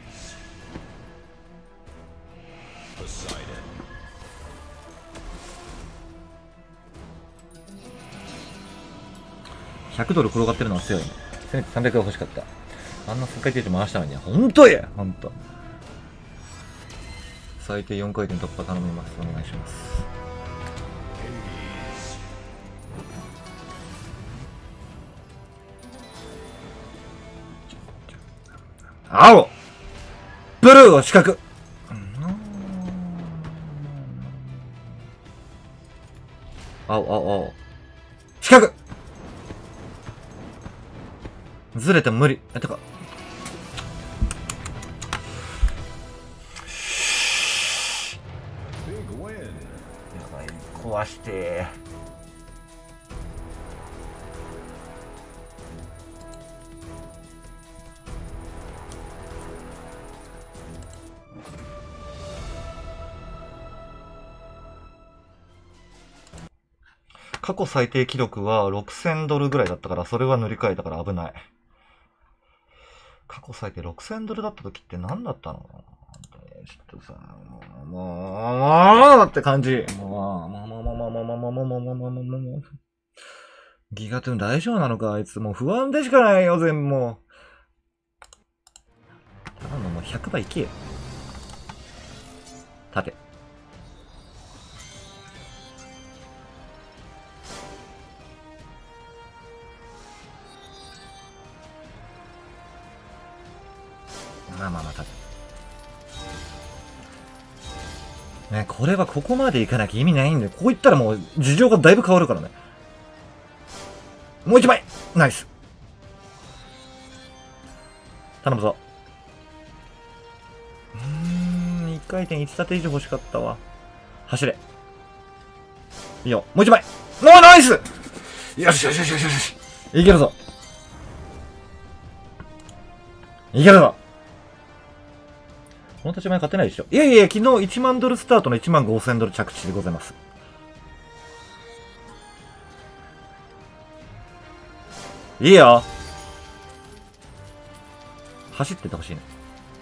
ひゃくドル転がってるのは強いね。せめてさんびゃくが欲しかった。あんなさんかい転回したのに、ほんとやほんと。最低よんかい転突破頼みます。お願いします。青ブルーを四角青、青、青。四角ずれても無理。え、てか。やばい、壊してー。過去最低記録はろくせんドルぐらいだったから、それは塗り替えたから危ない。過去最低ろくせんドルだった時って何だったの？本当にちょっとさ、もう、もう、もう、って感じ。もう、もう、もう、もう、もう、もう、もう、もう、もう、もう、もう、もう、もう、もう、ギガトゥーン大丈夫なのかあいつ。もう不安でしかないよ、全部もう。頼む、もうひゃくばいいけよ。縦。まあまあまあ、縦。ね、これはここまで行かなきゃ意味ないんだよ。ここ行ったらもう事情がだいぶ変わるからね。もう一枚ナイス頼むぞ。うーん、いっかい転いち縦以上欲しかったわ。走れ。いいよ。もう一枚ノーナイスよしよしよしよしよしいけるぞいけるぞこの立ち前勝てないでしょ。いやいや、昨日いちまんドルスタートのいちまんごせんドル着地でございます。いいよ走っててほしいね。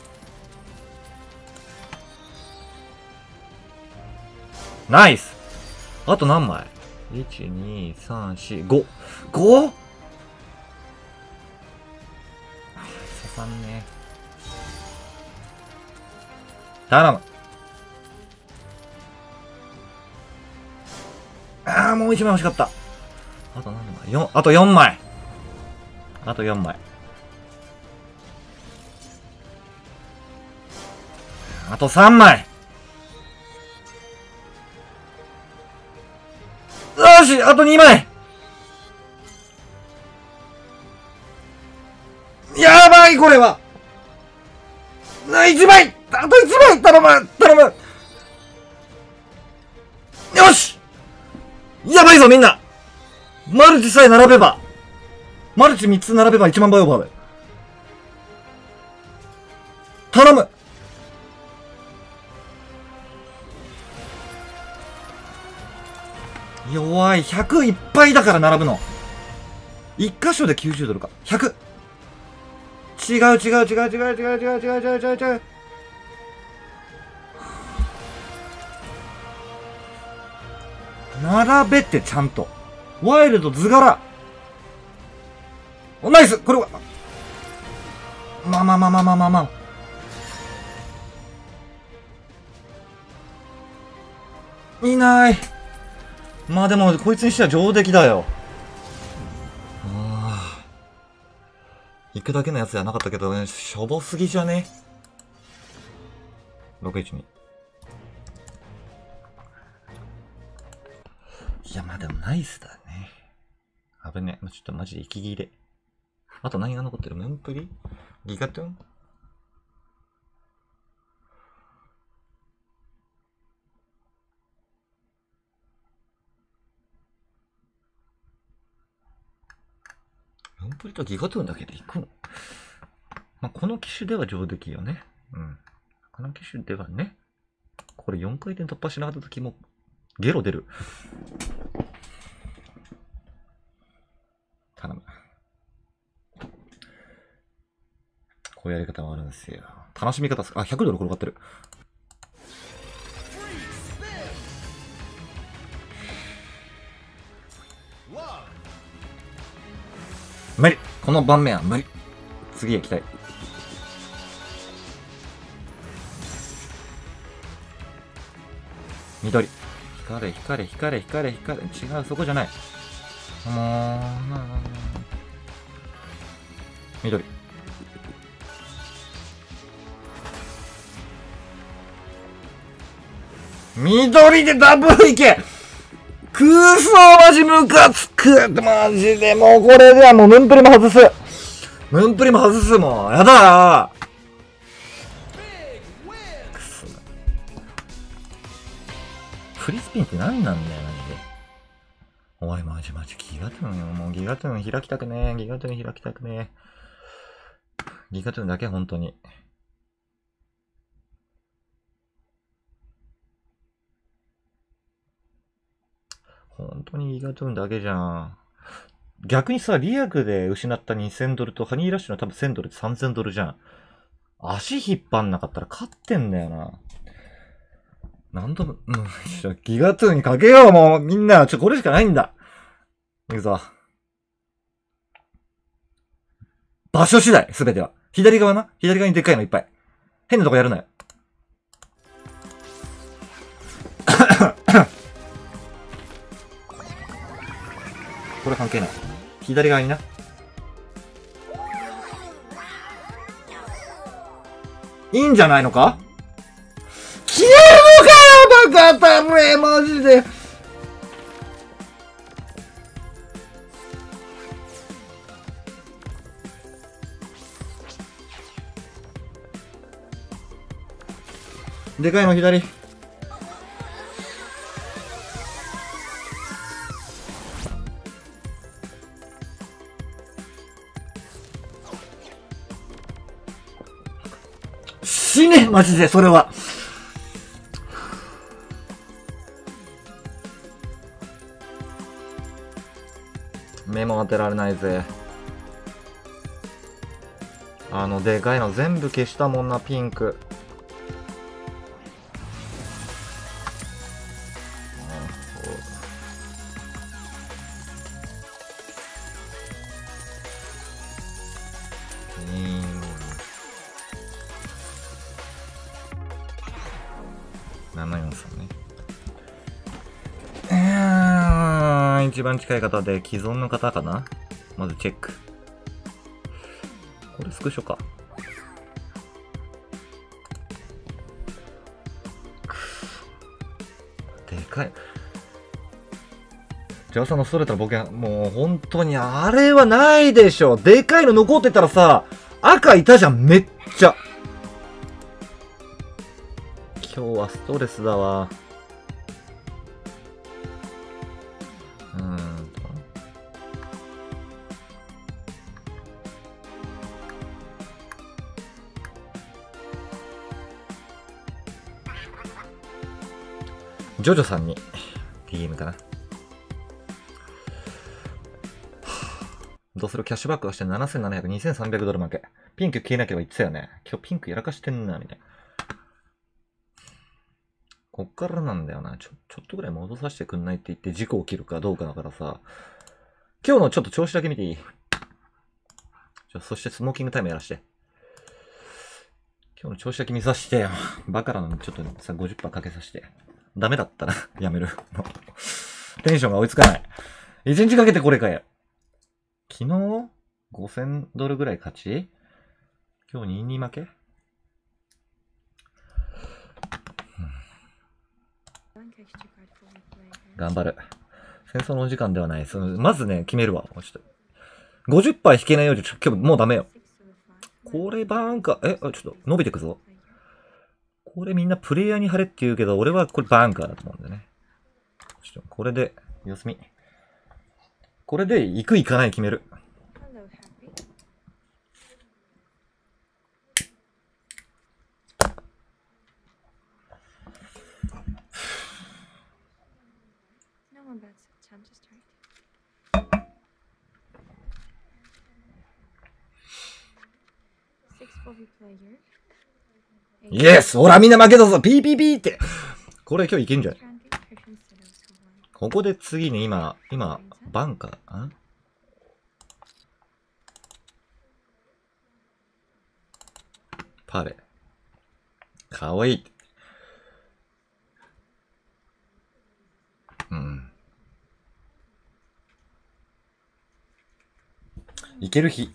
ナイスあと何枚 ?いち、に、さん、し、ご。ご? 刺さんね。頼む。ああ、もう一枚欲しかった。あと何枚 ?よん、あとよんまい。あとよんまい。あとさんまい。よしあとにまいやばいこれはあ、いちまいあといちまい頼む頼むよしやばいぞみんなマルチさえ並べばマルチみっつ並べばいちまんばいオーバーだよ。頼む弱い。ひゃくいっぱいだから並ぶの。いっ箇所できゅうじゅうドルか。ひゃく。違う違う違う違う違う違う違う違う違う違う違う。 並べてちゃんと。ワイルド図柄。お、ナイスこれは。まあまあまあまあまあまあまあ。いない。まあでも、こいつにしては上出来だよ。ああ。行くだけのやつじゃなかったけど、ね、しょぼすぎじゃね ?ろくいちに。いや、まあでもナイスだね。危ねえ。ちょっとマジで息切れ。あと何が残ってる？ムンプリ？ギガトゥン？ムンプリとギガトゥンだけでいくの？まあ、この機種では上出来よね。うん。この機種ではね。これよんかい転突破しなかった時も、ゲロ出る。頼む。こういうやり方もあるんですよ。楽しみ方すか？あ、ひゃくドル転がってる。無理。この盤面は無理。次へ行きたい。緑。光れ、光れ、光れ、光れ、光れ。違う、そこじゃない。もう、な緑。緑でダブルいけ！くーそーマジムカつく！マジでもうこれではもうムンプリも外す！ムンプリも外すもん！やだー！くそ。フリースピンって何なんだよ、マジで。おい、マジマジギガトゥンよ。もうギガトゥン開きたくねえ。ギガトゥン開きたくねえ。ギガトゥンだけ、本当に。本当にギガトゥーンだけじゃん。逆にさ、リアクで失ったにせんドルとハニーラッシュの多分せんドルでさんぜんドルじゃん。足引っ張んなかったら勝ってんだよな。何度も、うん、ギガトゥーンにかけよう、もうみんな。ちょ、これしかないんだ。いくぞ。場所次第、すべては。左側な。左側にでっかいのいっぱい。変なとこやるなよ。これ関係ない。左側にな。いいんじゃないのか？消えるのかよ、バカたれ、マジで。でかいの左。死ね、マジで、それは。目も当てられないぜ。あの、でかいの全部消したもんな、ピンク。ななよんさんね。うーん、一番近い方で既存の方かな。まずチェック。これスクショか。でかい。ジャワさんのストレートのボケ、もう本当にあれはないでしょ。でかいの残ってたらさ、赤いたじゃん、めっちゃ。今日はストレスだわ。うーんと。ジョジョさんに ディーエム かな。どうする？キャッシュバックをしてななせんななひゃく、にせんさんびゃくドル負け。ピンク消えなければ言ってたよね。今日ピンクやらかしてんな、みたいな。 こっからなんだよな。ちょ、ちょっとぐらい戻させてくんないって言って事故起きるかどうかだからさ。今日のちょっと調子だけ見ていい？ちょ、そしてスモーキングタイムやらして。今日の調子だけ見させてよ。バカラのちょっとさ、ごじゅっパーセント かけさせて。ダメだったらやめる。テンションが追いつかない。一日かけてこれかよ。昨日ごせんドルぐらい勝ち？今日にに負け？頑張る。戦争のお時間ではない。そのまずね、決めるわ。ちょっと ごじゅっパーセント 引けないように、ちょ今日もうダメよ。これバーンか、え、ちょっと伸びてくぞ。これみんなプレイヤーに貼れって言うけど、俺はこれバーンカーだと思うんだよね。ちょっとこれで、様子見。これで行く行かない決める。イエス！ほらみんな負けたぞ！ピーピーピーって！これ今日いけんじゃん。ここで次に今、今、バンカー、んパレ。かわいい。うん。いける日。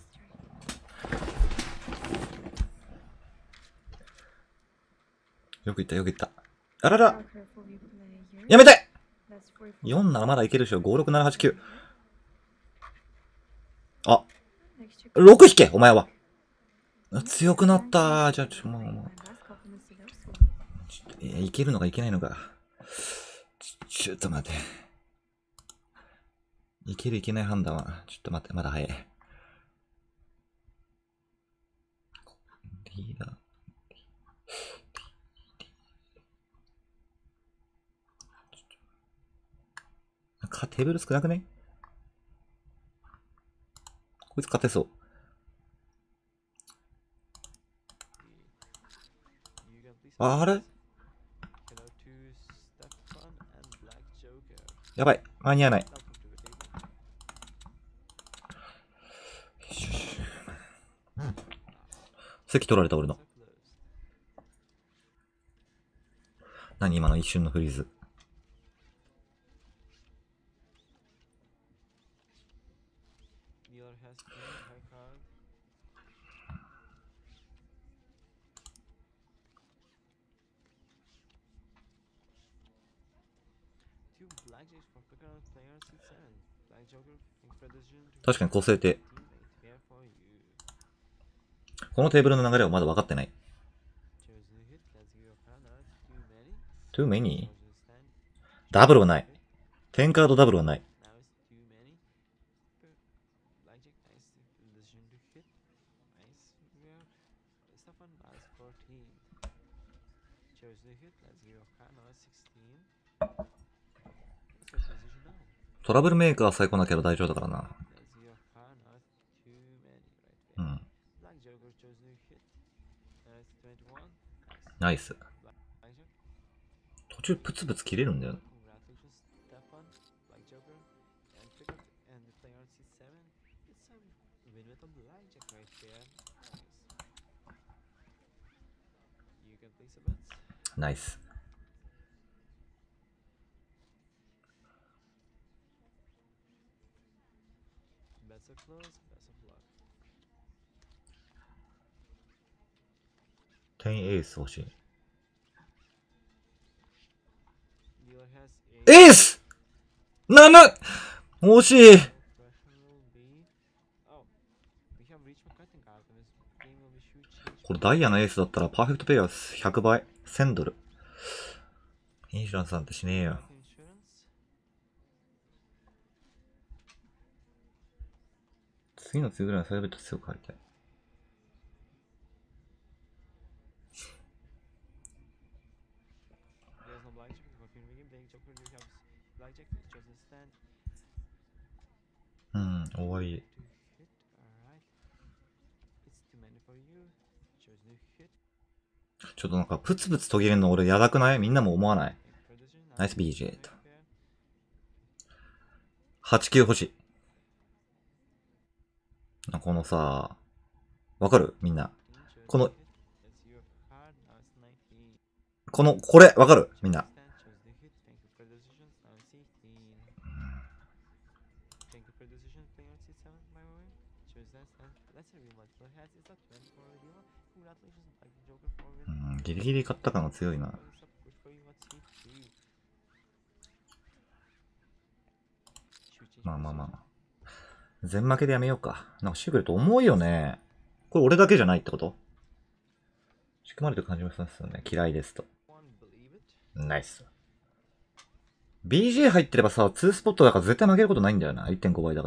よく言った、よく言った。あらら！やめて！ よんならまだいけるでしょ。ご、ろく、なな、はち、きゅう。あ。ろく引けお前は。強くなったじゃあ、ちょ、もう、もう。ちょっと、いけるのかいけないのか。ちょ、ちょっと待って。いけるいけない判断は、ちょっと待って、まだ早い。リーダー。か、テーブル少なくね？こいつ勝てそう。あ、あれ？やばい。間に合わない。席取られた俺の。何今の一瞬のフリーズ。確かに個性的。このテーブルの流れはまだ分かってない。too many? ダブルはない。テンカードダブルはない。トラブルメーカー最高なキャラ大丈夫だからな。うん。ナイス。途中プツプツ切れるんだよ。ナイス。テンエース欲しい。エース！なな！惜しい！これダイヤのエースだったらパーフェクトペイはひゃくばい。せんドル。インシュランスなんてしねえよ。次の次ぐらいのサイベット強く入りたい。うん、終わり。 ちょっとなんかプツプツ途切れるの俺やだくない？みんなも思わない？ナイス ビージェー と。はちきゅう欲しい。このさ、わかる？みんな。この、この、これ、わかる？みんな。うん、ギリギリ買った感が強いな。まあまあまあ。全負けでやめようか。なんかシークレット重いよね。これ俺だけじゃないってこと？仕組まれてる感じもしますよね。嫌いですと。ナイス。ビージェー 入ってればさ、ツースポットだから絶対負けることないんだよな。いってんご 倍だから。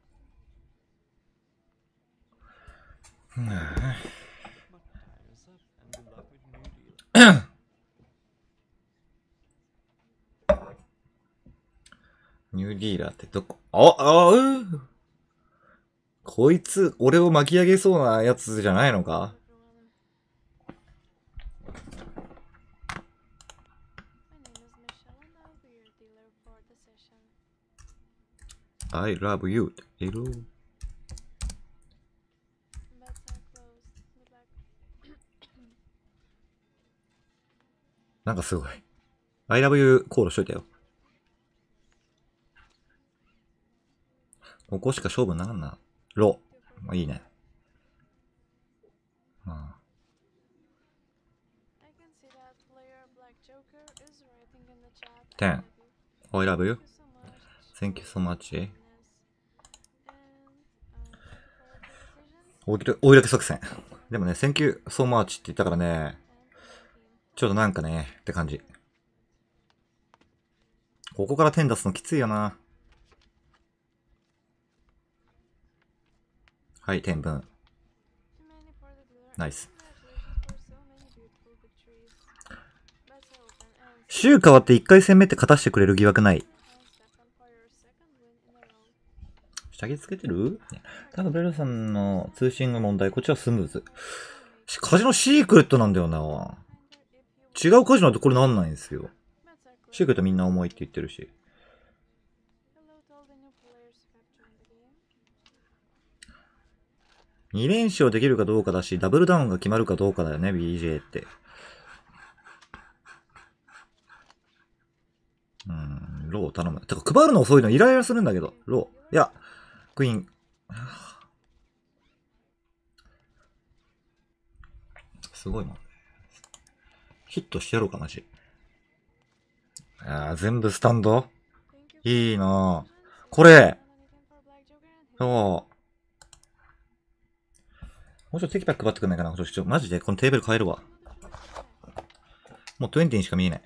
ニューディーラーってどこ？あ、あうこいつ、俺を巻き上げそうなやつじゃないのか？ I love you. エロなんかすごい。I love you コールしといたよ。ここしか勝負にならんな。ロー。まあ、いいね。ああじゅう。I love you. Thank you so much. 追い追いだけ作戦。でもね、Thank you so much って言ったからね、ちょっとなんかね、って感じ。ここから点出すのきついよな。はい、点分。ナイス。週変わっていっかい戦目って勝たしてくれる疑惑ない。下着つけてる？多分ブレルさんの通信の問題、こっちはスムーズ。カジノシークレットなんだよな。違うカジノってこれなんないんですよ。シークレットみんな重いって言ってるし。に連勝できるかどうかだし、ダブルダウンが決まるかどうかだよね、ビージェー って。うん、ロー頼む。てか、配るの遅いのイライラするんだけど。ロー。いや、クイーン。すごいもん。ヒットしてやろうか、マジ。あー、全部スタンドいいなぁ。これそう。もうちょっとテキパキ配ってくんないかな。ちょっとマジでこのテーブル変えるわ。もうにじゅうにしか見えない。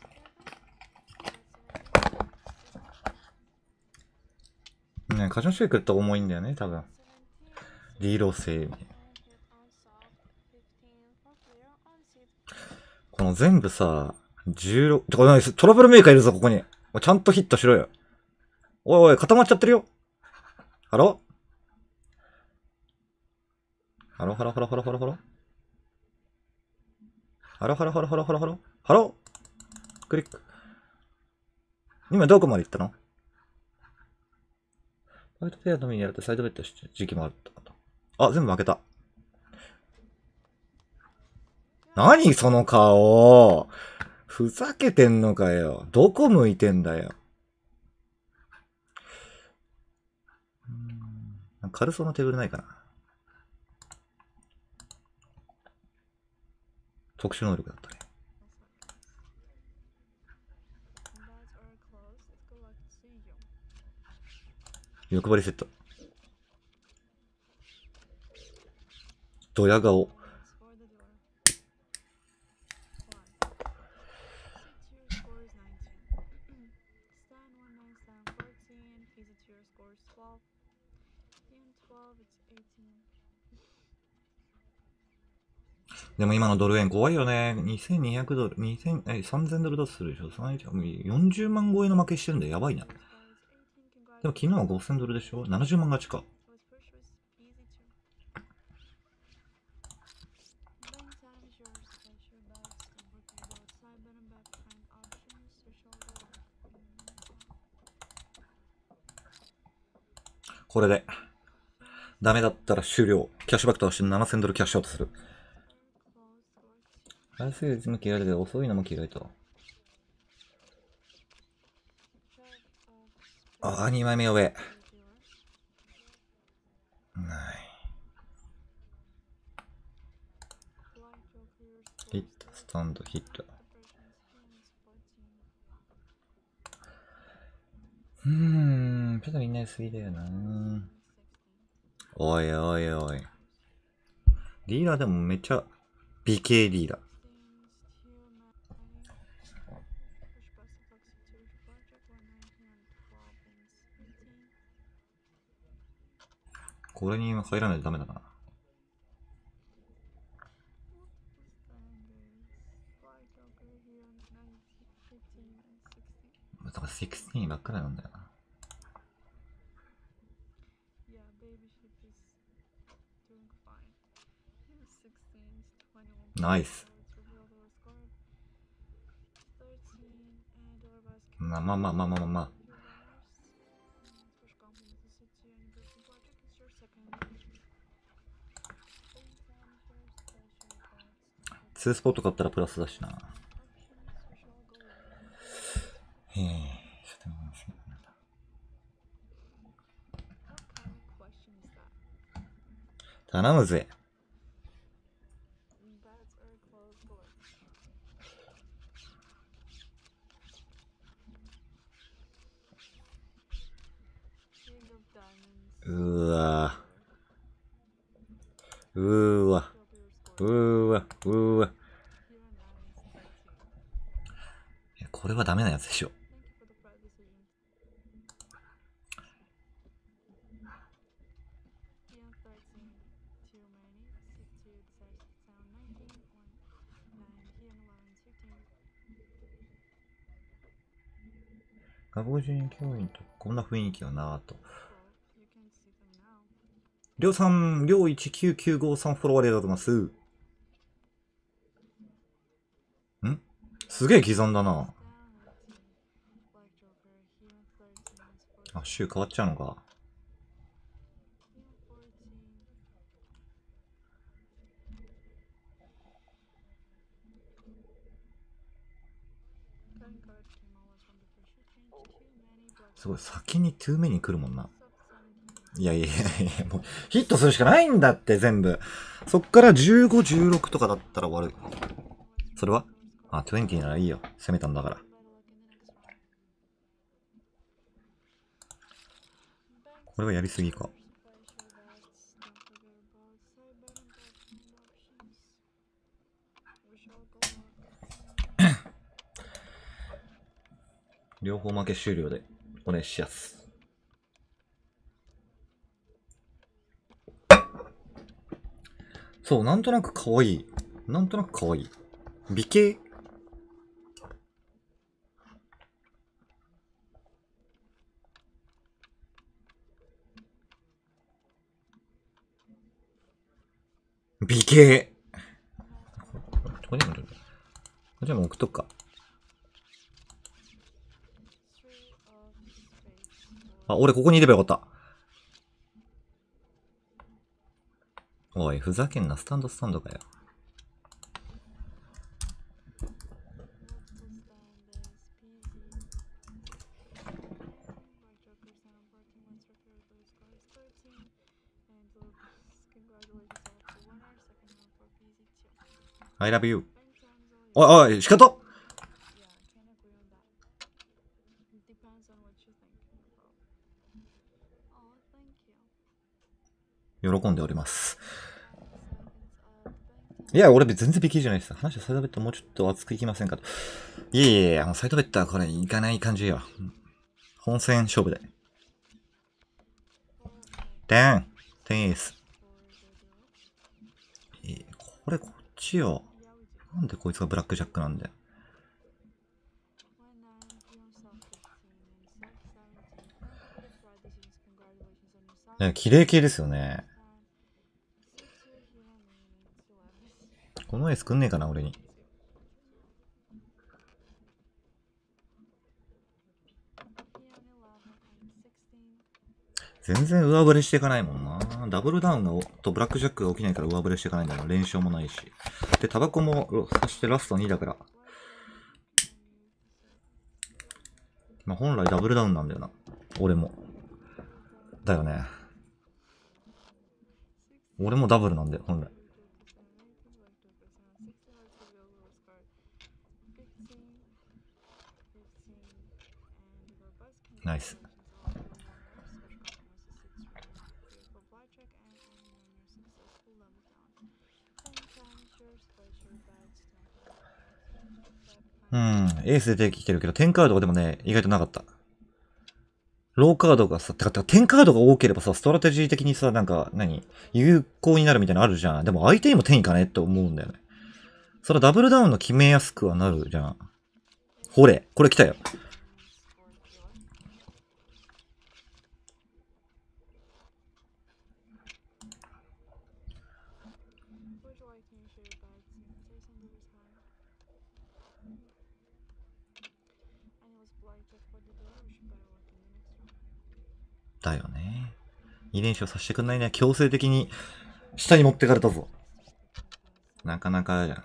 ね、カジノシェイクって重いんだよね、多分。リーロー製。この全部さ、じゅうろく、これトラブルメーカーいるぞ、ここに。ちゃんとヒットしろよ。おいおい、固まっちゃってるよ。ハロハロハロハロハロハロハロハロハロハロハロハロハロハロクリック。今どこまで行ったの？ファイトペアのみにやるとサイドベットして時期もあると。あ、全部負けた。何その顔。ふざけてんのかよ。どこ向いてんだよ。うん、軽そうなテーブルないかな。特殊能力だったね。欲張りセット。ドヤ顔。でも今のドル円怖いよね。にせんにひゃくドル、にせん、え、さんぜんドルだとするでしょ。よんじゅうまん超えの負けしてるんでやばいな。でも昨日はごせんドルでしょ。ななじゅうまん勝ちか。 これで。ダメだったら終了。キャッシュバックとしてななせんドルキャッシュアウトする。早すぎるいつも嫌いだけど、遅いのも嫌いと。ああ、にまいめ上。ない。ヒット、スタンド、ヒット。うーん、ちょっとみんな良すぎだよな。おいおいおい。リーダーでもめっちゃ美形リーダー。これに入らないとダメだな。だからじゅうろくばっかりなんだよな。ナイス。まあまあまあまあまあまあ。ツースポット買ったらプラスだしな。へえ。頼むぜ。うーわうーわうーわうーわ。これはダメなやつでしょ。外国人教員とこんな雰囲気よなぁと。りょうさん、りょういちきゅうきゅうごさんフォロワーありがとうございます。んすげえ刻んだな。あ、週変わっちゃうのか。すごい、先にに目に来るもんな。いやいやいやいや、もう、ヒットするしかないんだって、全部。そっからじゅうご、じゅうろくとかだったら終わる。それはあ、にじゅうならいいよ。攻めたんだから。これはやりすぎか。両方負け終了でお願いします。そう、なんとなく可愛い。なんとなく可愛い。美形美形これでも、これでも送っとくか。あ、俺ここにいればよかった。おい、ふざけんな、スタンドスタンドかよ。I love you. おいおい、仕方喜んでおります。いや、俺全然美形じゃないです。話はサイドベッドもうちょっと熱くいきませんかと。いやいやいや、サイドベッドはこれいかない感じよ。本戦勝負で。ダンテニス。えー、これこっちよ。なんでこいつがブラックジャックなんだよ。ね、綺麗系ですよね。このエースくんねえかな、俺に。 全然上振れしていかないもんな。ダブルダウンがとブラックジャックが起きないから上振れしていかないんだよな。連勝もないし。で、タバコも、そしてラストにだから。まあ、本来ダブルダウンなんだよな。俺も。だよね。俺もダブルなんだよ、本来。ナイス。うん、エース出てきてるけど、テンカードがでもね、意外となかった。ローカードがさ、てか、テンカードが多ければさ、ストラテジー的にさ、なんか、何有効になるみたいなのあるじゃん。でも相手にも天いかねって思うんだよね。それダブルダウンの決めやすくはなるじゃん。ほれ、これ来たよ。だよね。に連勝させてくんないね。強制的に下に持ってかれたぞ。なかなかじゃん。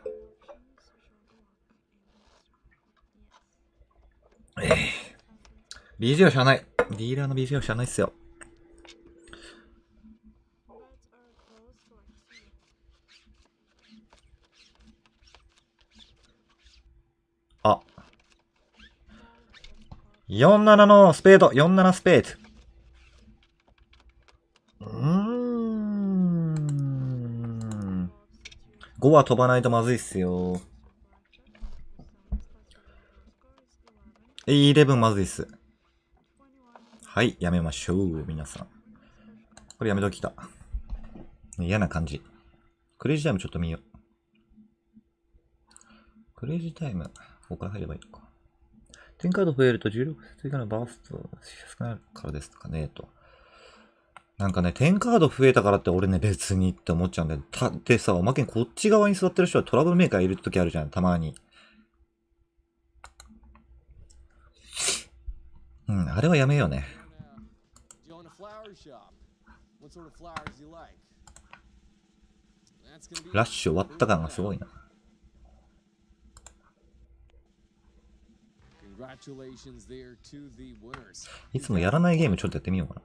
ええー。ビージー はしゃあない。ディーラーの ビージー はしゃあないっすよ。あ。よんななのスペード。よんななスペード。うーん。ごは飛ばないとまずいっすよ。じゅういちまずいっす。はい、やめましょう、皆さん。これやめときた。嫌な感じ。クレイジータイムちょっと見よう。クレイジータイム、ここから入ればいいのか。テンカード増えると重力追加のバーストしやすくなるからですかね、と。なんかね、テンカード増えたからって俺ね、別にって思っちゃうんだよ。たってさ、おまけにこっち側に座ってる人はトラブルメーカーいるときあるじゃん、たまに。うん、あれはやめようね。ラッシュ終わった感がすごいな。いつもやらないゲームちょっとやってみようか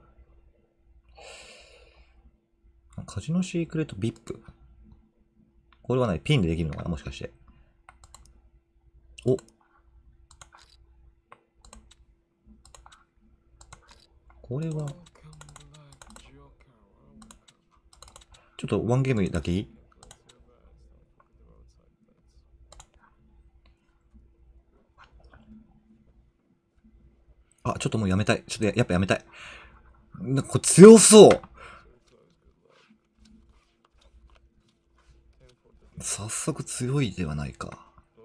な。カジノシークレット ブイアイピー。これはね、ピンでできるのかなもしかして。お。これは。ちょっとワンゲームだけいい？あ、ちょっともうやめたい。ちょっと や, やっぱやめたい。なんかこれ強そう。早速強いではないか。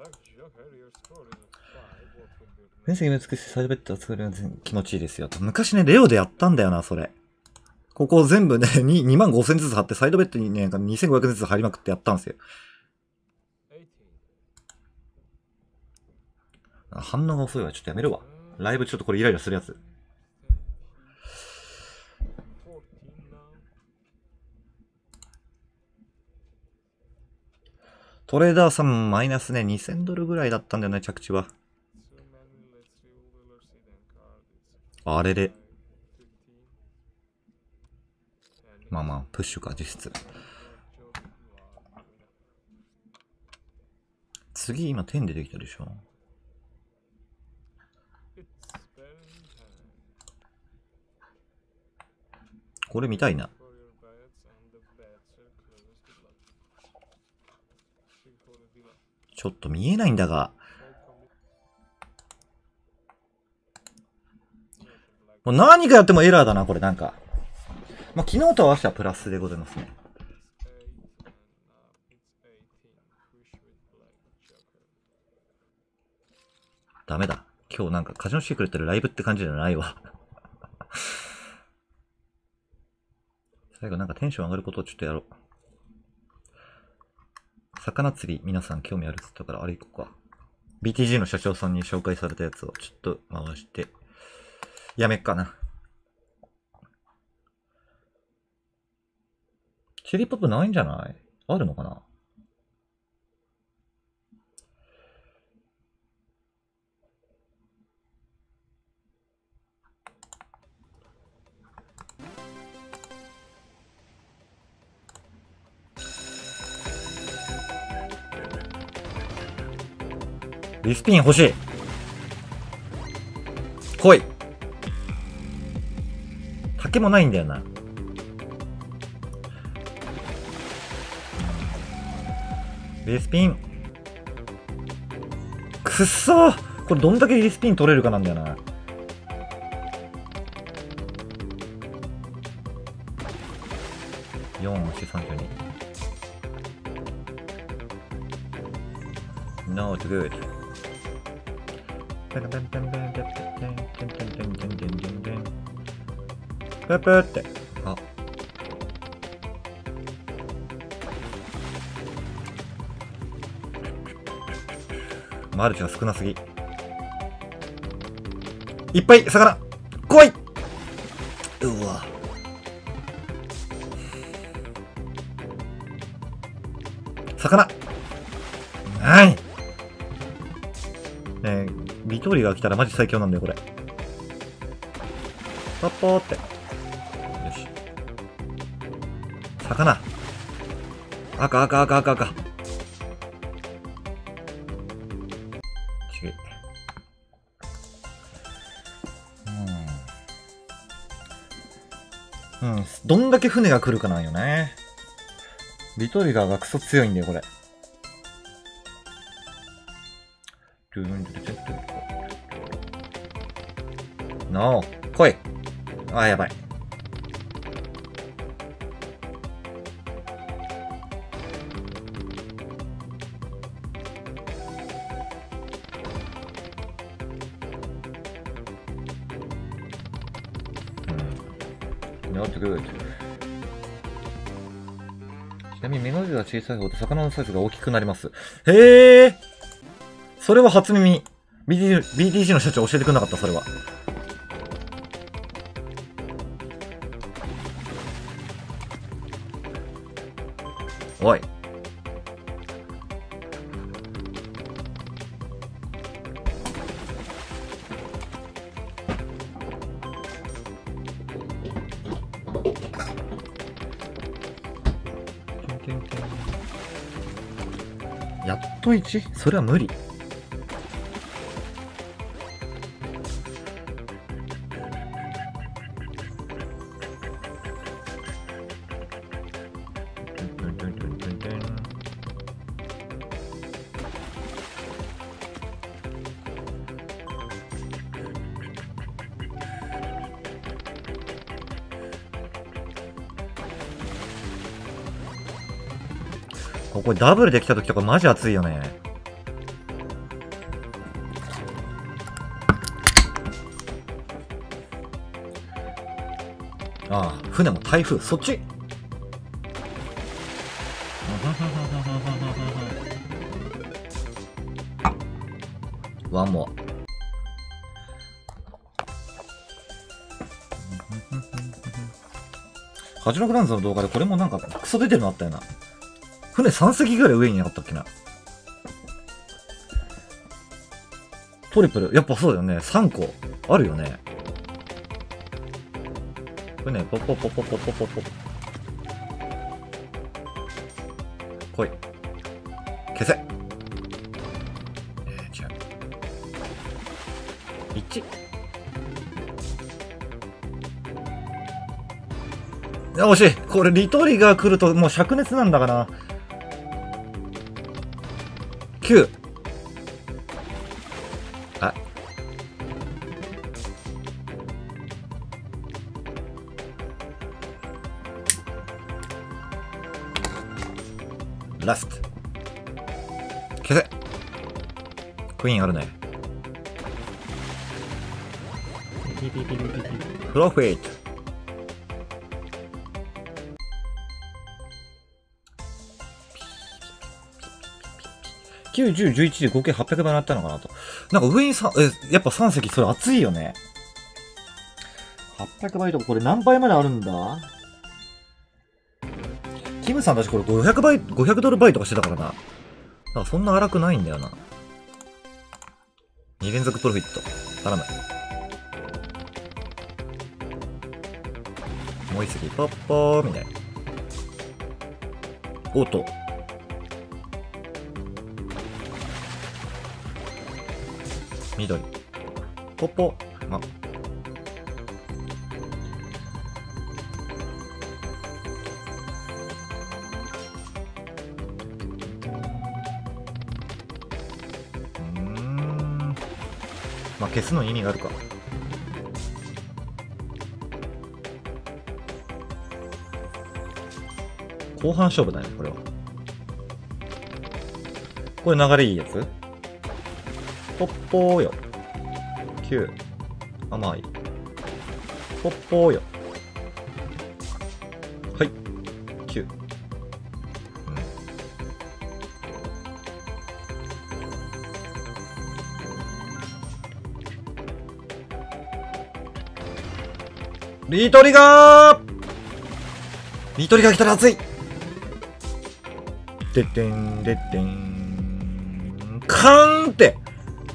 面積美しいサイドベッドを作るの気持ちいいですよ。昔ね、レオでやったんだよな、それ。ここ全部ね、にまんごせんずつ貼って、サイドベッドにね、にせんごひゃくずつ貼りまくってやったんですよ。反応が遅いわ。ちょっとやめるわ。ライブちょっとこれイライラするやつ。トレーダーさんマイナスね、にせんドルぐらいだったんだよね、着地は。あれで。まあまあ、プッシュか、実質。次、今、点出てきたでしょ。これ見たいな。ちょっと見えないんだが。もう何かやってもエラーだな、これなんか。まあ、昨日と合わせてはプラスでございますね。ダメだ。今日なんかカジノシークレットでライブって感じじゃないわ。最後なんかテンション上がることをちょっとやろう。魚釣り皆さん興味あるって言ったからあれ行こうか。ビーティージー の社長さんに紹介されたやつをちょっと回して、やめっかな。 チリポップないんじゃない？あるのかな？リスピン欲しい。来い。竹もないんだよな。リスピン。くっそー、これどんだけリスピン取れるかなんだよな。よん、し、さんじゅうに。Not good. ペッペって。あ。マルチが少なすぎ。いっぱい魚来い。うわ。魚ない。ねえ、ビトーリが来たらマジ最強なんだよ、これ。パッポーって。よし。魚。赤赤赤赤赤。ちげえ。うん。うん。どんだけ船が来るかなんよね。ビトリガーがクソ強いんだよ、これ。ノー、来い。あー、やばい。うん。Not good。ちなみに目の字が小さい方と魚のサイズが大きくなります。へえ。それは初耳。ビーティージー、ビーティージー の社長教えてくれなかった、それは。おい。やっといち？それは無理。ここダブルできた時とかマジ熱いよね。ああ、船も台風、そっち。ワンモア。カジノグランズの動画でこれもなんかクソ出てるのあったよな。船さん隻ぐらい上になかったっけな。トリプル、やっぱそうだよね。さんこあるよね。船ポッポッポッポッポッポッポッポッ。来い。消せ。えー、違う。いち。いや、惜しい。これリトリが来るともう灼熱なんだかな。きゅう。あ。ラスト。消せ。クイーンあるね。プロフィット。きゅう、じゅう、じゅういちで合計はっぴゃくばいなったのかなと。なんか上にさ、え、やっぱさん隻それ熱いよね。はっぴゃくばいとかこれ何倍まであるんだ？ キムさんたちこれごひゃくばい、ごひゃくドルバイとかしてたからな。だからそんな荒くないんだよな。に連続プロフィット。頼む。もう一席、ポッポーみたいな。おっと。緑。ポッポ。ま。うーん。まあ、消すのに意味があるか。後半勝負だね、これは。これ流れいいやつ？ポッポーよ。きゅう。甘い。ポッポーよ。はい。きゅう。うん。リトリガーリトリガー来たら熱いでってん、でってん。カーンって。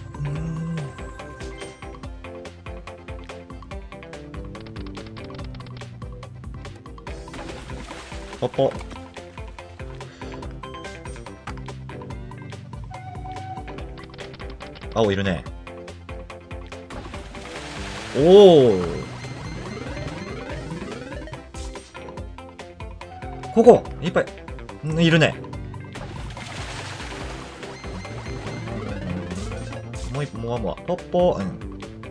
ポッポ。青いるね。おお。ここいっぱいいるね。もう一歩もわもわ。ポッポ。うん。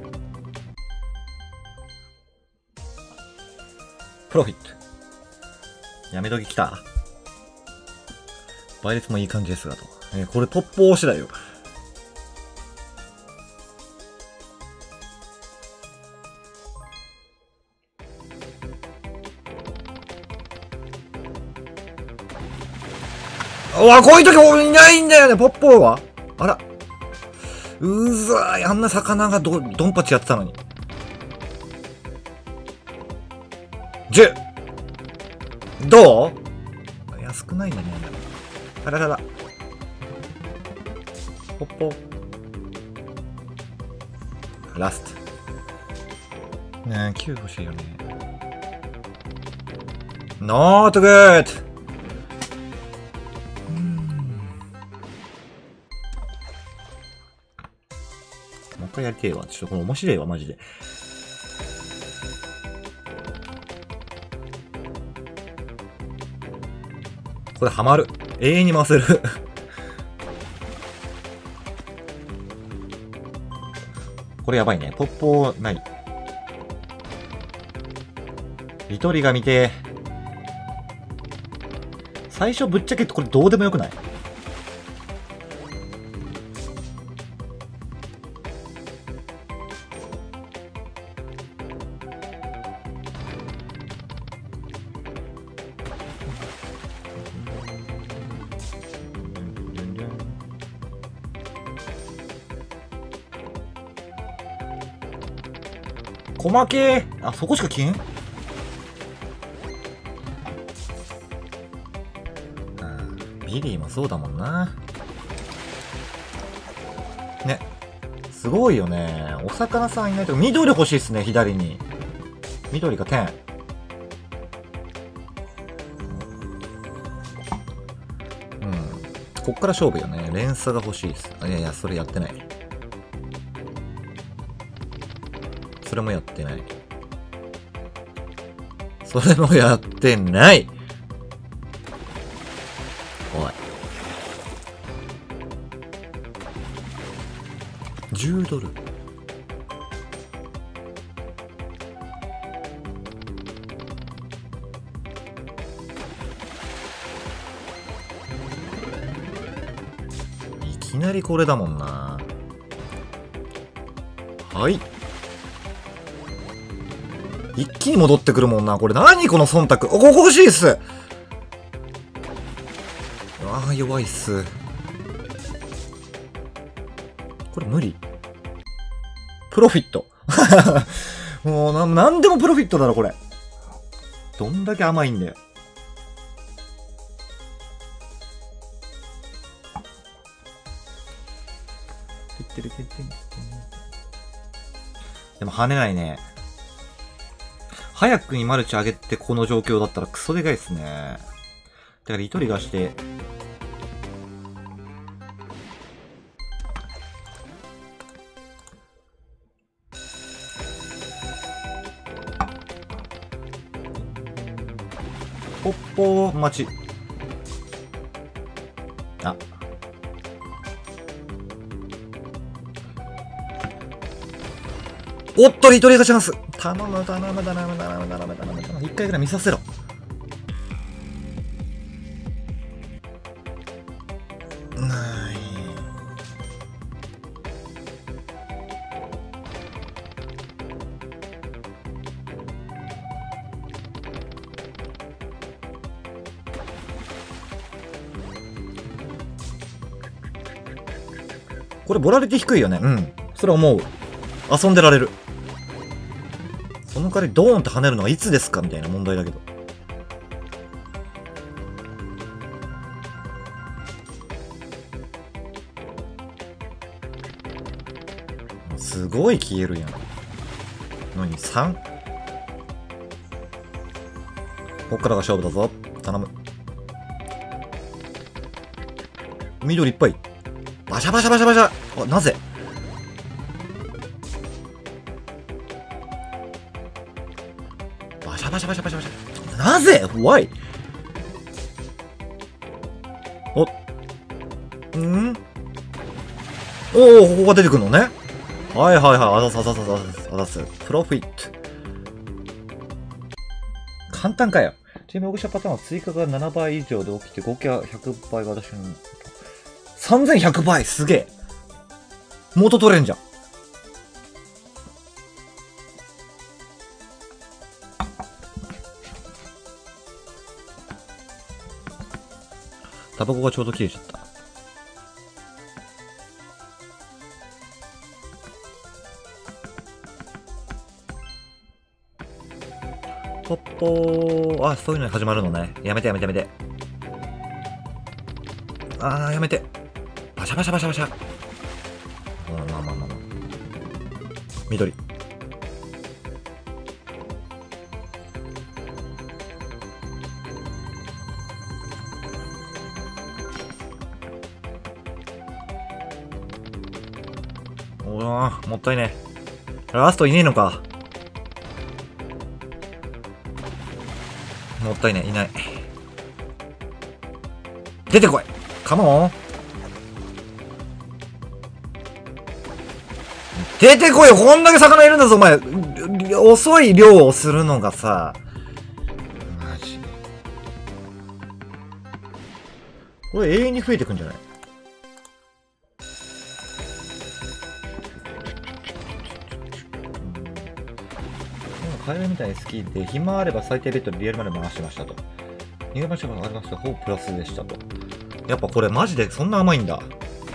プロフィット。やめとき来た。倍率もいい感じですがと。えー、これトップ押しだよ。うわ、こういう時いないんだよね、ポッポーは。あら。うーざーい、あんな魚がど、ドンパチやってたのに。じゅう! どう？安くないんだね。あららら。ポッポ。ラスト。ねえ、きゅう欲しいよね。ノートグッド。もう一回やりてえわ。ちょっとこれ面白いわ、マジで。これハマる。永遠に回せる。これやばいね。ポッポーない。リトリが見て。最初ぶっちゃけこれどうでもよくない？細けー。あ、そこしか消えん？ビリーもそうだもんな。ね。すごいよね。お魚さんいないとか、緑欲しいっすね、左に。緑が点。うん。こっから勝負よね。連鎖が欲しいっす。いやいや、それやってない。それもやってない。それもやってない。おい。じゅうドル。いきなりこれだもんな。はい。一気に戻ってくるもんな。これ何この忖度。お、ここ欲しいっす。ああ、弱いっす。これ無理。プロフィット。もうな、なんでもプロフィットだろ、これ。どんだけ甘いんだよ。 でも跳ねないね。早くにマルチ上げてこの状況だったらクソでかいっすね。だからリトリガーして、ポッポー待ち。あ。おっと、リトリガーチャンス。頼む、頼む、頼む、頼む、頼む、頼む、頼む。一回ぐらい見させろ。ない。これボラリティ低いよね。うん。それ思う。遊んでられる。その代わりドーンって跳ねるのはいつですかみたいな問題だけど。すごい消えるやん。何 ?さん? こっからが勝負だぞ。頼む。緑いっぱい。バシャバシャバシャバシャ。あ、なぜバシャバシャバシャバシャバシャ。なぜ ?Why? お、んおお、ここが出てくるのね。はいはいはい。あざすあざすあざすあざす。プロフィット。簡単かよ。ちなみに、オグシャパターンは追加がななばい以上で起きて合計はひゃくばいが私に。さんぜんひゃくばいすげえ。元取れんじゃん。タバコがちょうど切れちゃった。ポッポー。あ、そういうのに始まるのね。やめてやめてやめて。あー、やめて。バシャバシャバシャバシャ。まあまあまあまあ。緑。おー、もったいねえ。ラストいねえのか。もったいねえ、いない。出てこいカモン出てこいよこんだけ魚いるんだぞお前遅い漁をするのがさ。マジこれ永遠に増えてくんじゃない？海外みたいに好きで、暇あれば最低レッドでリアルまで回してましたと。逃げ場所がありました。ほぼプラスでしたと。やっぱこれマジでそんな甘いんだ。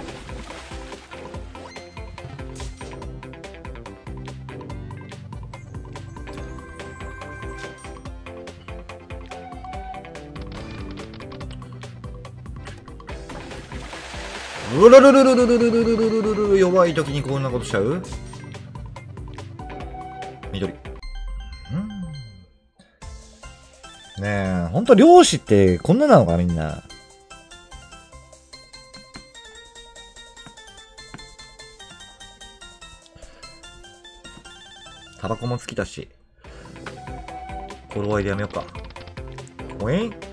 うるるるるるるるるるるるるる弱い時にこんなことしちゃう？緑。ねえ、ほんと漁師ってこんななのかみんな。タバコも好きだし。頃合いでやめようか。ほえん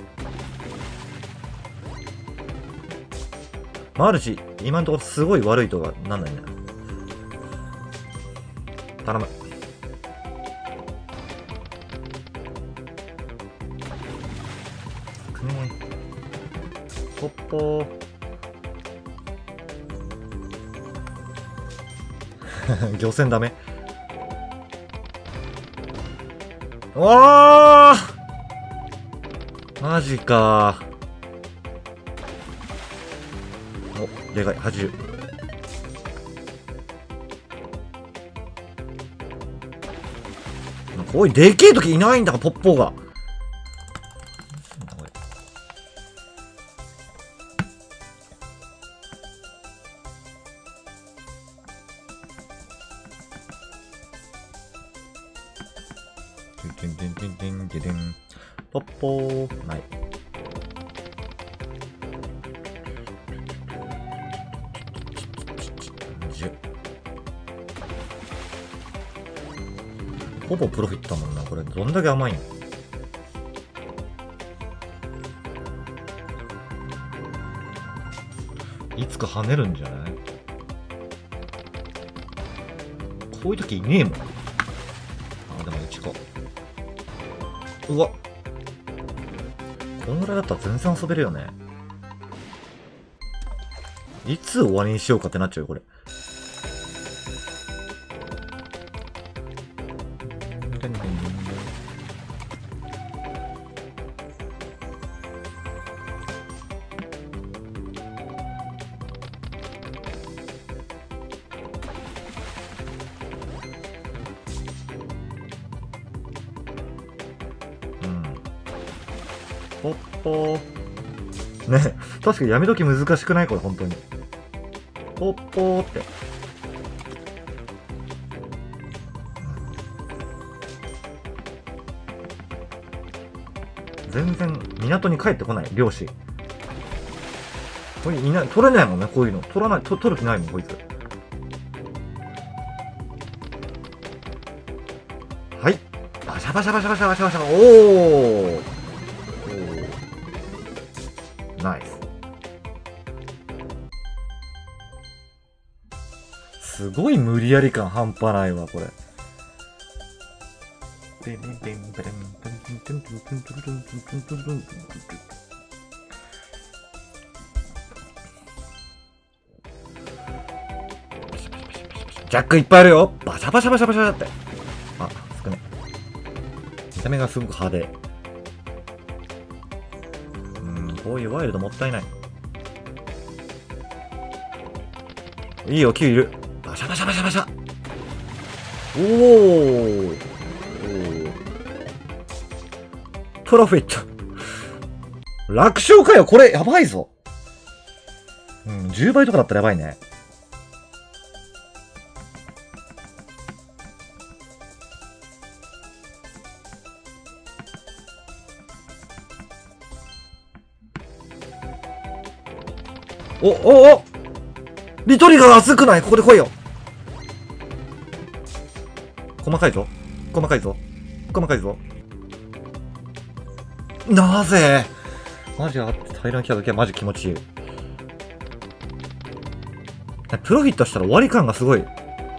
マルチ、今んところすごい悪いとかなんないんだ。頼む。ポッポー。漁船ダメ。わあマジかお、でかい、はちじゅう。こういうでけえ時いないんだから、ポッポーが。 ん。ポッポー。ない。じゅう。ほぼプロフィットだもんな。これ、どんだけ甘いん？いつか跳ねるんじゃない？こういう時いねえもん。あ、でもいちか。うわ。こんぐらいだったら全然遊べるよね。いつ終わりにしようかってなっちゃうよ、これ。ポッポー。ね、確かにやめとき難しくない？これ、本当に。ポッポーって。全然、港に帰ってこない、漁師。これいない、取れないもんね、こういうの。取らない、と取る気ないもん、こいつ。はい。バシャバシャバシャバシャバシャバシャ。おー。ナイス。すごい無理やり感半端ないわ、これ。ジャックいっぱいあるよ。バシャバシャバシャバシャって。あ、少ね。見た目がすごく派手。うん、こういうワイルドもったいない。いいよ、キュウいる。バシャバシャバシャバシャ。おー。おー。プロフィット。楽勝かよ、これ、やばいぞ。うん、じゅうばいとかだったらやばいね。お、お、おリトリガー熱くない？ここで来いよ。細かいぞ。細かいぞ。細かいぞ。なぜ？マジあって平らに来た時はマジ気持ちいい。プロフィットしたら終わり感がすごい。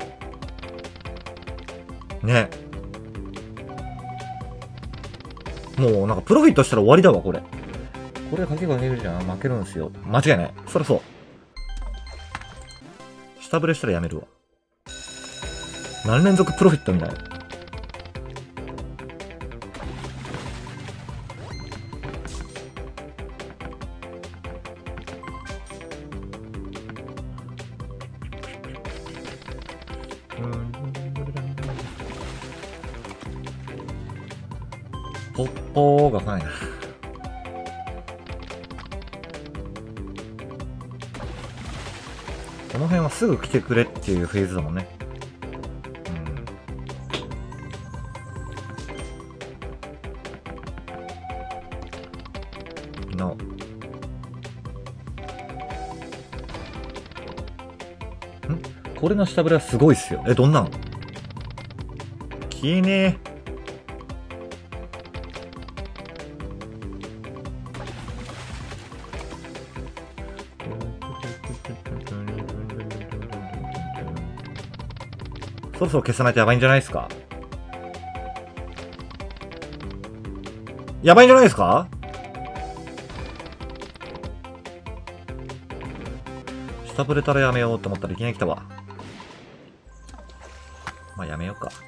ね。もうなんかプロフィットしたら終わりだわ、これ。これ賭けが出るじゃん。負けるんすよ。間違いない。そりゃそう。下振れしたらやめるわ。何連続プロフィットみたいな。ポッポーが来ないな。この辺はすぐ来てくれっていうフェーズだもんね。うん。の。ん？これの下振れはすごいっすよ。え、どんなん？消えねえ。そろそろ消さないとやばいんじゃないですか？やばいんじゃないですか？下振れたらやめようと思ったらいきなり来たわ。まあやめようか。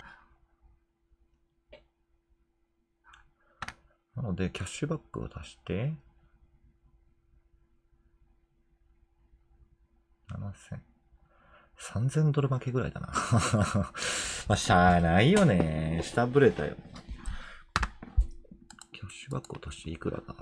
なので、キャッシュバックを足して、ななせん。さんぜんドル負けぐらいだな。まあ、しゃあないよね。下振れたよ。キャッシュバックを足していくらだ？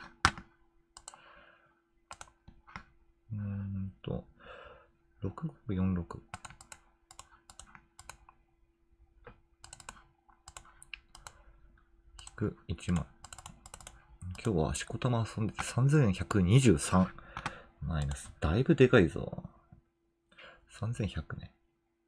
うーんと、ろくごよんろく。引くいちまん。今日はしこたま遊んでてさんぜんひゃくにじゅうさん。マイナス。だいぶでかいぞ。さんぜんひゃくね。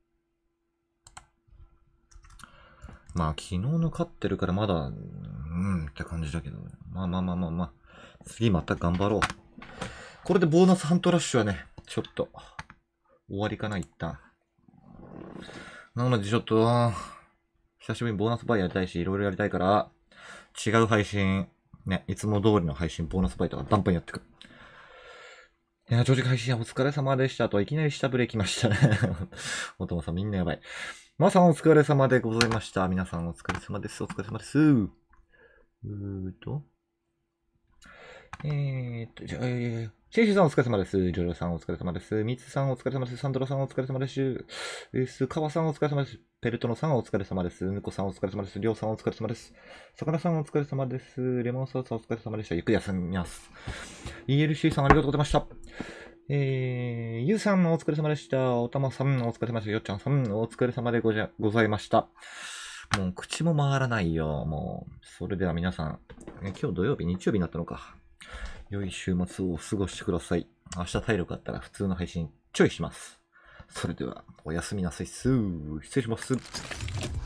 まあ、昨日の勝ってるからまだ、うんって感じだけど。まあまあまあまあまあ。次また頑張ろう。これでボーナスハントラッシュはね、ちょっと、終わりかな、一旦。なのでちょっと、久しぶりにボーナスバイやりたいし、いろいろやりたいから、違う配信、ね、いつも通りの配信、ボーナスバイとかバンバンやってくる。いや、長時間配信お疲れ様でしたと、いきなり下ブレーキましたね。おともさんみんなやばい。まさんお疲れ様でございました。皆さんお疲れ様です。お疲れ様です。うーと。えーっと、じゃあ、えー、シェイシーさんお疲れ様です。ジョジョさんお疲れ様です。ミツさんお疲れ様です。サンドラさんお疲れ様です。えす、カワさんお疲れ様です。ペルトノさんお疲れ様です。ヌコさんお疲れ様です。リョウさんお疲れ様です。さかなさんお疲れ様です。レモンソースお疲れ様でした。ゆっくり休みます。イーエルシー さんありがとうございました。えー、ゆうさんお疲れ様でした。おたまさんお疲れ様です。よっちゃんさんお疲れ様でごじゃございました。もう口も回らないよ。もう、それでは皆さん、え今日土曜日、日曜日になったのか。良い週末をお過ごしください。明日体力あったら普通の配信ちょいします。それでは、おやすみなさいっす。失礼します。